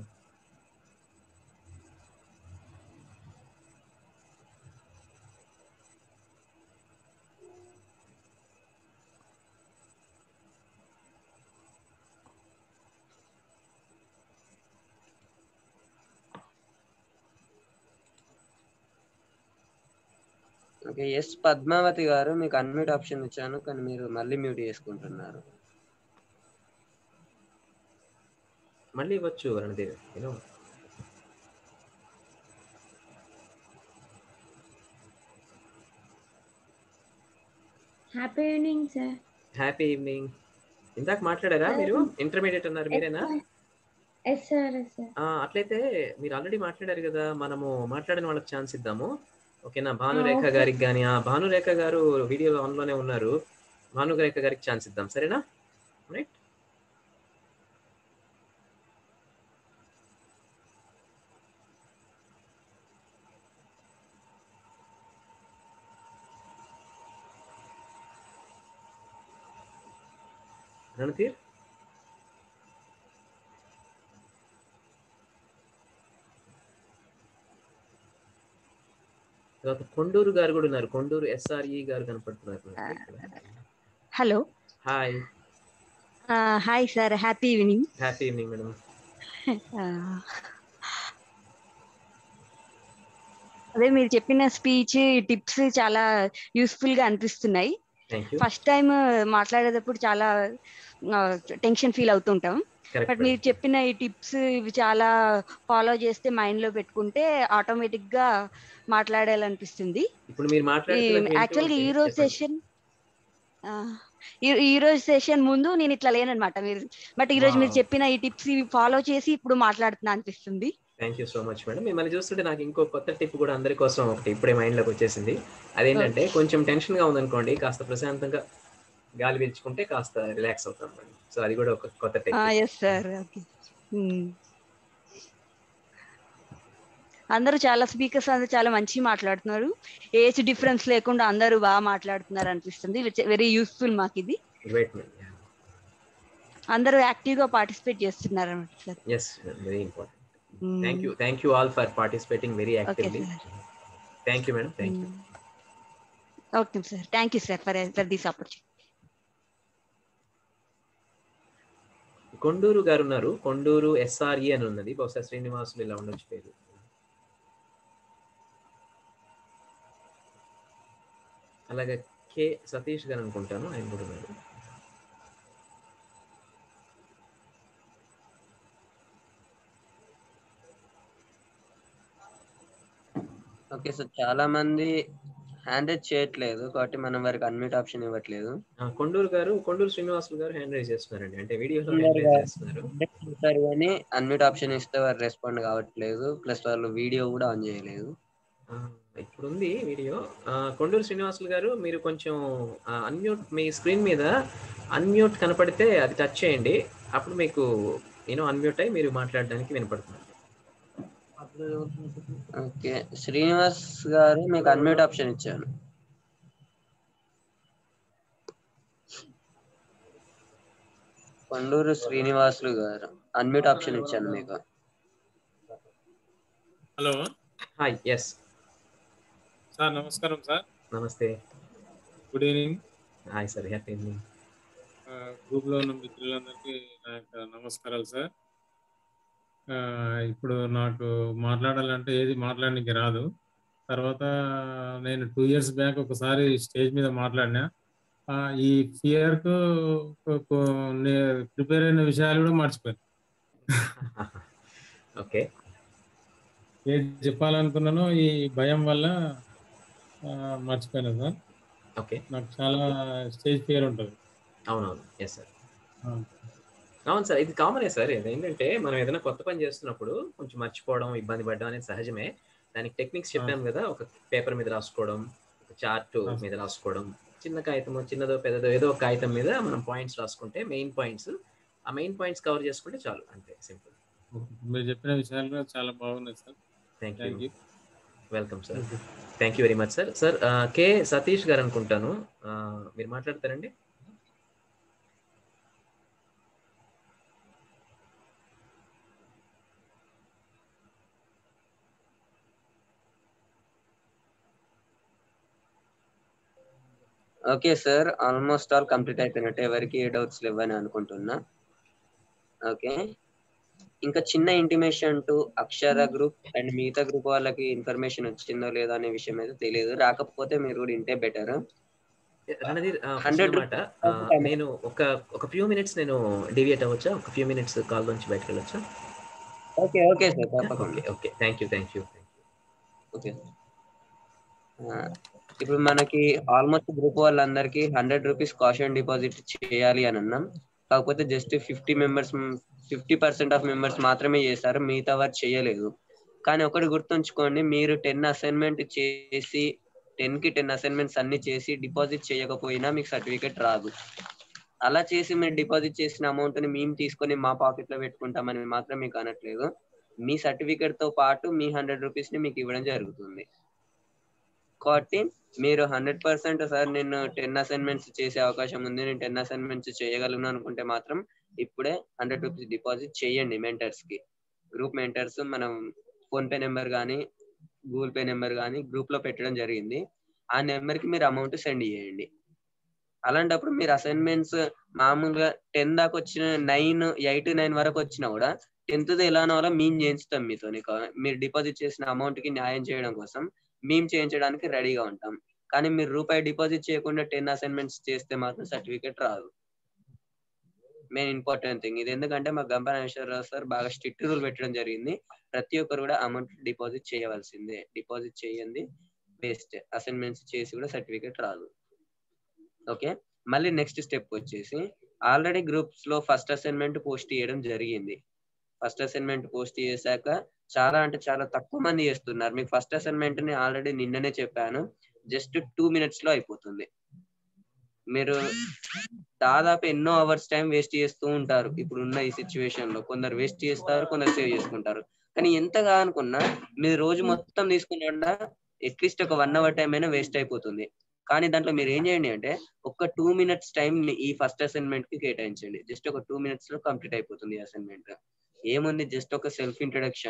ఓకే, ఎస్ పద్మావతి గారు మీకు అన్మ్యూట్ ఆప్షన్ ఇచ్చాను కానీ మీరు మళ్ళీ మ్యూట్ చేసుకుంటున్నారు. మళ్ళీ ఇవ్వచ్చు Ranadevi. Happy evening sir. Happy evening. ఇందాక మాట్లాడారా మీరు? ఇంటర్మీడియట్ అన్నారు మీరేనా? అట్లయితే మీరు ఆల్రెడీ మాట్లాడారు కదా, మనము మాట్లాడిన వాళ్ళకి ఛాన్స్ ఇద్దాము. ఓకేనా? భానురేఖ గారికి కానీ, భానురేఖ గారు వీడియో ఆన్లోనే ఉన్నారు, భానురేఖ గారికి ఛాన్స్ ఇద్దాం, సరేనా? రైట్. రణధీర్, తర్వాత కొండూరు గారు కూడా ఉన్నారు, కొండూరు SRE గారు కనపడుతున్నారు. Hello, hi. Hi sir, happy evening. Happy evening madam. అదే మీరు చెప్పిన స్పీచ్ టిప్స్ చాలా యూస్ఫుల్ గా అనిపిస్తున్నాయి. ఫస్ట్ టైం మాట్లాడేటప్పుడు చాలా టెన్షన్ ఫీల్ అవుతుంటాం, బట్ మీరు చెప్పిన ఈ టిప్స్ ఇవి చాలా ఫాలో చేస్తే మైండ్ లో పెట్టుకుంటే ఆటోమేటిక్ గా మాట్లాడాలనిపిస్తుంది. యాక్చువల్గా ఈ రోజు సెషన్ ముందు నేను ఇట్లా లేనమాట మీరు, బట్ ఈ రోజు మీరు చెప్పిన ఈ టిప్స్ ఇవి ఫాలో చేసి ఇప్పుడు మాట్లాడుతున్నా అనిపిస్తుంది. Thank you so much madam. మిమ్మల్ని చూస్తుంటే నాకు ఇంకో కొత్త టిప్ కూడా అందరి కోసం ఒకటి ఇప్పుడే మైండ్లోకి వచ్చేసింది. అదేంటంటే కొంచెం టెన్షన్గా ఉందనుకోండి, కాస్త ప్రశాంతంగా గాలి పీల్చుకుంటే కాస్త రిలాక్స్ అవుతాం మేడం. సో అది కూడా ఒక కొత్త టిప్. అందరూ చాలా స్పీకర్స్ అందరూ చాలా మంచిగా మాట్లాడుతున్నారు, ఏజ్ డిఫరెన్స్ లేకుండా అందరూ బాగా మాట్లాడుతున్నారు అనిపిస్తుంది. వెరీ యూస్ఫుల్ మాకు ఇది. అందరూ యాక్టివ్ గా పార్టిసిపేట్ చేస్తున్నారు అన్నమాట sir. yes, very important. Thank you all for participating very actively. Thank you madam. Thank you. Okay sir, thank you sir for this opportunity. Konduru గారు ఉన్నారు, కొండూరు SRE అని ఉన్నది, బహుశా శ్రీనివాసులు ఇలా ఉండొచ్చు పేరు. అలాగే K సతీష్ గారు అనుకుంటాను, ఆయన కూడా ఉన్నారు. ఓకే సార్, చాలా మంది హ్యాండ్ రైజ్ చేయట్లేదు కాబట్టి మనం వారికి అన్మ్యూట్ ఆప్షన్ ఇవ్వట్లేదు. కొండూరు గారు, కొండూరు శ్రీనివాసులు గారు హ్యాండ్ రైజ్ చేస్తున్నారండి, అంటే వీడియోలో హ్యాండ్ రైజ్ చేస్తున్నారు కానీ అన్మ్యూట్ ఆప్షన్ ఇస్తే వారు రెస్పాండ్ కావట్లేదు, ప్లస్ వాళ్ళు వీడియో కూడా ఆన్ చేయలేదు. ఇప్పుడు ఉంది వీడియో. కొండూరు శ్రీనివాసులు గారు మీరు కొంచెం అన్మ్యూట్, మీ స్క్రీన్ మీద అన్మ్యూట్ కనపడితే అది టచ్ చేయండి, అప్పుడు మీకు అన్మ్యూట్ అయ్యి మీరు మాట్లాడడానికి వినపడుతుంది. ఓకే, శ్రీనివాస్ గారు మీకు అన్మ్యూట్ ఆప్షన్ ఇచ్చాను. కొండూరు శ్రీనివాసులు గారు అన్మ్యూట్ ఆప్షన్ ఇచ్చాను మీకు. Hello, hi. ఎస్ సార్, నమస్కారం సార్. నమస్తే, good evening. Hi sir, happy evening. Group లో ఉన్న మిత్రులందరికీ నా యొక్క నమస్కారాలు సార్. ఇప్పుడు నాకు మాట్లాడాలంటే ఏది మాట్లాడడానికి రాదు. తర్వాత నేను 2 years బ్యాక్ ఒకసారి స్టేజ్ మీద మాట్లాడినా, ఈ ఫియర్కు ప్రిపేర్ అయిన విషయాలు కూడా మర్చిపోయాను. ఓకే, ఏది చెప్పాలనుకున్నానో ఈ భయం వల్ల మర్చిపోయాను సార్. ఓకే, నాకు చాలా స్టేజ్ ఫియర్ ఉంటుంది. అవునవును. ఎస్ సార్, అవును సార్, ఇది కామనే సార్. ఏంటంటే మనం ఏదైనా కొత్త పని చేస్తున్నప్పుడు కొంచెం మర్చిపోవడం, ఇబ్బంది పడడం అనేది సహజమే. దానికి టెక్నిక్స్ చెప్పాము కదా, ఒక పేపర్ మీద రాసుకోవడం, ఒక చార్ట్ మీద రాసుకోవడం, చిన్న కాగితము, చిన్నదో పెద్దదో ఏదో ఒక కాగితం మీద మనం పాయింట్స్ రాసుకుంటే మెయిన్ పాయింట్స్, ఆ మెయిన్ పాయింట్స్ కవర్ చేసుకుంటే చాలు, అంతే, సింపుల్. మీరు చెప్పిన విషయాలు కూడా చాలా బాగున్నాయి sir. Thank you. Welcome sir. Thank you very much sir. Sir K Satish గారు అనుకుంటాను, మీరు మాట్లాడతారండి. Okay sir, almost all complete అయిపోయినట్టు, ఎవరికి ఏ డౌట్స్ లేవని అనుకుంటున్నా. ఓకే, ఇంకా చిన్న intimation to Akshara group and మిగతా గ్రూప్ వాళ్ళకి ఇన్ఫర్మేషన్ వచ్చిందో లేదో అనే విషయం అయితే తెలియదు, రాకపోతే మీరు కూడా ఇంటే బెటర్. రణధీర్ చిన్న 100 మాట, నేను ఒక ఫ్యూ మినిట్స్ నేను డివియేట్ అవ్వచ్చా? ఒక ఫ్యూ మినిట్స్ కాల్ నుంచి బయటకు వెళ్ళొచ్చా? ఓకే ఓకే సార్ తప్పకుండా. Okay thank you. ఓకే ఇప్పుడు మనకి ఆల్మోస్ట్ గ్రూప్ వాళ్ళందరికీ 100 రూపీస్ కాషన్ డిపాజిట్ చేయాలి అని అన్నాం. కాకపోతే జస్ట్ 50% ఆఫ్ మెంబర్స్ మాత్రమే చేశారు, మిగతా వారు చేయలేదు. కానీ ఒకటి గుర్తుంచుకోండి, మీరు 10 అసైన్మెంట్ చేసి 10కి 10 అసైన్మెంట్స్ అన్ని చేసి డిపాజిట్ చేయకపోయినా మీకు సర్టిఫికేట్ రాదు. అలా చేసి మీరు డిపాజిట్ చేసిన అమౌంట్ ని మేము తీసుకొని మా పాకెట్ లో పెట్టుకుంటామని మాత్రం మీకు అనట్లేదు. మీ సర్టిఫికేట్ తో పాటు మీ 100 రూపీస్ ని మీకు ఇవ్వడం జరుగుతుంది. కాబట్టి మీరు 100% సార్ నేను 10 అసైన్మెంట్స్ చేసే అవకాశం ఉంది, నేను 10 అసైన్మెంట్స్ చేయగలను అనుకుంటే మాత్రం ఇప్పుడే 100 రూపీస్ డిపాజిట్ చేయండి మెంటర్స్ కి. గ్రూప్ మెంటర్స్ మనం ఫోన్ పే నెంబర్ కానీ గూగుల్ పే నెంబర్ కానీ గ్రూప్ లో పెట్టడం జరిగింది. ఆ నెంబర్ కి మీరు అమౌంట్ సెండ్ చేయండి. అలాంటప్పుడు మీరు అసైన్మెంట్స్ మామూలుగా 10 దాకా వచ్చిన 8, 9 వరకు వచ్చినా కూడా 10th ఎలానో అలా మేము చేయించుతాం మీతో. మీరు డిపాజిట్ చేసిన అమౌంట్ కి న్యాయం చేయడం కోసం మేము చేయించడానికి రెడీగా ఉంటాం. కానీ మీరు రూపాయి డిపాజిట్ చేయకుండా 10 అసైన్మెంట్స్ చేస్తే మాత్రం సర్టిఫికేట్ రాదు. మెయిన్ ఇంపార్టెంట్ థింగ్ ఇది. ఎందుకంటే మా గంప నాగేశ్వరరావు సార్ బాగా స్ట్రిక్ట్ రూల్ పెట్టడం జరిగింది. ప్రతి ఒక్కరు కూడా అమౌంట్ డిపాజిట్ చేయవలసిందే. డిపాజిట్ చేయండి వేస్ట్. అసైన్మెంట్స్ చేసి కూడా సర్టిఫికేట్ రాదు. ఓకే, మళ్ళీ నెక్స్ట్ స్టెప్ వచ్చేసి ఆల్రెడీ గ్రూప్స్ లో ఫస్ట్ అసైన్మెంట్ పోస్ట్ చేయడం జరిగింది. ఫస్ట్ అసైన్మెంట్ పోస్ట్ చేశాక చాలా తక్కువ మంది చేస్తున్నారు. మీకు ఫస్ట్ అసైన్మెంట్ ని ఆల్రెడీ నిన్ననే చెప్పాను, జస్ట్ 2 minutes లో అయిపోతుంది. మీరు దాదాపు ఎన్నో అవర్స్ టైం వేస్ట్ చేస్తూ ఉంటారు. ఇప్పుడు ఉన్న ఈ సిచ్యువేషన్ లో కొందరు వేస్ట్ చేస్తారు, కొందరు సేవ్ చేసుకుంటారు. కానీ ఎంతగా అనుకున్నా మీరు రోజు మొత్తం తీసుకున్నా అట్లీస్ట్ ఒక 1 hour టైం అయినా వేస్ట్ అయిపోతుంది. కానీ దాంట్లో మీరు ఏం చేయండి అంటే ఒక 2 minutes టైం ఈ ఫస్ట్ అసైన్మెంట్ కి కేటాయించండి. జస్ట్ ఒక 2 minutes లో కంప్లీట్ అయిపోతుంది అసైన్మెంట్. ఏముంది, జస్ట్ ఒక self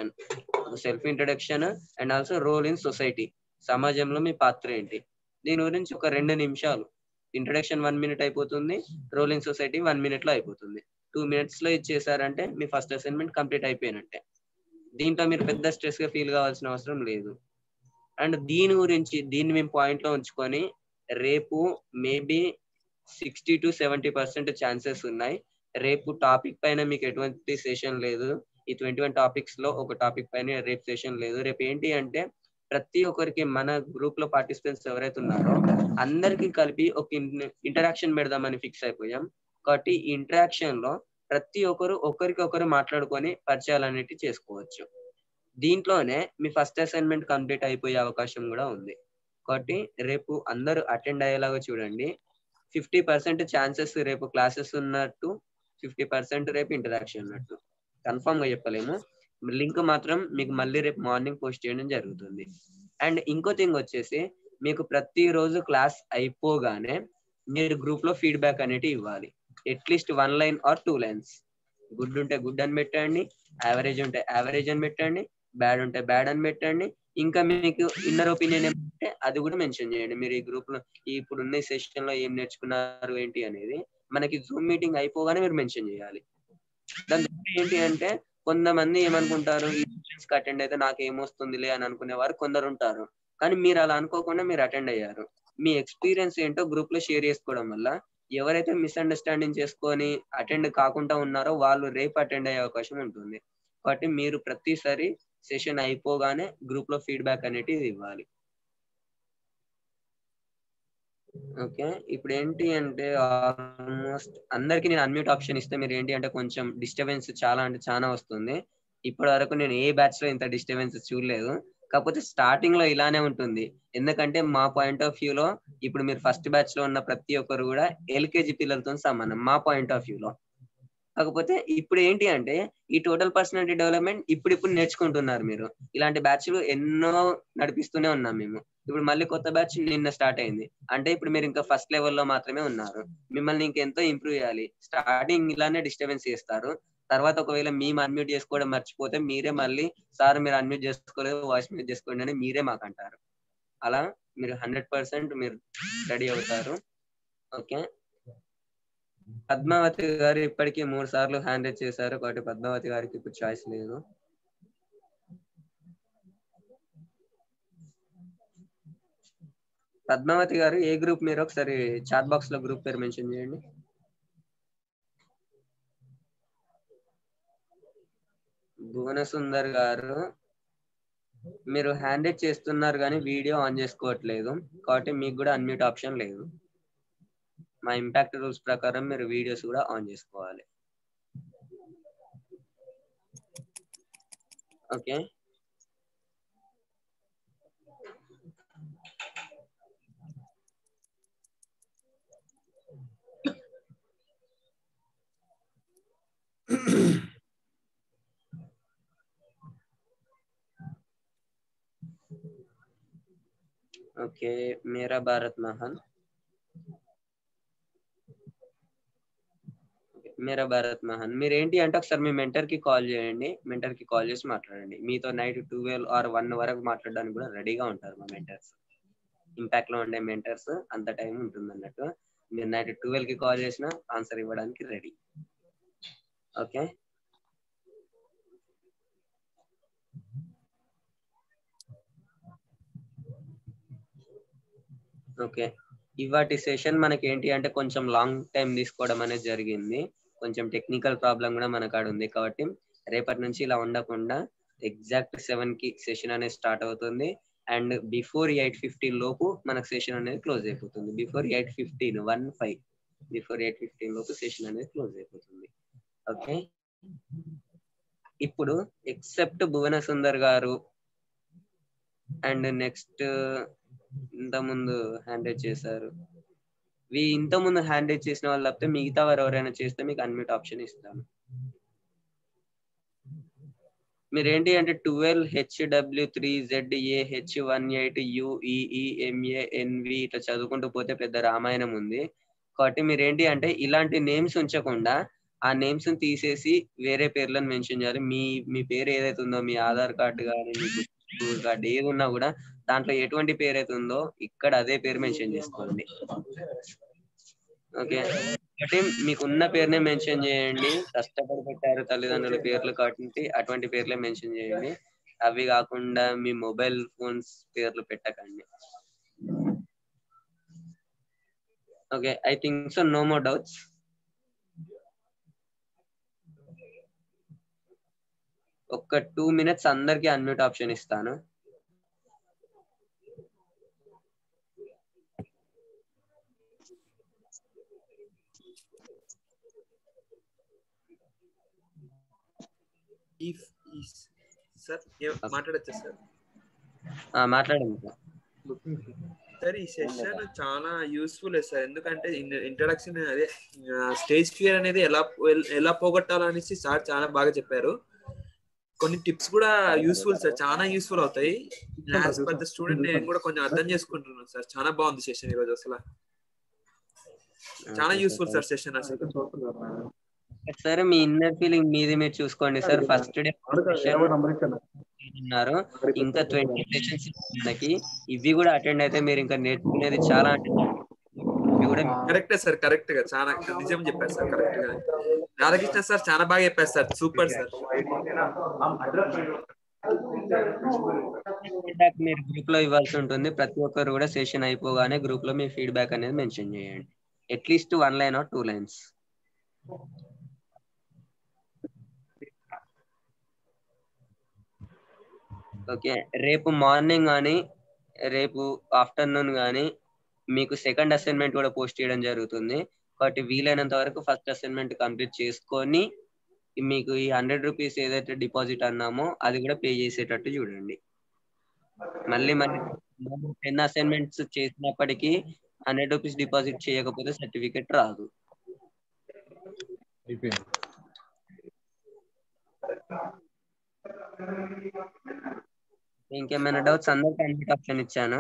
introduction and also role in society. సమాజంలో మీ పాత్ర ఏంటి, దీని గురించి ఒక 2 నిమిషాలు. ఇంట్రడక్షన్ 1 minute అయిపోతుంది, రోల్ ఇన్ సొసైటీ 1 minute లో అయిపోతుంది. 2 minutes లో ఇచ్చేసారంటే మీ ఫస్ట్ అసైన్మెంట్ కంప్లీట్ అయిపోయినట్టే. దీంట్లో మీరు పెద్ద స్ట్రెస్ గా ఫీల్ కావాల్సిన అవసరం లేదు. అండ్ దీన్ని మేము పాయింట్ లో ఉంచుకొని రేపు మేబీ 60 to 70% ఛాన్సెస్ ఉన్నాయి. రేపు టాపిక్ పైన మీకు ఎటువంటి సెషన్ లేదు. ఈ 21 టాపిక్స్ లో ఒక టాపిక్ పైన రేపు సెషన్ లేదు. రేపు ఏంటి అంటే ప్రతి ఒక్కరికి మన గ్రూప్ లో పార్టిసిపెంట్స్ ఎవరైతే ఉన్నారో అందరికి కలిపి ఒక ఇంటరాక్షన్ పెడదామని ఫిక్స్ అయిపోయాం. కాబట్టి ఈ ఇంటరాక్షన్ లో ప్రతి ఒక్కరు ఒకరికొకరు మాట్లాడుకొని పరిచయాలు అనేవి చేసుకోవచ్చు. దీంట్లోనే మీ ఫస్ట్ అసైన్మెంట్ కంప్లీట్ అయిపోయే అవకాశం కూడా ఉంది. కాబట్టి రేపు అందరూ అటెండ్ అయ్యేలాగా చూడండి. 50% ఛాన్సెస్ రేపు క్లాసెస్ ఉన్నట్టు, 50% రేపు ఇంటరాక్షన్ ఉన్నట్టు. కన్ఫర్మ్ గా చెప్పలేము. లింక్ మాత్రం మీకు మళ్ళీ రేపు మార్నింగ్ పోస్ట్ చేయడం జరుగుతుంది. అండ్ ఇంకో థింగ్ వచ్చేసి మీకు ప్రతిరోజు క్లాస్ అయిపోగానే మీరు గ్రూప్ లో ఫీడ్బ్యాక్ అనేది ఇవ్వాలి. At least 1 line or 2 lines. Good ఉంటే గుడ్ అని పెట్టండి, యావరేజ్ ఉంటే యావరేజ్ అని పెట్టండి, బ్యాడ్ ఉంటే బ్యాడ్ అని పెట్టండి. ఇంకా మీకు ఇన్నర్ ఒపీనియన్ ఏమంటే అది కూడా మెన్షన్ చేయండి. మీరు ఈ గ్రూప్ లో ఇప్పుడున్న సెషన్ లో ఏం నేర్చుకున్నారు ఏంటి అనేది మనకి జూమ్ మీటింగ్ అయిపోగానే మీరు మెన్షన్ చేయాలి. దాని ద్వారా ఏంటి అంటే కొంతమంది ఏమనుకుంటారు, ఈ సెషన్స్ కి అటెండ్ అయితే నాకు ఏమొస్తుందిలే అని అనుకునేవారు కొందరు ఉంటారు. కానీ మీరు అలా అనుకోకుండా మీరు అటెండ్ అయ్యారు. మీ ఎక్స్పీరియన్స్ ఏంటో గ్రూప్ లో షేర్ చేసుకోవడం వల్ల ఎవరైతే మిస్అండర్స్టాండింగ్ చేసుకొని అటెండ్ కాకుండా ఉన్నారో వాళ్ళు రేపు అటెండ్ అయ్యే అవకాశం ఉంటుంది. కాబట్టి మీరు ప్రతిసారి సెషన్ అయిపోగానే గ్రూప్ లో ఫీడ్బ్యాక్ అనేటిది ఇవ్వాలి. ఓకే, ఇప్పుడు ఏంటి అంటే ఆల్మోస్ట్ అందరికి నేను అన్మ్యూట్ ఆప్షన్ ఇస్తే మీరు ఏంటి అంటే కొంచెం డిస్టర్బెన్స్ చాలా వస్తుంది. ఇప్పటి వరకు నేను ఏ బ్యాచ్ లో ఇంత డిస్టర్బెన్స్ చూడలేదు. కాకపోతే స్టార్టింగ్ లో ఇలానే ఉంటుంది. ఎందుకంటే మా పాయింట్ ఆఫ్ వ్యూ లో ఇప్పుడు మీరు ఫస్ట్ బ్యాచ్ లో ఉన్న ప్రతి ఒక్కరు కూడా LKG పిల్లలతో సమానం మా పాయింట్ ఆఫ్ వ్యూ లో. కాకపోతే ఇప్పుడు ఏంటి అంటే ఈ టోటల్ పర్సనాలిటీ డెవలప్మెంట్ ఇప్పుడు నేర్చుకుంటున్నారు మీరు. ఇలాంటి బ్యాచ్లు ఎన్నో నడిపిస్తూనే ఉన్నాం మేము. ఇప్పుడు మళ్ళీ కొత్త బ్యాచ్ నిన్న స్టార్ట్ అయింది. అంటే ఇప్పుడు మీరు ఇంకా ఫస్ట్ లెవెల్లో మాత్రమే ఉన్నారు. మిమ్మల్ని ఇంకెంతో ఇంప్రూవ్ చేయాలి. స్టార్టింగ్ ఇలానే డిస్టర్బెన్స్ చేస్తారు. తర్వాత ఒకవేళ మేము అన్మ్యూట్ చేసుకోవడం మర్చిపోతే మీరే మళ్ళీ సార్ మీరు అన్మ్యూట్ చేసుకోలేదు, వాయిస్ మ్యూట్ చేసుకోండి అని మీరే మాకు అంటారు. అలా మీరు 100% మీరు రెడీ అవుతారు. ఓకే, పద్మావతి గారు ఇప్పటికీ 3 సార్లు హ్యాండ్ రైజ్ చేశారు. కాబట్టి పద్మావతి గారికి ఇప్పుడు చాయిస్ లేదు. పద్మావతి గారు ఏ గ్రూప్ మీరు ఒకసారి చాట్ బాక్స్ లో గ్రూప్ పేరు మెన్షన్ చేయండి. భువన సుందర్ గారు మీరు హ్యాండ్ రైజ్ చేస్తున్నారు కానీ వీడియో ఆన్ చేసుకోవట్లేదు, కాబట్టి మీకు కూడా అన్మ్యూట్ ఆప్షన్ లేదు. మా ఇంపాక్ట్ రూల్స్ ప్రకారం మీరు వీడియోస్ కూడా ఆన్ చేసుకోవాలి. Okay, okay. మేరా భారత్ మహాన్, మేరా భారత్ మహాన్ మీరు ఏంటి అంటే ఒకసారి మీ మెంటర్ కి కాల్ చేయండి. మెంటర్ కి కాల్ చేసి మాట్లాడండి. మీతో నైట్ 12 or 1 వరకు మాట్లాడడానికి కూడా రెడీగా ఉంటారు మా మెంటర్స్. ఇంపాక్ట్ లో ఉండే మెంటర్స్ అంత టైం ఉంటుంది అన్నట్టు. మీరు నైట్ 12 కి కాల్ చేసినా ఆన్సర్ ఇవ్వడానికి రెడీ. Okay, okay. ఇవాటి సెషన్ మనకి ఏంటి అంటే కొంచెం లాంగ్ టైం తీసుకోవడం అనేది జరిగింది. కొంచెం టెక్నికల్ ప్రాబ్లం కూడా మన కాడ ఉంది, కాబట్టి రేపటి నుంచి ఇలా ఉండకుండా ఎగ్జాక్ట్ 7 కి సెషన్ అనేది స్టార్ట్ అవుతుంది. అండ్ బిఫోర్ 8:15 లోపు మనకు సెషన్ అనేది క్లోజ్ అయిపోతుంది. బిఫోర్ 8:15 బిఫోర్ 8:15 లోపు సెషన్ అనేది క్లోజ్ అయిపోతుంది. ఓకే, ఇప్పుడు ఎక్సెప్ట్ భువన సుందర్ గారు అండ్ నెక్స్ట్ ఇంతకుముందు హ్యాండ్ రైజ్ చేశారు, ఇంతకుముందు హ్యాండ్ రైజ్ చేసిన వాళ్ళు తప్పితే మిగతా వారు ఎవరైనా చేస్తే మీకు అన్మ్యూట్ ఆప్షన్ ఇస్తాను. మీరేంటి అంటే 12HW3ZAH18UEEMANV ఇట్లా చదువుకుంటూ పోతే పెద్ద రామాయణం ఉంది. కాబట్టి మీరేంటి అంటే ఇలాంటి నేమ్స్ ఉంచకుండా ఆ నేమ్స్ తీసేసి వేరే పేర్లను మెన్షన్ చేయాలి. మీ పేరు ఏదైతే ఉందో, మీ ఆధార్ కార్డు కానీ మీ స్కూల్ కార్డు ఏది ఉన్నా కూడా దాంట్లో ఎటువంటి పేరు అయితే ఉందో ఇక్కడ అదే పేరు మెన్షన్ చేసుకోండి. ఓకే, కాబట్టి మీకు ఉన్న పేరునే మెన్షన్ చేయండి. కష్టపడి పెట్టారు తల్లిదండ్రుల పేర్లు కాబట్టి అటువంటి పేర్లే మెన్షన్ చేయండి. అవి కాకుండా మీ మొబైల్ ఫోన్స్ పేర్లు పెట్టకండి. Okay, I think so no more doubts. ఒక్క 2 minutes అందరికి అన్మ్యూట్ ఆప్షన్ ఇస్తాను. సార్ మాట్లాడచ్చా సార్? మాట్లాడండి సార్. ఈ సెషన్ చాలా యూస్ఫుల్ సార్, ఎందుకంటే ఇంట్రడక్షన్ అదే స్టేజ్ ఫియర్ అనేది ఎలా పోగొట్టాలనేసి సార్ చాలా బాగా చెప్పారు. కొన్ని టిప్స్ కూడా యూస్ఫుల్ సార్, చాలా యూస్ఫుల్ అవుతాయి. యాజ్ పర్ ద స్టూడెంట్ నేను కూడా కొంచెం అర్థం చేసుకుంటున్నాను సార్. చాలా బాగుంది సెషన్ ఈరోజు, అసలు చాలా యూస్ఫుల్ సార్ సెషన్ అసలు. సార్ మీ ఇన్నర్ ఫీలింగ్ మీది మీరు చూసుకోండి సార్. ఫస్ట్ డే ఉన్నారు, ఇంకా 20 సెషన్స్ మనకి. ఇవి కూడా అటెండ్ అయితే మీరు ఇంకా నేర్చుకునేది చాలా. కరెక్టే సార్, కరెక్ట్ గా చాలా నిజం చెప్పారు సార్. కరెక్ట్ గా రాధాకృష్ణ సార్ చాలా బాగా చెప్పారు సార్. Super sir. ఫీడ్బ్యాక్ మీరు గ్రూప్ లో ఇవ్వాల్సి ఉంటుంది. ప్రతి ఒక్కరు కూడా సెషన్ అయిపోగానే గ్రూప్ లో మీ ఫీడ్బ్యాక్ అనేది మెన్షన్ చేయండి. At least 1 line or 2 lines. Okay, రేపు మార్నింగ్ కానీ రేపు ఆఫ్టర్నూన్ కానీ మీకు సెకండ్ అసైన్మెంట్ కూడా పోస్ట్ చేయడం జరుగుతుంది. కాబట్టి వీలైనంత వరకు ఫస్ట్ అసైన్మెంట్ కంప్లీట్ చేసుకొని మీకు ఈ 100 rupees ఏదైతే డిపాజిట్ అన్నామో అది కూడా పే చేసేటట్టు చూడండి. మళ్ళీ 10 అసైన్మెంట్స్ చేసినప్పటికీ 100 rupees డిపాజిట్ చేయకపోతే సర్టిఫికెట్ రాదు. ఇంకేమైనా డౌట్స్? అందరికి అన్మ్యూట్ ఆప్షన్ ఇచ్చాను.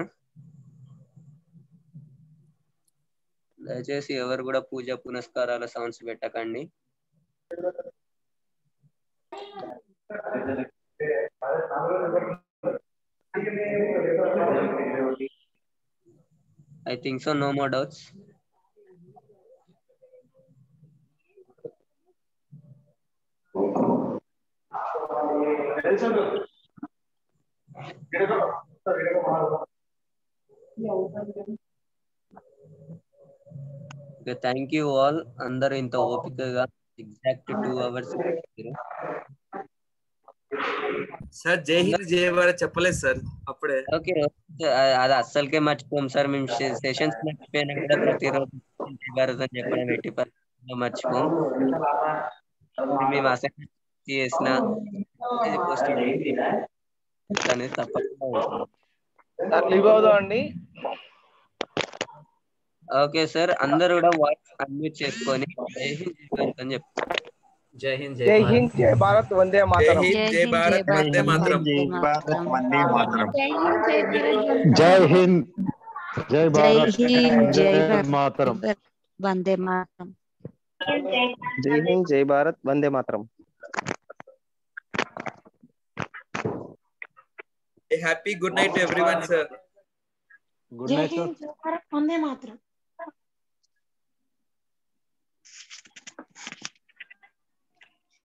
దయచేసి ఎవరు కూడా పూజ పునస్కారాల సౌండ్స్ పెట్టకండి. I think so. No more doubts. Thank you all. అందరూ ఇంత ఓపికగా ఎగ్జాక్ట్ 2 hours సార్ జై హింద్ జై భారత్ చెప్పలేదు సార్ అప్పుడే. ఓకే, అది అస్సలకే మర్చిపోం సార్. మేము సెషన్స్ మర్చిపోయినా కూడా ప్రతిరోజు జై భారత్ అని చెప్పడం 80% మర్చిపోం. మేము అసైన్మెంట్ చేసిన పోస్ట్ అనేది తప్పకుండా అండి. ఓకే సార్, అందరూ కూడా వాయిస్ అన్మ్యూట్ చేసుకొని జై హింద్ జై భారత్ అని చెప్తారు. జై హింద్ జై హింద్ జై భారత్ వందే మాతరం. జై భారత్ వందే మాతరం. జై హింద్ జై భారత్ మాతరం. వందే మాతరం. జై హింద్ జై భారత్ వందే మాతరం. Happy good night everyone sir. Good night sir. జై హింద్ జై భారత్ వందే మాతరం.